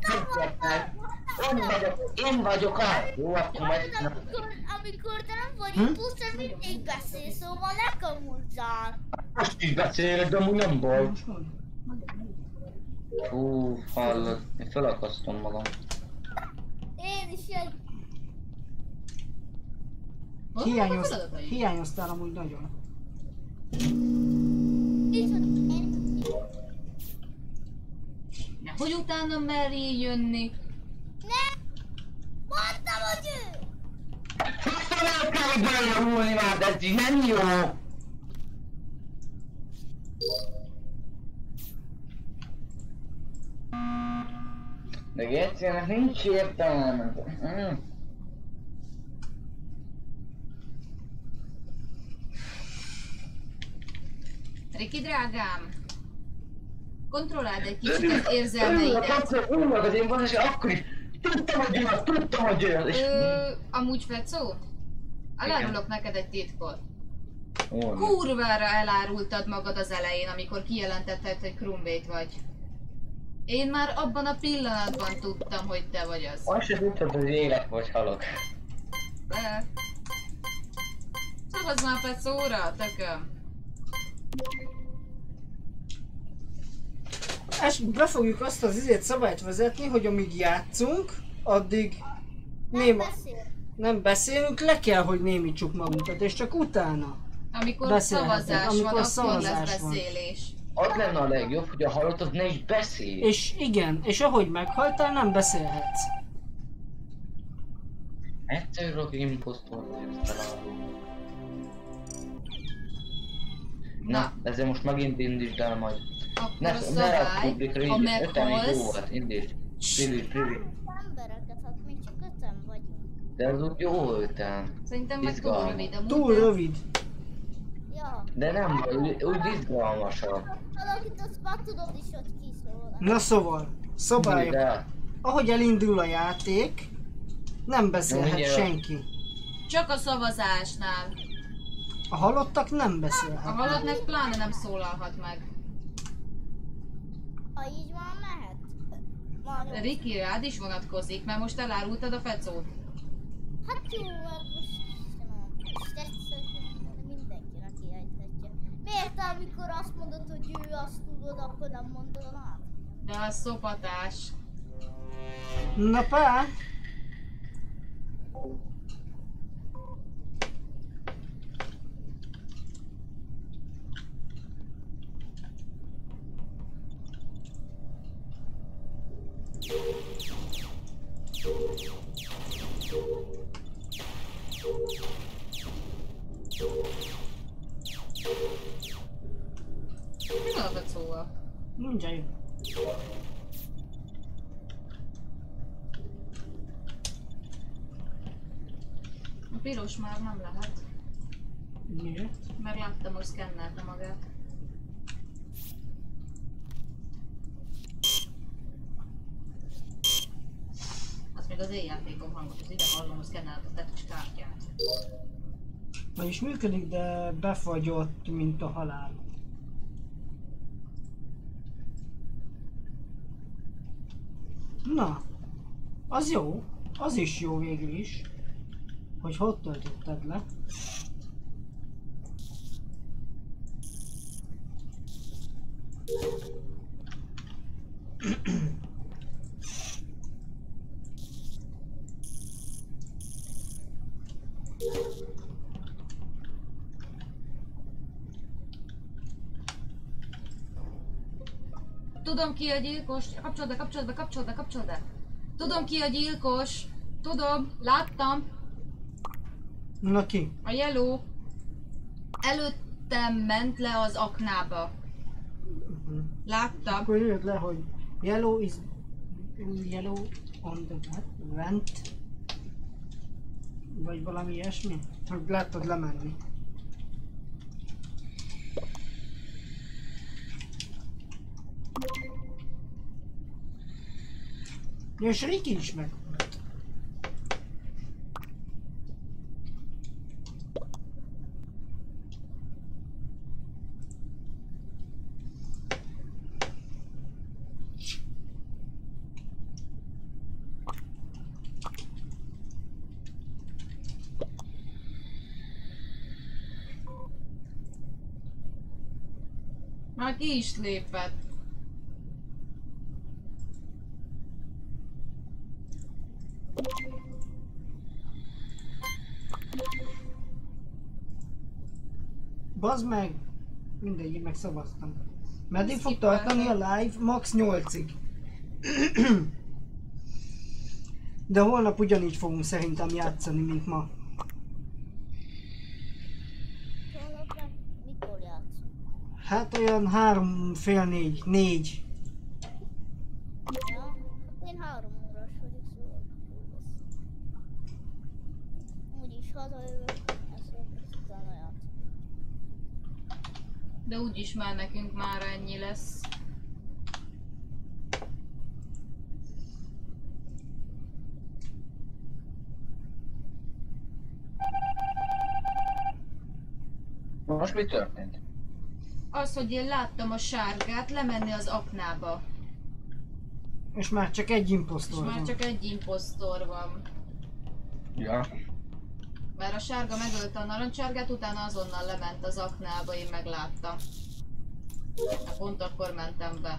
én vagyok az. Jó, akkor majd... Amikor te nem vagy itt, plusz te mindig beszélsz, szóval ne kamuzzál. Most is beszélek, de amúgy nem baj. Most mondj. Hú, hallod, én felakasztom magam. Én is egy... Hiányoztál amúgy nagyon. Hogy utána merj jönni? Ne! Mondtam, hogy ő! Sokszor el kell belenyomulni már, de ez így nem jó! De Gecinek nincs értelme. Riki drágám! Kontrolláld egy kicsit az érzelmeidet. Az én van, és akkor is tudtam, hogy jön, Amúgy Fecó? Elárulok Igen. neked egy titkot. Ó, Kurvára elárultad magad az elején, amikor kijelentetted, hogy Krumbét vagy. Én már abban a pillanatban tudtam, hogy te vagy az. azt se tudtad, hogy élet vagy halok. De... Szavazz már Fecóra, tököm. És be fogjuk azt az szabályt vezetni, hogy amíg játszunk, addig Nem beszél. nem beszélünk, le kell, hogy némítsuk magunkat, és csak utána. Amikor Beszélhetünk, szavazás amikor van, akkor szavazás lesz van. beszélés. Az lenne a legjobb, hogy a halott az ne is beszél. És igen, és ahogy meghaltál, nem beszélhetsz. Egyszer a imposztor Na, ezzel most megint indítsd el majd. Akkor Ne a rád szabály, publikra, ha így 5-en így jó meghalsz, volt, indítsd. Privi. Embereket, hát még csak 5-en vagyunk. De az úgy jó 5-en. szerintem meg túl Izgalmas. rövid amúgy. Túl rövid. Ja. De nem, úgy izgalmasabb. Valakit azt már tudod is, hogy ki szól. Na szóval, szabályok. De Ahogy elindul a játék, nem beszélhet mindjárt. senki. Csak a szavazásnál. A halottak nem A beszélhetnek. halottnak pláne nem szólalhat meg. Ha így van, mehet. Már Riki, rád is vonatkozik, mert most elárultad a Fecót. hát jó, hát most tetszett, mindenkinek kiejtetje. Miért amikor azt mondod, hogy ő azt tudod, akkor nem mondod át? De az szopatás. Na pá, Mi van a Fecóval? mindjárt jön. A piros már nem lehet, Miért? mert láttam, hogy szkennelte magát. Az még az éjjátékom hangot, az ide hallom, hogy szkennelte a kis kártyát. Vagyis működik, de befagyott, mint a halál. Na, az jó. Az is jó végül is. Hogy hogy töltötted le. Tudom ki a gyilkos, kapcsolod be. Tudom ki a gyilkos, tudom, láttam, Na ki? a Yellow. előttem ment le az aknába. Láttam. Akkor írd le, hogy yellow on the vent. Vagy valami ilyesmi? Hogy láttad lemenni. És Riki is meg. Már ki is lépett. Bazd meg! Mindegy, megszavaztam. Meddig fog tartani a live? Max 8-ig. De holnap ugyanígy fogunk szerintem játszani, mint ma. Holnap meg mikor játszunk? Hát olyan 3, fél 4, 4. Ja, én 3 órás vagyok, szóval lesz. Úgyis hazajövök, ezért utána játszunk. De úgyis már nekünk már ennyi lesz. Most mi történt? Az, hogy én láttam a sárgát lemenni az aknába. És már csak egy És imposztor már van. csak egy imposztor van. Ja. Mert a sárga megölte a narancsárgát, utána azonnal lement az aknába, én megláttam. Pont akkor mentem be.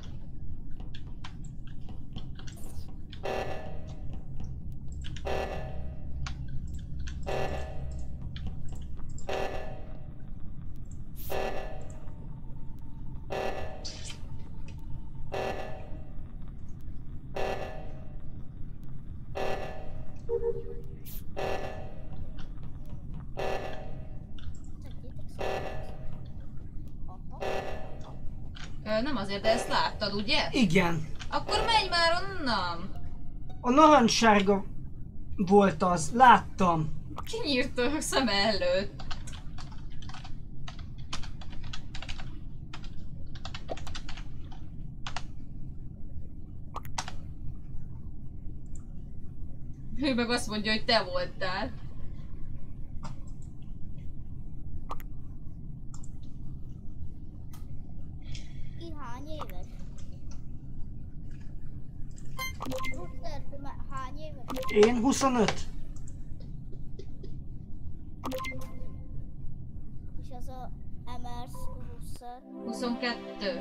Nem azért, de ezt láttad, ugye? Igen. Akkor menj már onnan! A narancssárga volt az, láttam. Kinyírta a szem előtt. Ő meg azt mondja, hogy te voltál. Ki hány éves? Rutter, te már hány éves? Én 25. És az a Emers Russer. 22.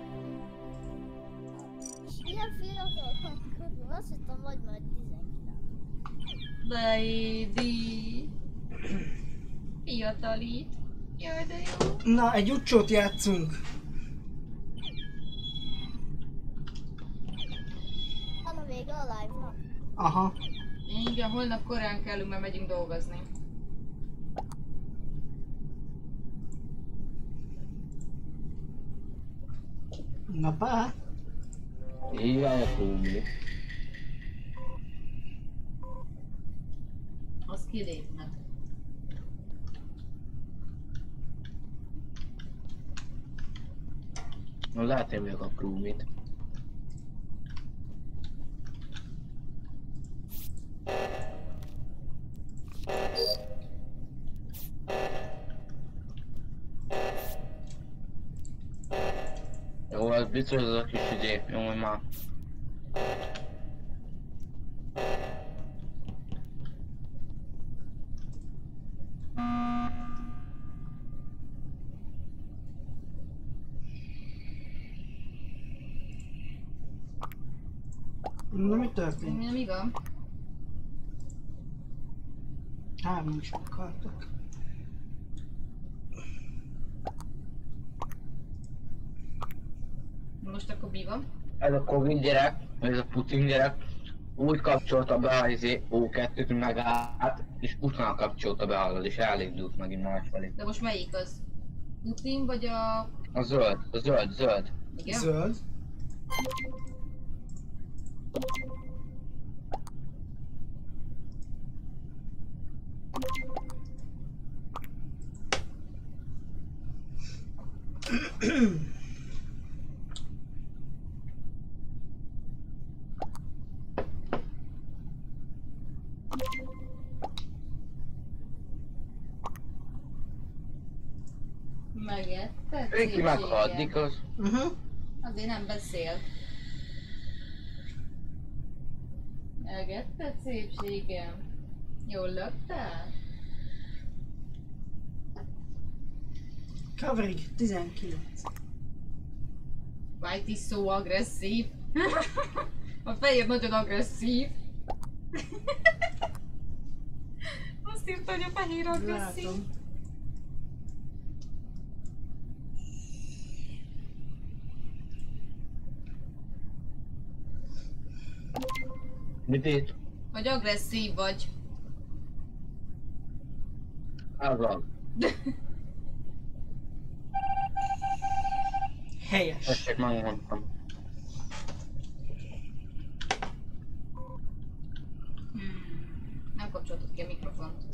És ilyen fiatal van körül, azt hittem vagy majd 19. Lady. Fiatalít. Jaj, de jó. Na, egy utcsót játszunk. Van a vége a live-nak. Aha. Igen, holnap korán kellünk, mert megyünk dolgozni. Na pá. Igen, a Krumi. Az kilépnek. Na lehet én vagyok a Krumit. Jó, az biztos az a kis ügyé. Jó, hogy már. Na, mi történt? Mi van? 3 is meghaltak. Most akkor mi van? Ez a Covid gyerek, ez a Putin gyerek úgy kapcsolta be a O2-t megállt, és utána kapcsolta be hallod, és elindult megint másfelé. De most melyik az? Putin vagy a... A zöld. Igen? Zöld. Megetted? Ki meghallik az. Azért nem beszél. Megetted szépségem? Jól laktál? Kavrig 19. White is so agresszív. A fejed nagyon agresszív. Azt írta, hogy a fehér agresszív. Látom. Mit írt? Vagy agresszív vagy. Az van. Helyes. Ezt csak megmondtam. Nem kapcsoltad ki a mikrofont.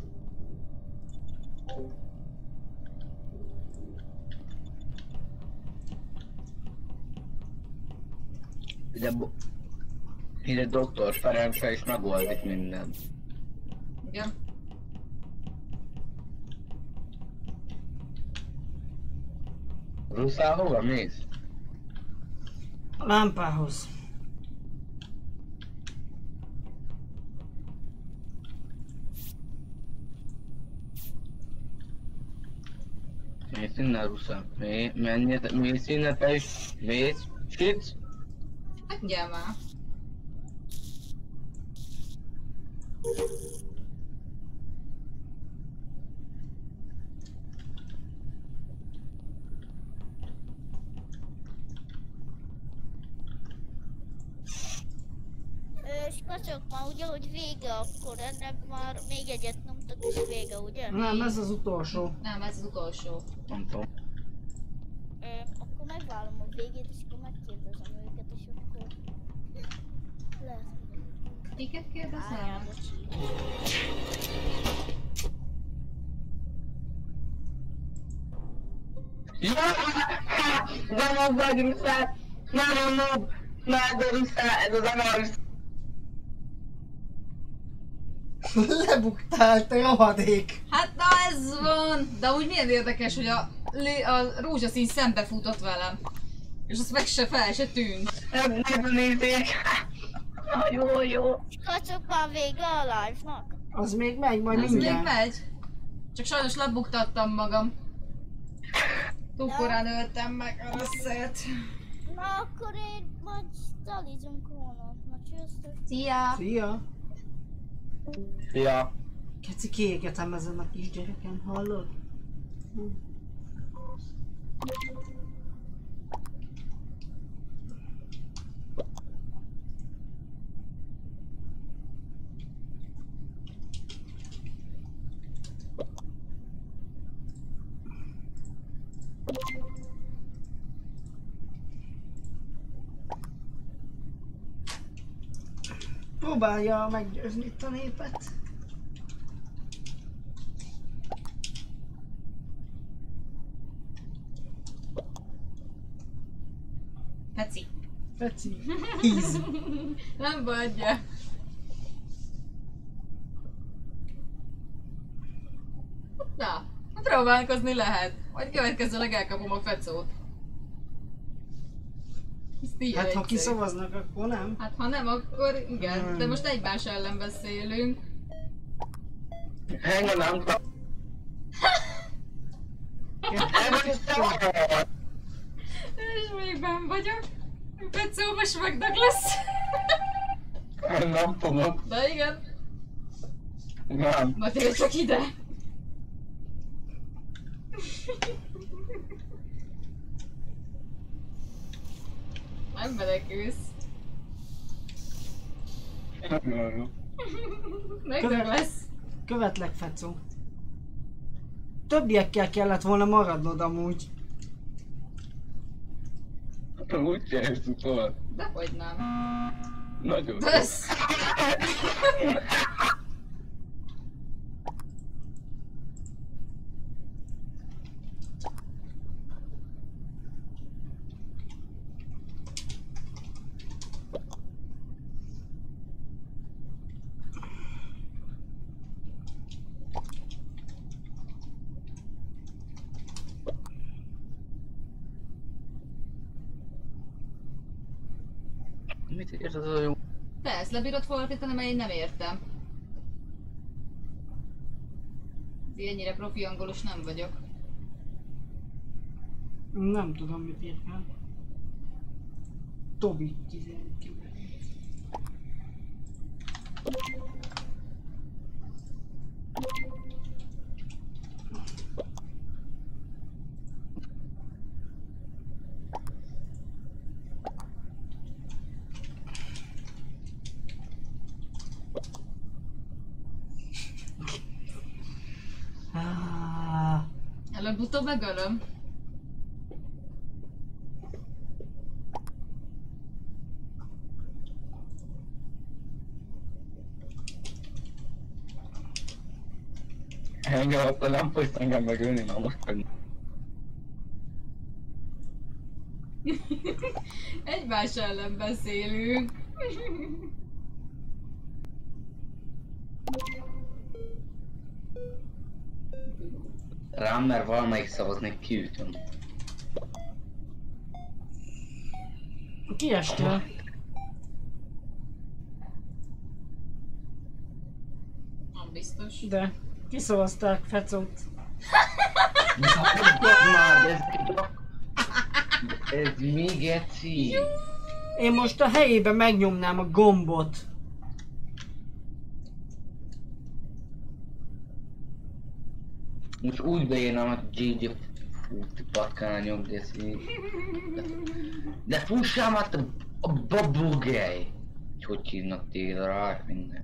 Ide Dr. Ferencre is megoldik mindent. Igen? Ruszál, hova mész? A lámpához. Mész innen, Ruszál. Mész innen, te is. Mész. Sic. Hagyjál már. Skacok már ugye, hogy vége akkor, ennek már még egyet nyomtak és vége, ugye? Nem, ez az utolsó. Nem, ez az utolsó. Nem tudom. Akkor megvárom a végét, és akkor megkérdezem őket, és akkor... Lehet. Kiket kérdezel? Álljál, bocs. Nem vagy Ruszál! Nem! Már a Ruszál, ez az Amaris! Lebuktál, te rohadék! Hát na ez van! De úgy milyen érdekes, hogy a rózsaszín szembe futott velem. És azt meg se fel se tűnt. Nem nézzék! Jó. Skacok már vége a live-nak? Az még megy, majd Ez még mindjárt. megy. Csak sajnos lebuktattam magam. Túl korán öltem meg a összet. Na akkor én majd talizunk holnap. Na csőztök. Szia! Szia! Ja. Keci, kiégetem ezen a kisgyereken, hallod? Próbálja meggyőzni itt a népet. Feci. Feci. Híz. Nem bajja. Na, próbálkozni lehet. Majd következőleg elkapom a fecót. Ezt így Hát ha egyszerű. kiszavaznak, akkor nem. Hát ha nem, akkor igen. Nem. De most egymás ellen beszélünk. Engem nem tudom. És még benn vagyok. Fecó most megnak lesz. Nem tudom. De igen. Nem. Matilda, csak ide. Nem menekülsz. Megnak lesz. Követlek, Fecó. többiekkel kellett volna maradnod amúgy. Úgy csinálsz tovább. Dehogy nem. Nagyon. Bösz! Mit ért az a jó? Persze, lebírod fordítani, mert én nem értem. Ennyire profi angolos nem vagyok. Nem tudom mit írt fel. Tobi 19. Előbb-utóbb megölöm. Engem azt nem fogsz engem megölni, na most meg. Egymás ellen beszélünk. Rám, mert valamelyik szavaznék kiütöm. Kiestél. Nem biztos. De kiszavazták Fecót. Már, ez mi geci? Én most a helyébe megnyomnám a gombot. Most úgy beírnám, hogy GG fúti patkányok, geci. De fussál már a babugej! Hogy hívnak téged rá, minden.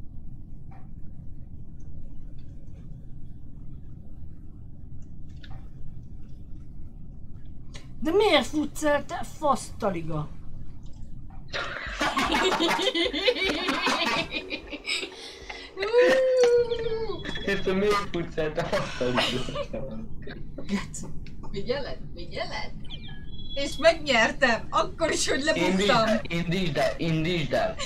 De miért futsz el, te fasztaliga? Érted, miért futsz el, te fasztaliga? Geci. Figyeled, figyeled? És megnyertem, akkor is, hogy lebuktam. Indítsd el!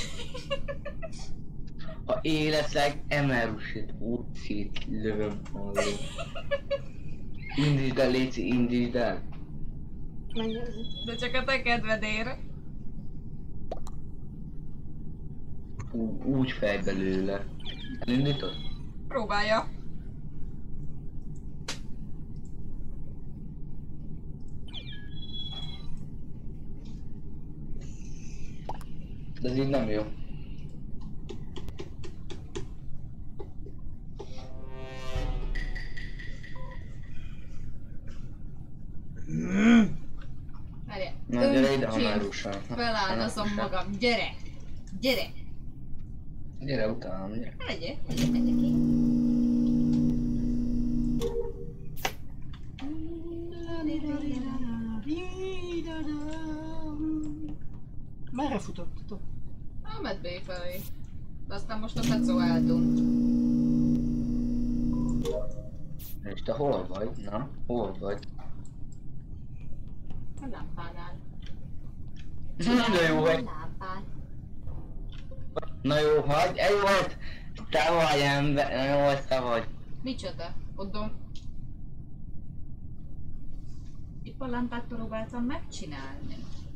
Ha éleszek, emelrusit úgy szétlövöm való. Indítsd el, Léci, indítsd el! De csak a te kedvedére. Úgy fej belőle. Elindítod? Próbálja. De ez így nem jó. Várjál. Na gyere ide, ha Öntjén már russal. feláldozom magam. Gyere! Gyere! Gyere utánam, gyere. Legyél, legyél ki. Merre futottatok? A medbé felé. De aztán most a Fecó eltűnt. És te hol vagy? Na, hol vagy? A lámpánál. Na jó vagy. Lámpán. Na jó, hagyj, egy volt! Te vagy ember, na jó, hogy te vagy. Micsoda? Odom. Épp a lámpát próbáltam megcsinálni.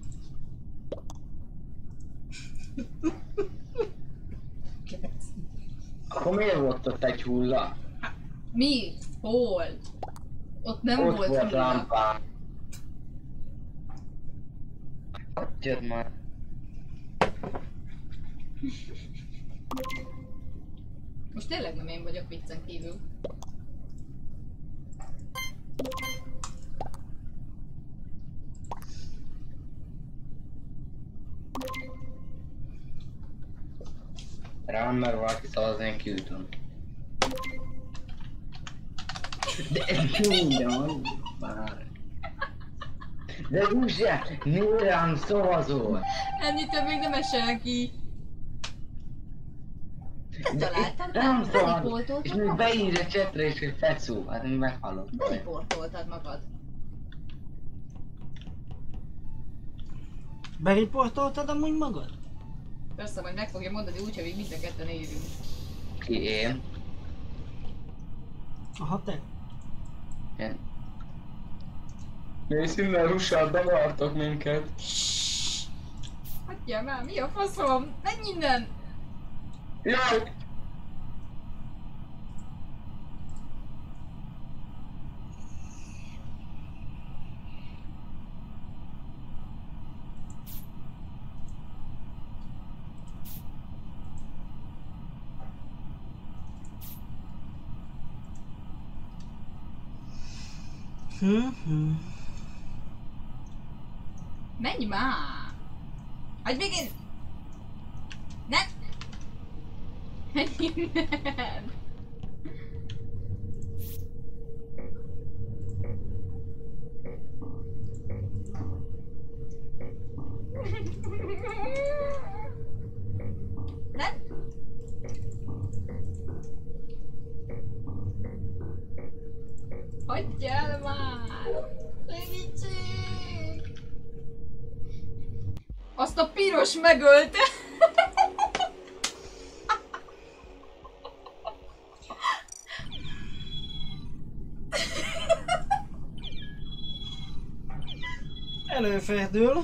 Akkor miért volt ott egy hulla? Mi? Hol? Ott nem Ott volt volt hulla. lámpám. Hagyjad már. Most tényleg nem én vagyok viccen kívül. Rám, mert valaki szavazni, én kiütöm. De minden már. De Zsuzse, miért rám szavazol? Ennyi több még nem esel ki. Te találtad, Nem szavaz. beriportoltad És még magad. beírja a chatre is, hogy fecó. Hát mi meghallottam. Beriportoltad magad. Beriportoltad amúgy magad? Persze, majd meg fogja mondani úgy, hogy még mind a ketten élünk. Ki én? Aha, te. Én. Mész innen, Russal, bevartok minket. Hagyjál már, mi a faszom? Menj innen! Jaj! Menj már! Hagyj még én! Nem! Menj innen! Nem! Hagyjál már! Segítség! Azt a piros megölte! Előfordul.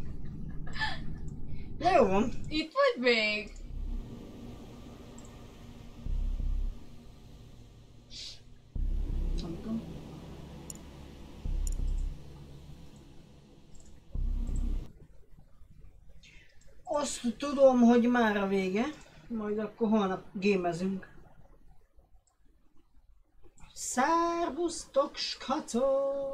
Jó van. Itt vagy még? Nem tudom. Azt tudom, hogy már a vége, majd akkor holnap gémezünk. Szervusztok, skacok!